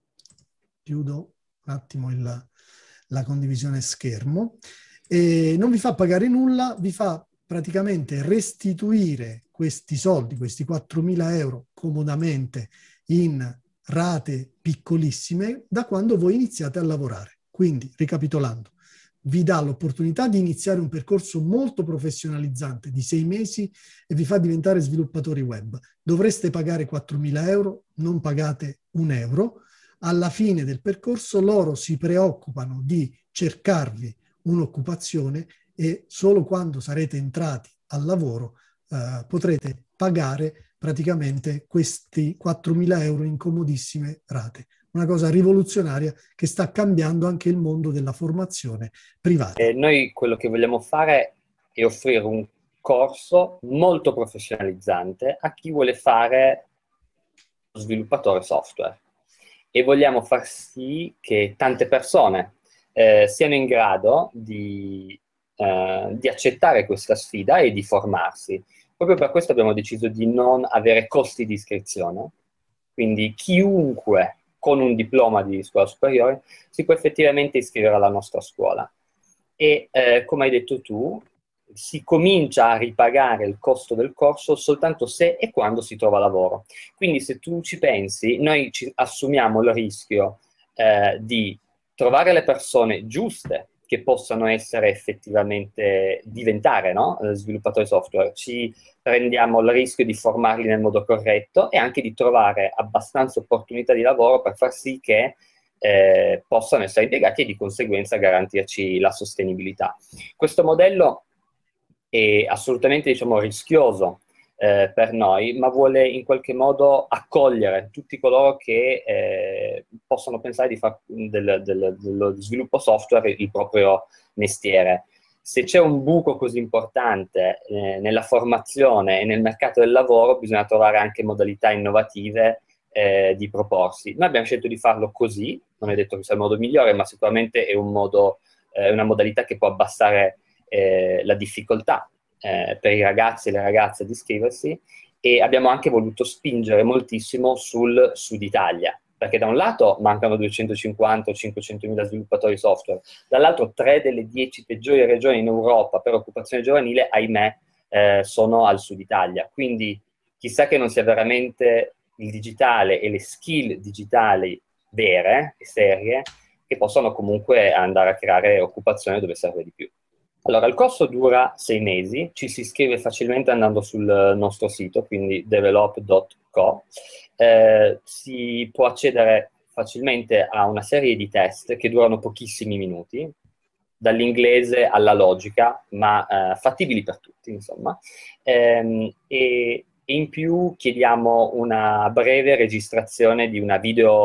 Speaker 3: Chiudo un attimo il, la condivisione schermo. E non vi fa pagare nulla, vi fa praticamente restituire questi soldi, questi quattromila euro, comodamente in rate piccolissime da quando voi iniziate a lavorare. Quindi, ricapitolando, vi dà l'opportunità di iniziare un percorso molto professionalizzante di sei mesi e vi fa diventare sviluppatori web. Dovreste pagare quattromila euro, non pagate un euro. Alla fine del percorso loro si preoccupano di cercarvi un'occupazione, e solo quando sarete entrati al lavoro eh, potrete pagare praticamente questi quattromila euro in comodissime rate. Una cosa rivoluzionaria che sta cambiando anche il mondo della formazione privata.
Speaker 18: Eh, noi quello che vogliamo fare è offrire un corso molto professionalizzante a chi vuole fare lo sviluppatore software. E vogliamo far sì che tante persone eh, siano in grado di, eh, di accettare questa sfida e di formarsi. Proprio per questo abbiamo deciso di non avere costi di iscrizione, quindi chiunque con un diploma di scuola superiore si può effettivamente iscrivere alla nostra scuola. E eh, come hai detto tu, si comincia a ripagare il costo del corso soltanto se e quando si trova lavoro. Quindi se tu ci pensi, noi ci assumiamo il rischio eh, di trovare le persone giuste che possano essere effettivamente, diventare no? sviluppatori software. Ci prendiamo il rischio di formarli nel modo corretto e anche di trovare abbastanza opportunità di lavoro per far sì che eh, possano essere impiegati e di conseguenza garantirci la sostenibilità. Questo modello è assolutamente, diciamo, rischioso eh, per noi, ma vuole in qualche modo accogliere tutti coloro che eh, possono pensare di fare del, del, dello sviluppo software il proprio mestiere. Se c'è un buco così importante eh, nella formazione e nel mercato del lavoro, bisogna trovare anche modalità innovative eh, di proporsi. Noi abbiamo scelto di farlo così, non è detto che sia il modo migliore, ma sicuramente è un modo, eh, una modalità che può abbassare Eh, la difficoltà eh, per i ragazzi e le ragazze di iscriversi, e abbiamo anche voluto spingere moltissimo sul Sud Italia, perché da un lato mancano duecentocinquanta o cinquecentomila sviluppatori software, dall'altro tre delle dieci peggiori regioni in Europa per occupazione giovanile, ahimè, eh, sono al Sud Italia. Quindi chissà che non sia veramente il digitale e le skill digitali vere e serie che possano comunque andare a creare occupazione dove serve di più. Allora, il corso dura sei mesi, ci si iscrive facilmente andando sul nostro sito, quindi develop punto co. Eh, si può accedere facilmente a una serie di test che durano pochissimi minuti, dall'inglese alla logica, ma eh, fattibili per tutti, insomma. Eh, e, e in più chiediamo una breve registrazione di una video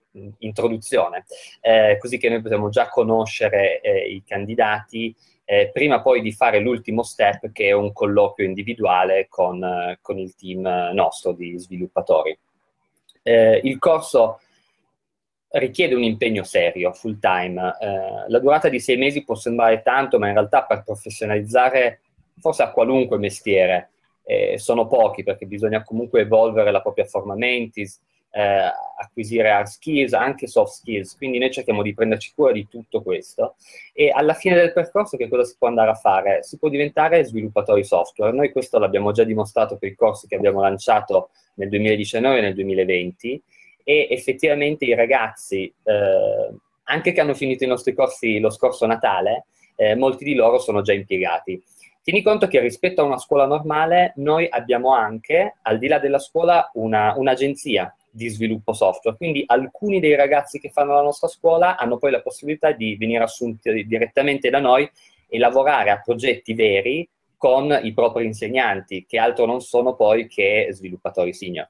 Speaker 18: introduzione, eh, così che noi possiamo già conoscere eh, i candidati eh, prima poi di fare l'ultimo step, che è un colloquio individuale con, eh, con il team nostro di sviluppatori. Eh, il corso richiede un impegno serio, full time. Eh, la durata di sei mesi può sembrare tanto, ma in realtà per professionalizzare forse a qualunque mestiere eh, sono pochi, perché bisogna comunque evolvere la propria forma mentis, eh, acquisire hard skills, anche soft skills, quindi noi cerchiamo di prenderci cura di tutto questo e alla fine del percorso che cosa si può andare a fare? Si può diventare sviluppatori software. Noi questo l'abbiamo già dimostrato per i corsi che abbiamo lanciato nel duemiladiciannove e nel duemilaventi, e effettivamente i ragazzi, eh, anche che hanno finito i nostri corsi lo scorso Natale, eh, molti di loro sono già impiegati. Tieni conto che rispetto a una scuola normale noi abbiamo anche, al di là della scuola, una, un'agenzia di sviluppo software, quindi alcuni dei ragazzi che fanno la nostra scuola hanno poi la possibilità di venire assunti direttamente da noi e lavorare a progetti veri con i propri insegnanti, che altro non sono poi che sviluppatori senior.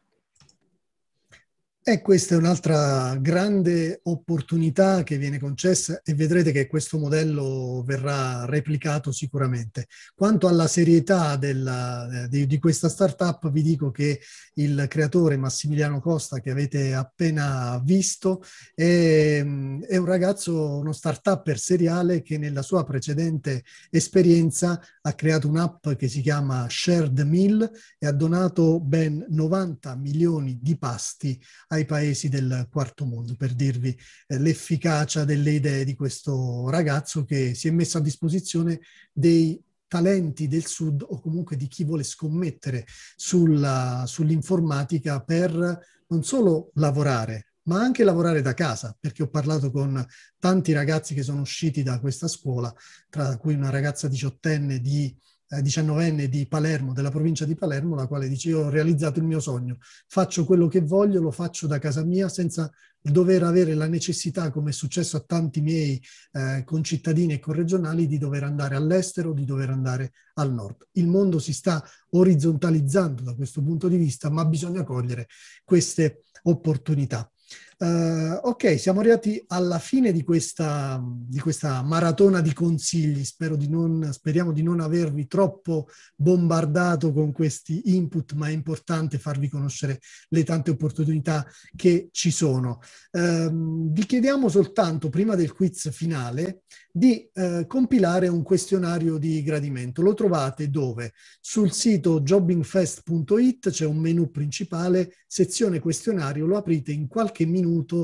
Speaker 3: E questa è un'altra grande opportunità che viene concessa e vedrete che questo modello verrà replicato sicuramente. Quanto alla serietà della, di, di questa startup, vi dico che il creatore Massimiliano Costa, che avete appena visto, è, è un ragazzo, uno startupper seriale che nella sua precedente esperienza ha creato un'app che si chiama Shared Meal e ha donato ben novanta milioni di pasti ai paesi del quarto mondo, per dirvi eh, l'efficacia delle idee di questo ragazzo che si è messo a disposizione dei talenti del Sud o comunque di chi vuole scommettere sulla, sull'informatica per non solo lavorare, ma anche lavorare da casa, perché ho parlato con tanti ragazzi che sono usciti da questa scuola, tra cui una ragazza diciottenne di Eh, diciannovenne di Palermo, della provincia di Palermo, la quale dice: io ho realizzato il mio sogno, faccio quello che voglio, lo faccio da casa mia senza dover avere la necessità, come è successo a tanti miei eh, concittadini e corregionali, di dover andare all'estero, di dover andare al nord. Il mondo si sta orizzontalizzando da questo punto di vista, ma bisogna cogliere queste opportunità. Uh, ok, siamo arrivati alla fine di questa, di questa maratona di consigli. Spero di non, speriamo di non avervi troppo bombardato con questi input, ma è importante farvi conoscere le tante opportunità che ci sono. Uh, vi chiediamo soltanto, prima del quiz finale, di uh, compilare un questionario di gradimento. Lo trovate dove? Sul sito jobbingfest punto it c'è un menu principale, sezione questionario, lo aprite, in qualche minuto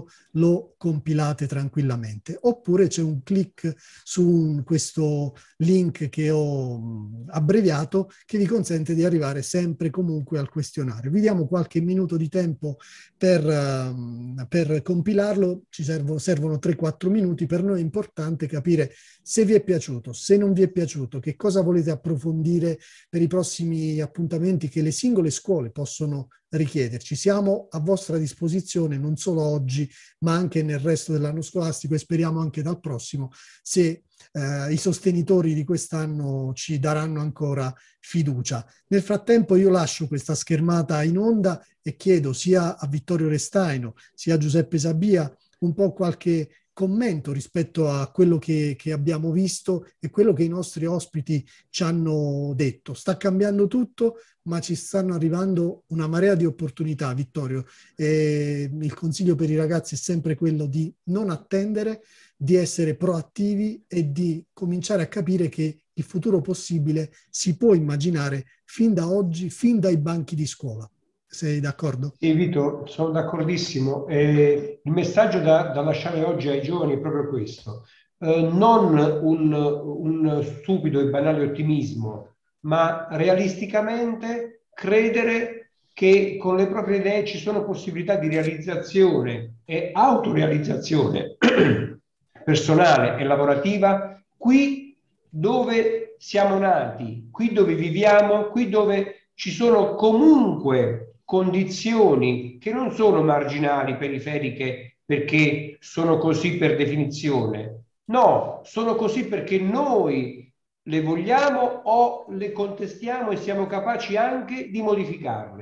Speaker 3: lo compilate tranquillamente, oppure c'è un clic su un, questo link che ho abbreviato che vi consente di arrivare sempre comunque al questionario. Vi diamo qualche minuto di tempo per, uh, per compilarlo, ci servono, servono tre quattro minuti. Per noi è importante capire se vi è piaciuto, se non vi è piaciuto, che cosa volete approfondire per i prossimi appuntamenti che le singole scuole possono richiederci. Siamo a vostra disposizione non solo oggi, ma anche nel resto dell'anno scolastico e speriamo anche dal prossimo, se eh, i sostenitori di quest'anno ci daranno ancora fiducia. Nel frattempo io lascio questa schermata in onda e chiedo sia a Vittorio Restaino sia a Giuseppe Sabia un po' qualche commento rispetto a quello che, che abbiamo visto e quello che i nostri ospiti ci hanno detto. Sta cambiando tutto, ma ci stanno arrivando una marea di opportunità, Vittorio. E il consiglio per i ragazzi è sempre quello di non attendere, di essere proattivi e di cominciare a capire che il futuro possibile si può immaginare fin da oggi, fin dai banchi di scuola. Sei d'accordo?
Speaker 15: Sì, Vito, sono d'accordissimo. Eh, il messaggio da, da lasciare oggi ai giovani è proprio questo. Eh, non un, un stupido e banale ottimismo, ma realisticamente credere che con le proprie idee ci sono possibilità di realizzazione e autorealizzazione personale e lavorativa qui dove siamo nati, qui dove viviamo, qui dove ci sono comunque condizioni che non sono marginali, periferiche, perché sono così per definizione. No, sono così perché noi le vogliamo o le contestiamo e siamo capaci anche di modificarle.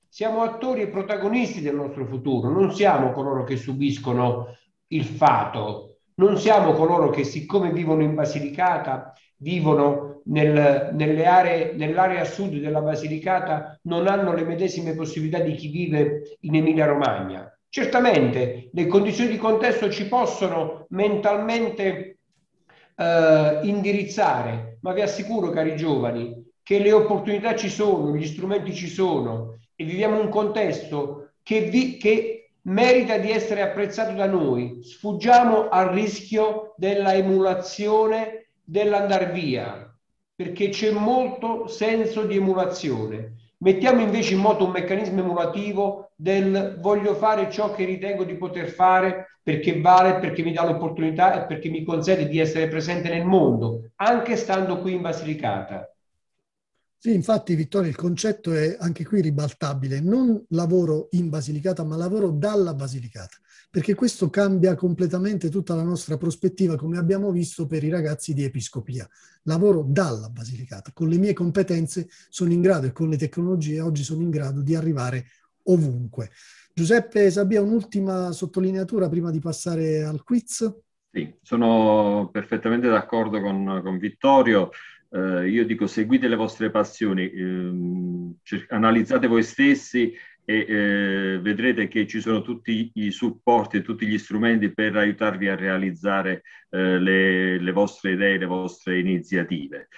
Speaker 15: siamo attori e protagonisti del nostro futuro, non siamo coloro che subiscono il fato, non siamo coloro che, siccome vivono in Basilicata, vivono nel, nelle aree, nell'area sud della Basilicata, non hanno le medesime possibilità di chi vive in Emilia-Romagna. Certamente le condizioni di contesto ci possono mentalmente eh, indirizzare, ma vi assicuro, cari giovani, che le opportunità ci sono, gli strumenti ci sono e viviamo un contesto che, vi, che merita di essere apprezzato da noi. Sfuggiamo al rischio della emulazione, dell'andar via, perché c'è molto senso di emulazione. Mettiamo invece in moto un meccanismo emulativo del voglio fare ciò che ritengo di poter fare perché vale, perché mi dà l'opportunità e perché mi consente di essere presente nel mondo, anche stando qui in Basilicata.
Speaker 3: Sì, infatti Vittorio, il concetto è anche qui ribaltabile, non lavoro in Basilicata, ma lavoro dalla Basilicata, perché questo cambia completamente tutta la nostra prospettiva, come abbiamo visto per i ragazzi di Episcopia. Lavoro dalla Basilicata, con le mie competenze sono in grado e con le tecnologie oggi sono in grado di arrivare ovunque. Giuseppe Sabbia, un'ultima sottolineatura prima di passare al quiz?
Speaker 16: Sì, sono perfettamente d'accordo con, con Vittorio. Uh, io dico seguite le vostre passioni, ehm, analizzate voi stessi e eh, vedrete che ci sono tutti i supporti e tutti gli strumenti per aiutarvi a realizzare eh, le, le vostre idee, le vostre iniziative.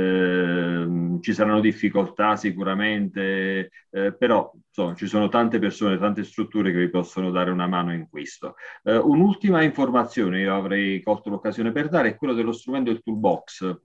Speaker 16: Eh, ci saranno difficoltà sicuramente, eh, però insomma, ci sono tante persone, tante strutture che vi possono dare una mano in questo. Eh, un'ultima informazione io avrei colto l'occasione per dare è quello dello strumento del Toolbox.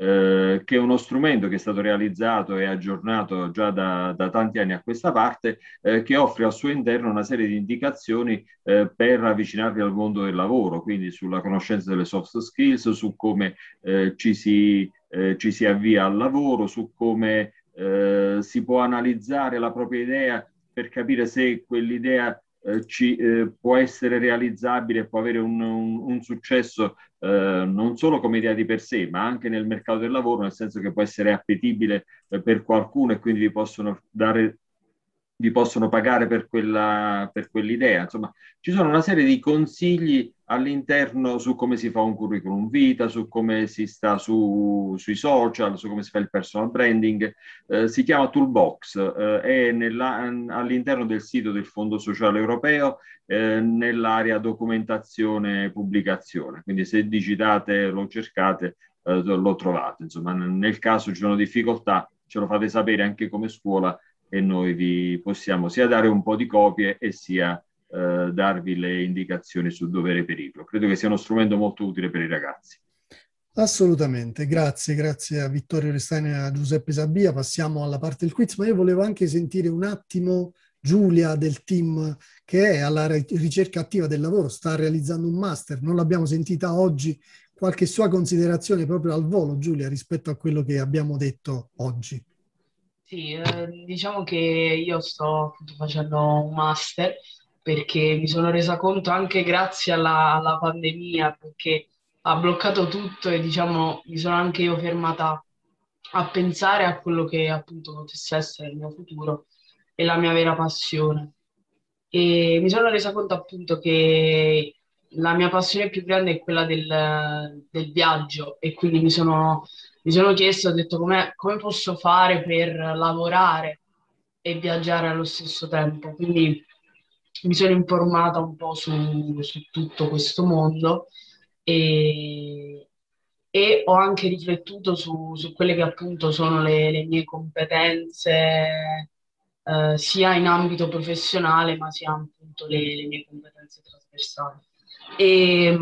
Speaker 16: Eh, che è uno strumento che è stato realizzato e aggiornato già da, da tanti anni a questa parte, eh, che offre al suo interno una serie di indicazioni eh, per avvicinarvi al mondo del lavoro, quindi sulla conoscenza delle soft skills, su come eh, ci, si, eh, ci si avvia al lavoro, su come eh, si può analizzare la propria idea per capire se quell'idea eh, ci, eh, può essere realizzabile, può avere un, un, un successo eh, non solo come idea di per sé, ma anche nel mercato del lavoro, nel senso che può essere appetibile eh, per qualcuno e quindi vi possono dare, vi possono pagare per quella, per quell'idea. Insomma, ci sono una serie di consigli all'interno su come si fa un curriculum vita, su come si sta su, sui social, su come si fa il personal branding. Eh, si chiama Toolbox, eh, è all'interno del sito del Fondo Sociale Europeo, eh, nell'area documentazione e pubblicazione. Quindi se digitate, lo cercate, eh, lo trovate. Insomma, nel caso ci sono difficoltà, ce lo fate sapere anche come scuola e noi vi possiamo sia dare un po' di copie e sia Uh, darvi le indicazioni su dove reperirlo. Credo che sia uno strumento molto utile per i ragazzi.
Speaker 3: Assolutamente, grazie, grazie a Vittorio Restani e a Giuseppe Sabbia. Passiamo alla parte del quiz, ma io volevo anche sentire un attimo Giulia del team che è alla ricerca attiva del lavoro, sta realizzando un master, non l'abbiamo sentita oggi, qualche sua considerazione proprio al volo, Giulia, rispetto a quello che abbiamo detto oggi.
Speaker 19: Sì, eh, diciamo che io sto appunto facendo un master perché mi sono resa conto anche grazie alla, alla pandemia, perché ha bloccato tutto e diciamo mi sono anche io fermata a pensare a quello che appunto potesse essere il mio futuro e la mia vera passione. E mi sono resa conto appunto che la mia passione più grande è quella del, del viaggio e quindi mi sono, mi sono chiesto, ho detto come posso fare per lavorare e viaggiare allo stesso tempo. Quindi mi sono informata un po' su, su tutto questo mondo e, e ho anche riflettuto su, su quelle che appunto sono le, le mie competenze eh, sia in ambito professionale ma sia appunto le, le mie competenze trasversali. E,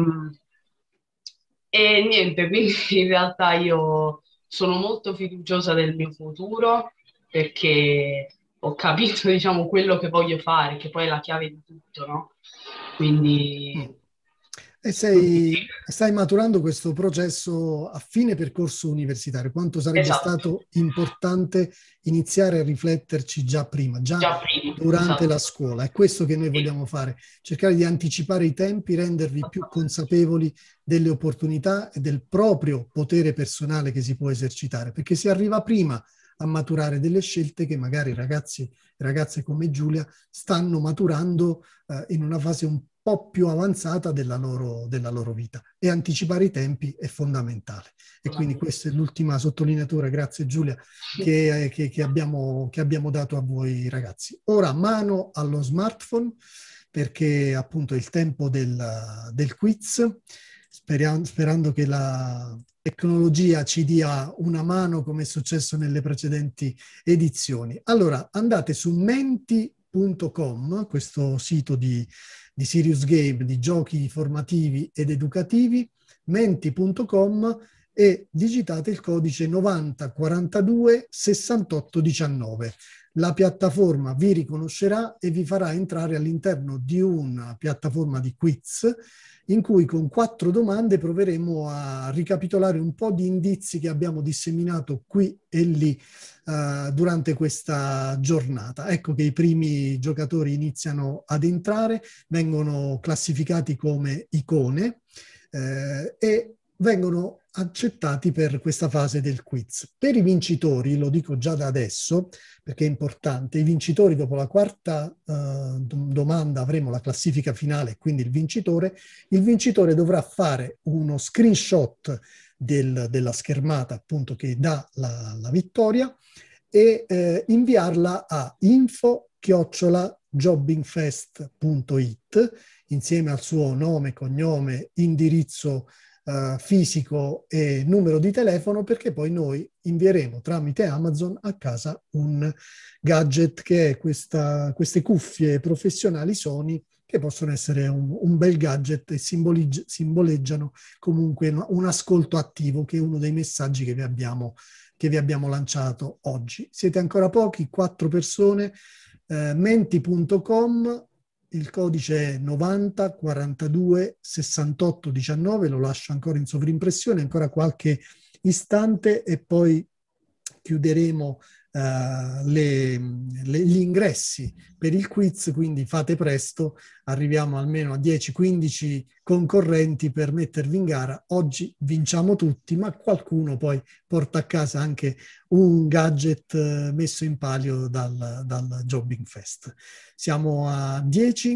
Speaker 19: e niente, quindi in realtà io sono molto fiduciosa del mio futuro perché ho capito, diciamo, quello che voglio fare, che poi è la chiave di tutto, no? Quindi...
Speaker 3: E sei, stai maturando questo processo a fine percorso universitario. Quanto sarebbe esatto. stato importante iniziare a rifletterci già prima, già, già prima, durante esatto. la scuola. È questo che noi vogliamo fare, cercare di anticipare i tempi, rendervi più consapevoli delle opportunità e del proprio potere personale che si può esercitare, perché si arriva prima a maturare delle scelte che magari ragazzi e ragazze come Giulia stanno maturando eh, in una fase un po' più avanzata della loro, della loro vita, e anticipare i tempi è fondamentale. E quindi questa è l'ultima sottolineatura, grazie Giulia, che, che, che, abbiamo, che abbiamo dato a voi ragazzi. Ora mano allo smartphone, perché appunto è il tempo del, del quiz, speriamo, sperando che la tecnologia ci dia una mano come è successo nelle precedenti edizioni. Allora andate su menti punto com, questo sito di, di Serious Game, di giochi formativi ed educativi, menti punto com, e digitate il codice novanta quarantadue sessantotto diciannove. La piattaforma vi riconoscerà e vi farà entrare all'interno di una piattaforma di quiz in cui con quattro domande proveremo a ricapitolare un po' di indizi che abbiamo disseminato qui e lì uh, durante questa giornata. Ecco che i primi giocatori iniziano ad entrare, vengono classificati come icone eh, e vengono accettati per questa fase del quiz. Per i vincitori, lo dico già da adesso perché è importante, i vincitori dopo la quarta uh, domanda avremo la classifica finale, quindi il vincitore, il vincitore dovrà fare uno screenshot del, della schermata appunto che dà la, la vittoria e eh, inviarla a info chiocciola jobbingfest punto it insieme al suo nome, cognome, indirizzo Uh, fisico e numero di telefono, perché poi noi invieremo tramite Amazon a casa un gadget che è questa, queste cuffie professionali Sony, che possono essere un, un bel gadget e simboleggiano comunque un, un ascolto attivo, che è uno dei messaggi che vi abbiamo, che vi abbiamo lanciato oggi. Siete ancora pochi, quattro persone, eh, menti punto com, il codice è novanta quarantadue sessantotto diciannove, lo lascio ancora in sovrimpressione, ancora qualche istante e poi chiuderemo uh, le, le, gli ingressi per il quiz, quindi fate presto, arriviamo almeno a dieci quindici concorrenti per mettervi in gara. Oggi vinciamo tutti, ma qualcuno poi porta a casa anche un gadget uh, messo in palio dal, dal Jobbing Fest. Siamo a dieci,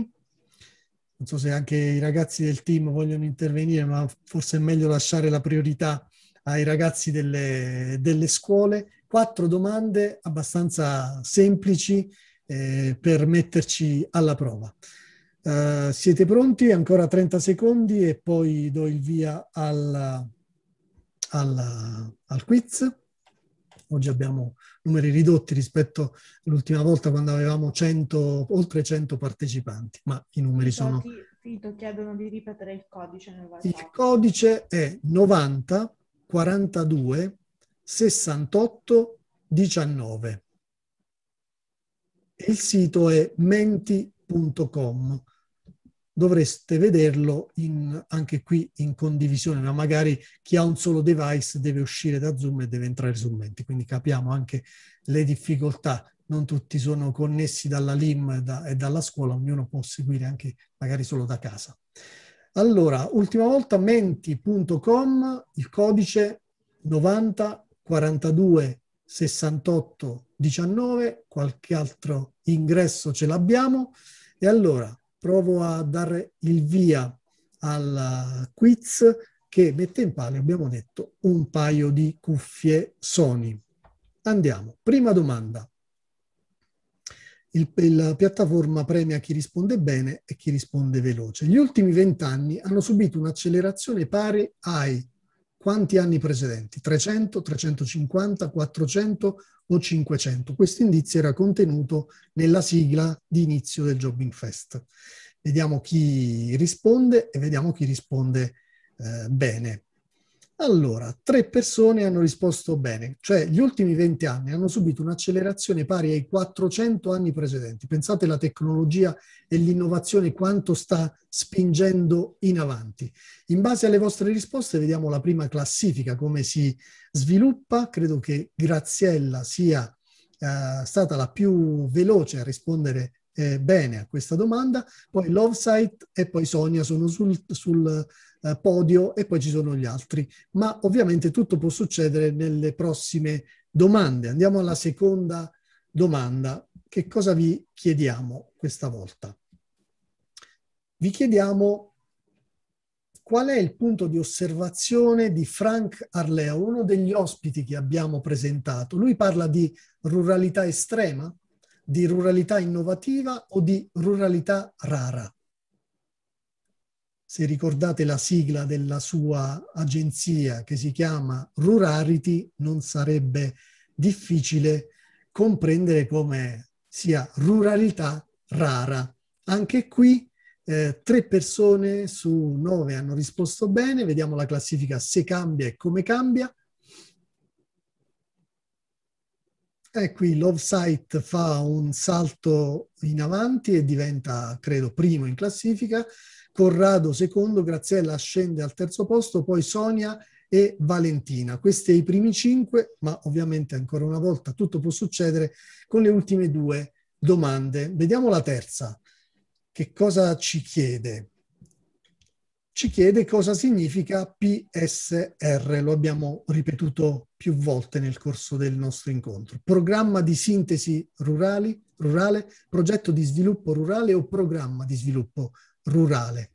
Speaker 3: non so se anche i ragazzi del team vogliono intervenire, ma forse è meglio lasciare la priorità ai ragazzi delle, delle scuole. Quattro domande abbastanza semplici eh, per metterci alla prova. Uh, siete pronti? Ancora trenta secondi e poi do il via al, al, al quiz. Oggi abbiamo numeri ridotti rispetto all'ultima volta quando avevamo cento, oltre cento partecipanti, ma i numeri
Speaker 8: Fito,
Speaker 3: sono...
Speaker 8: Fito, chiedono di ripetere il codice nel WhatsApp.
Speaker 3: Il codice è novanta quarantadue sessantotto diciannove. Il sito è menti punto com. Dovreste vederlo in, anche qui in condivisione, ma magari chi ha un solo device deve uscire da Zoom e deve entrare su Menti, quindi capiamo anche le difficoltà. Non tutti sono connessi dalla L I M e, da, e dalla scuola, ognuno può seguire anche magari solo da casa. Allora, ultima volta menti punto com, il codice novanta quarantadue sessantotto diciannove, qualche altro ingresso ce l'abbiamo. E allora provo a dare il via al quiz che mette in palio, abbiamo detto, un paio di cuffie Sony. Andiamo. Prima domanda. Il, la piattaforma premia chi risponde bene e chi risponde veloce. Gli ultimi vent'anni hanno subito un'accelerazione pari ai quanti anni precedenti? trecento, trecentocinquanta, quattrocento o cinquecento? Questo indizio era contenuto nella sigla di inizio del Jobbing Fest. Vediamo chi risponde e vediamo chi risponde eh, bene. Allora, tre persone hanno risposto bene, cioè gli ultimi venti anni hanno subito un'accelerazione pari ai quattrocento anni precedenti. Pensate alla tecnologia e l'innovazione quanto sta spingendo in avanti. In base alle vostre risposte vediamo la prima classifica, come si sviluppa. Credo che Graziella sia eh, stata la più veloce a rispondere eh, bene a questa domanda, poi Lovesite e poi Sonia sono sul, sul Uh, podio e poi ci sono gli altri, ma ovviamente tutto può succedere nelle prossime domande. Andiamo alla seconda domanda. Che cosa vi chiediamo questa volta? Vi chiediamo qual è il punto di osservazione di Frank Arleo, uno degli ospiti che abbiamo presentato. Lui parla di ruralità estrema, di ruralità innovativa o di ruralità rara. Se ricordate la sigla della sua agenzia che si chiama Rurarity, non sarebbe difficile comprendere come sia ruralità rara. Anche qui eh, tre persone su nove hanno risposto bene. Vediamo la classifica se cambia e come cambia. E qui Lovesite fa un salto in avanti e diventa, credo, primo in classifica. Corrado secondo, Graziella scende al terzo posto, poi Sonia e Valentina. Questi i primi cinque, ma ovviamente ancora una volta tutto può succedere con le ultime due domande. Vediamo la terza. Che cosa ci chiede? Ci chiede cosa significa P S R, lo abbiamo ripetuto più volte nel corso del nostro incontro. Programma di sintesi rurali, rurale, progetto di sviluppo rurale o programma di sviluppo rurale.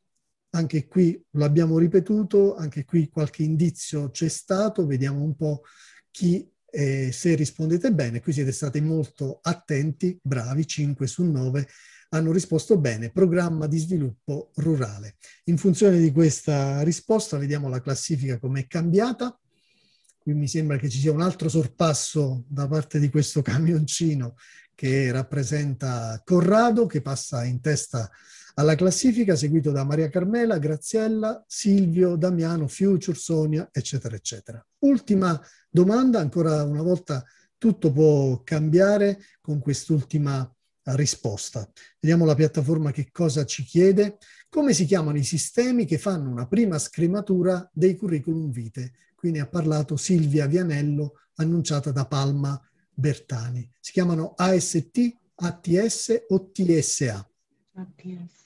Speaker 3: Anche qui l'abbiamo ripetuto, anche qui qualche indizio c'è stato, vediamo un po' chi, eh, se rispondete bene, qui siete stati molto attenti, bravi, cinque su nove hanno risposto bene, programma di sviluppo rurale. In funzione di questa risposta vediamo la classifica come è cambiata. Qui mi sembra che ci sia un altro sorpasso da parte di questo camioncino che rappresenta Corrado, che passa in testa alla classifica, seguito da Maria Carmela, Graziella, Silvio, Damiano, Future, Sonia, eccetera, eccetera. Ultima domanda, ancora una volta tutto può cambiare con quest'ultima risposta. Vediamo la piattaforma che cosa ci chiede. Come si chiamano i sistemi che fanno una prima scrematura dei curriculum vitae? Qui ne ha parlato Silvia Vianello, annunciata da Palma Bertani. Si chiamano A S T, A T S o T S A? A T S.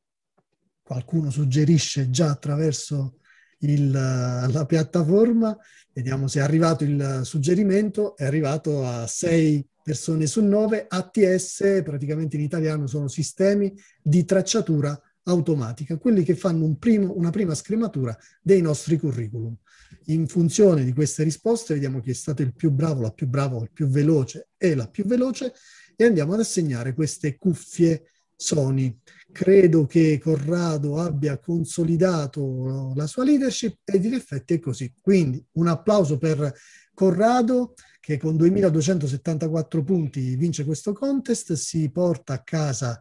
Speaker 3: Qualcuno suggerisce già attraverso il, la piattaforma. Vediamo se è arrivato il suggerimento. È arrivato a sei persone su nove. A T S praticamente in italiano sono sistemi di tracciatura automatica, quelli che fanno un primo, una prima scrematura dei nostri curriculum. In funzione di queste risposte vediamo chi è stato il più bravo, la più brava, il più veloce e la più veloce, e andiamo ad assegnare queste cuffie Sony. Credo che Corrado abbia consolidato la sua leadership ed in effetti è così. Quindi un applauso per Corrado, che con duemiladuecentosettantaquattro punti vince questo contest, si porta a casa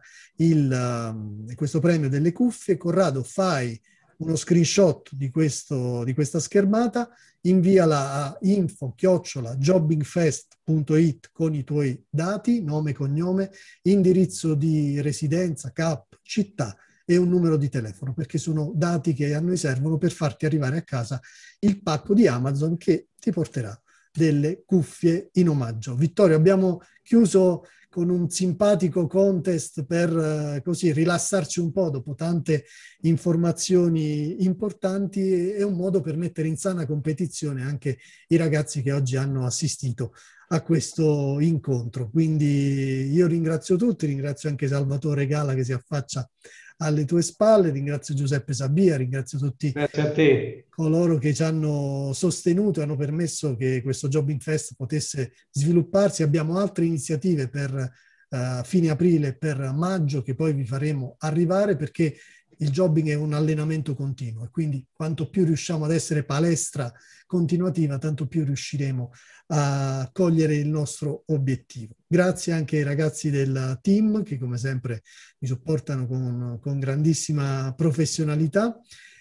Speaker 3: il, questo premio delle cuffie. Corrado, fai uno screenshot di, questo, di questa schermata, inviala a info chiocciola jobbingfest punto it con i tuoi dati, nome, cognome, indirizzo di residenza, C A P, città e un numero di telefono, perché sono dati che a noi servono per farti arrivare a casa il pacco di Amazon che ti porterà delle cuffie in omaggio. Vittorio, abbiamo chiuso con un simpatico contest per eh, così rilassarci un po' dopo tante informazioni importanti, è un modo per mettere in sana competizione anche i ragazzi che oggi hanno assistito a questo incontro. Quindi io ringrazio tutti, ringrazio anche Salvatore Gala che si affaccia alle tue spalle, ringrazio Giuseppe Sabia, ringrazio tutti
Speaker 15: Grazie a te.
Speaker 3: Coloro che ci hanno sostenuto e hanno permesso che questo Jobbing Fest potesse svilupparsi. Abbiamo altre iniziative per uh, fine aprile e per maggio che poi vi faremo arrivare, perché il jobbing è un allenamento continuo e quindi quanto più riusciamo ad essere palestra continuativa, tanto più riusciremo a cogliere il nostro obiettivo. Grazie anche ai ragazzi del team che come sempre mi supportano con, con grandissima professionalità,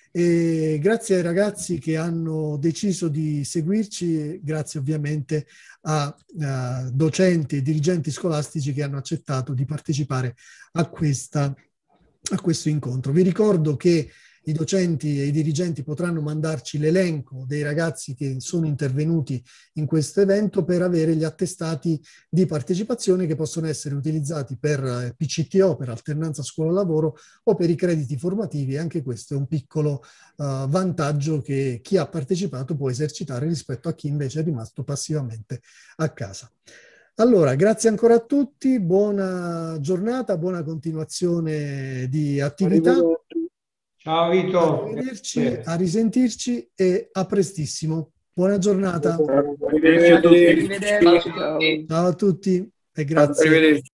Speaker 3: e grazie ai ragazzi che hanno deciso di seguirci, grazie ovviamente a, a docenti e dirigenti scolastici che hanno accettato di partecipare a questa a questo incontro. Vi ricordo che i docenti e i dirigenti potranno mandarci l'elenco dei ragazzi che sono intervenuti in questo evento per avere gli attestati di partecipazione che possono essere utilizzati per P C T O, per alternanza scuola-lavoro o per i crediti formativi. Anche questo è un piccolo uh, vantaggio che chi ha partecipato può esercitare rispetto a chi invece è rimasto passivamente a casa. Allora, grazie ancora a tutti, buona giornata, buona continuazione di attività.
Speaker 15: Ciao Vito.
Speaker 3: Arrivederci, a risentirci e a prestissimo. Buona giornata.
Speaker 15: Arrivederci a tutti.
Speaker 3: Ciao a tutti e grazie.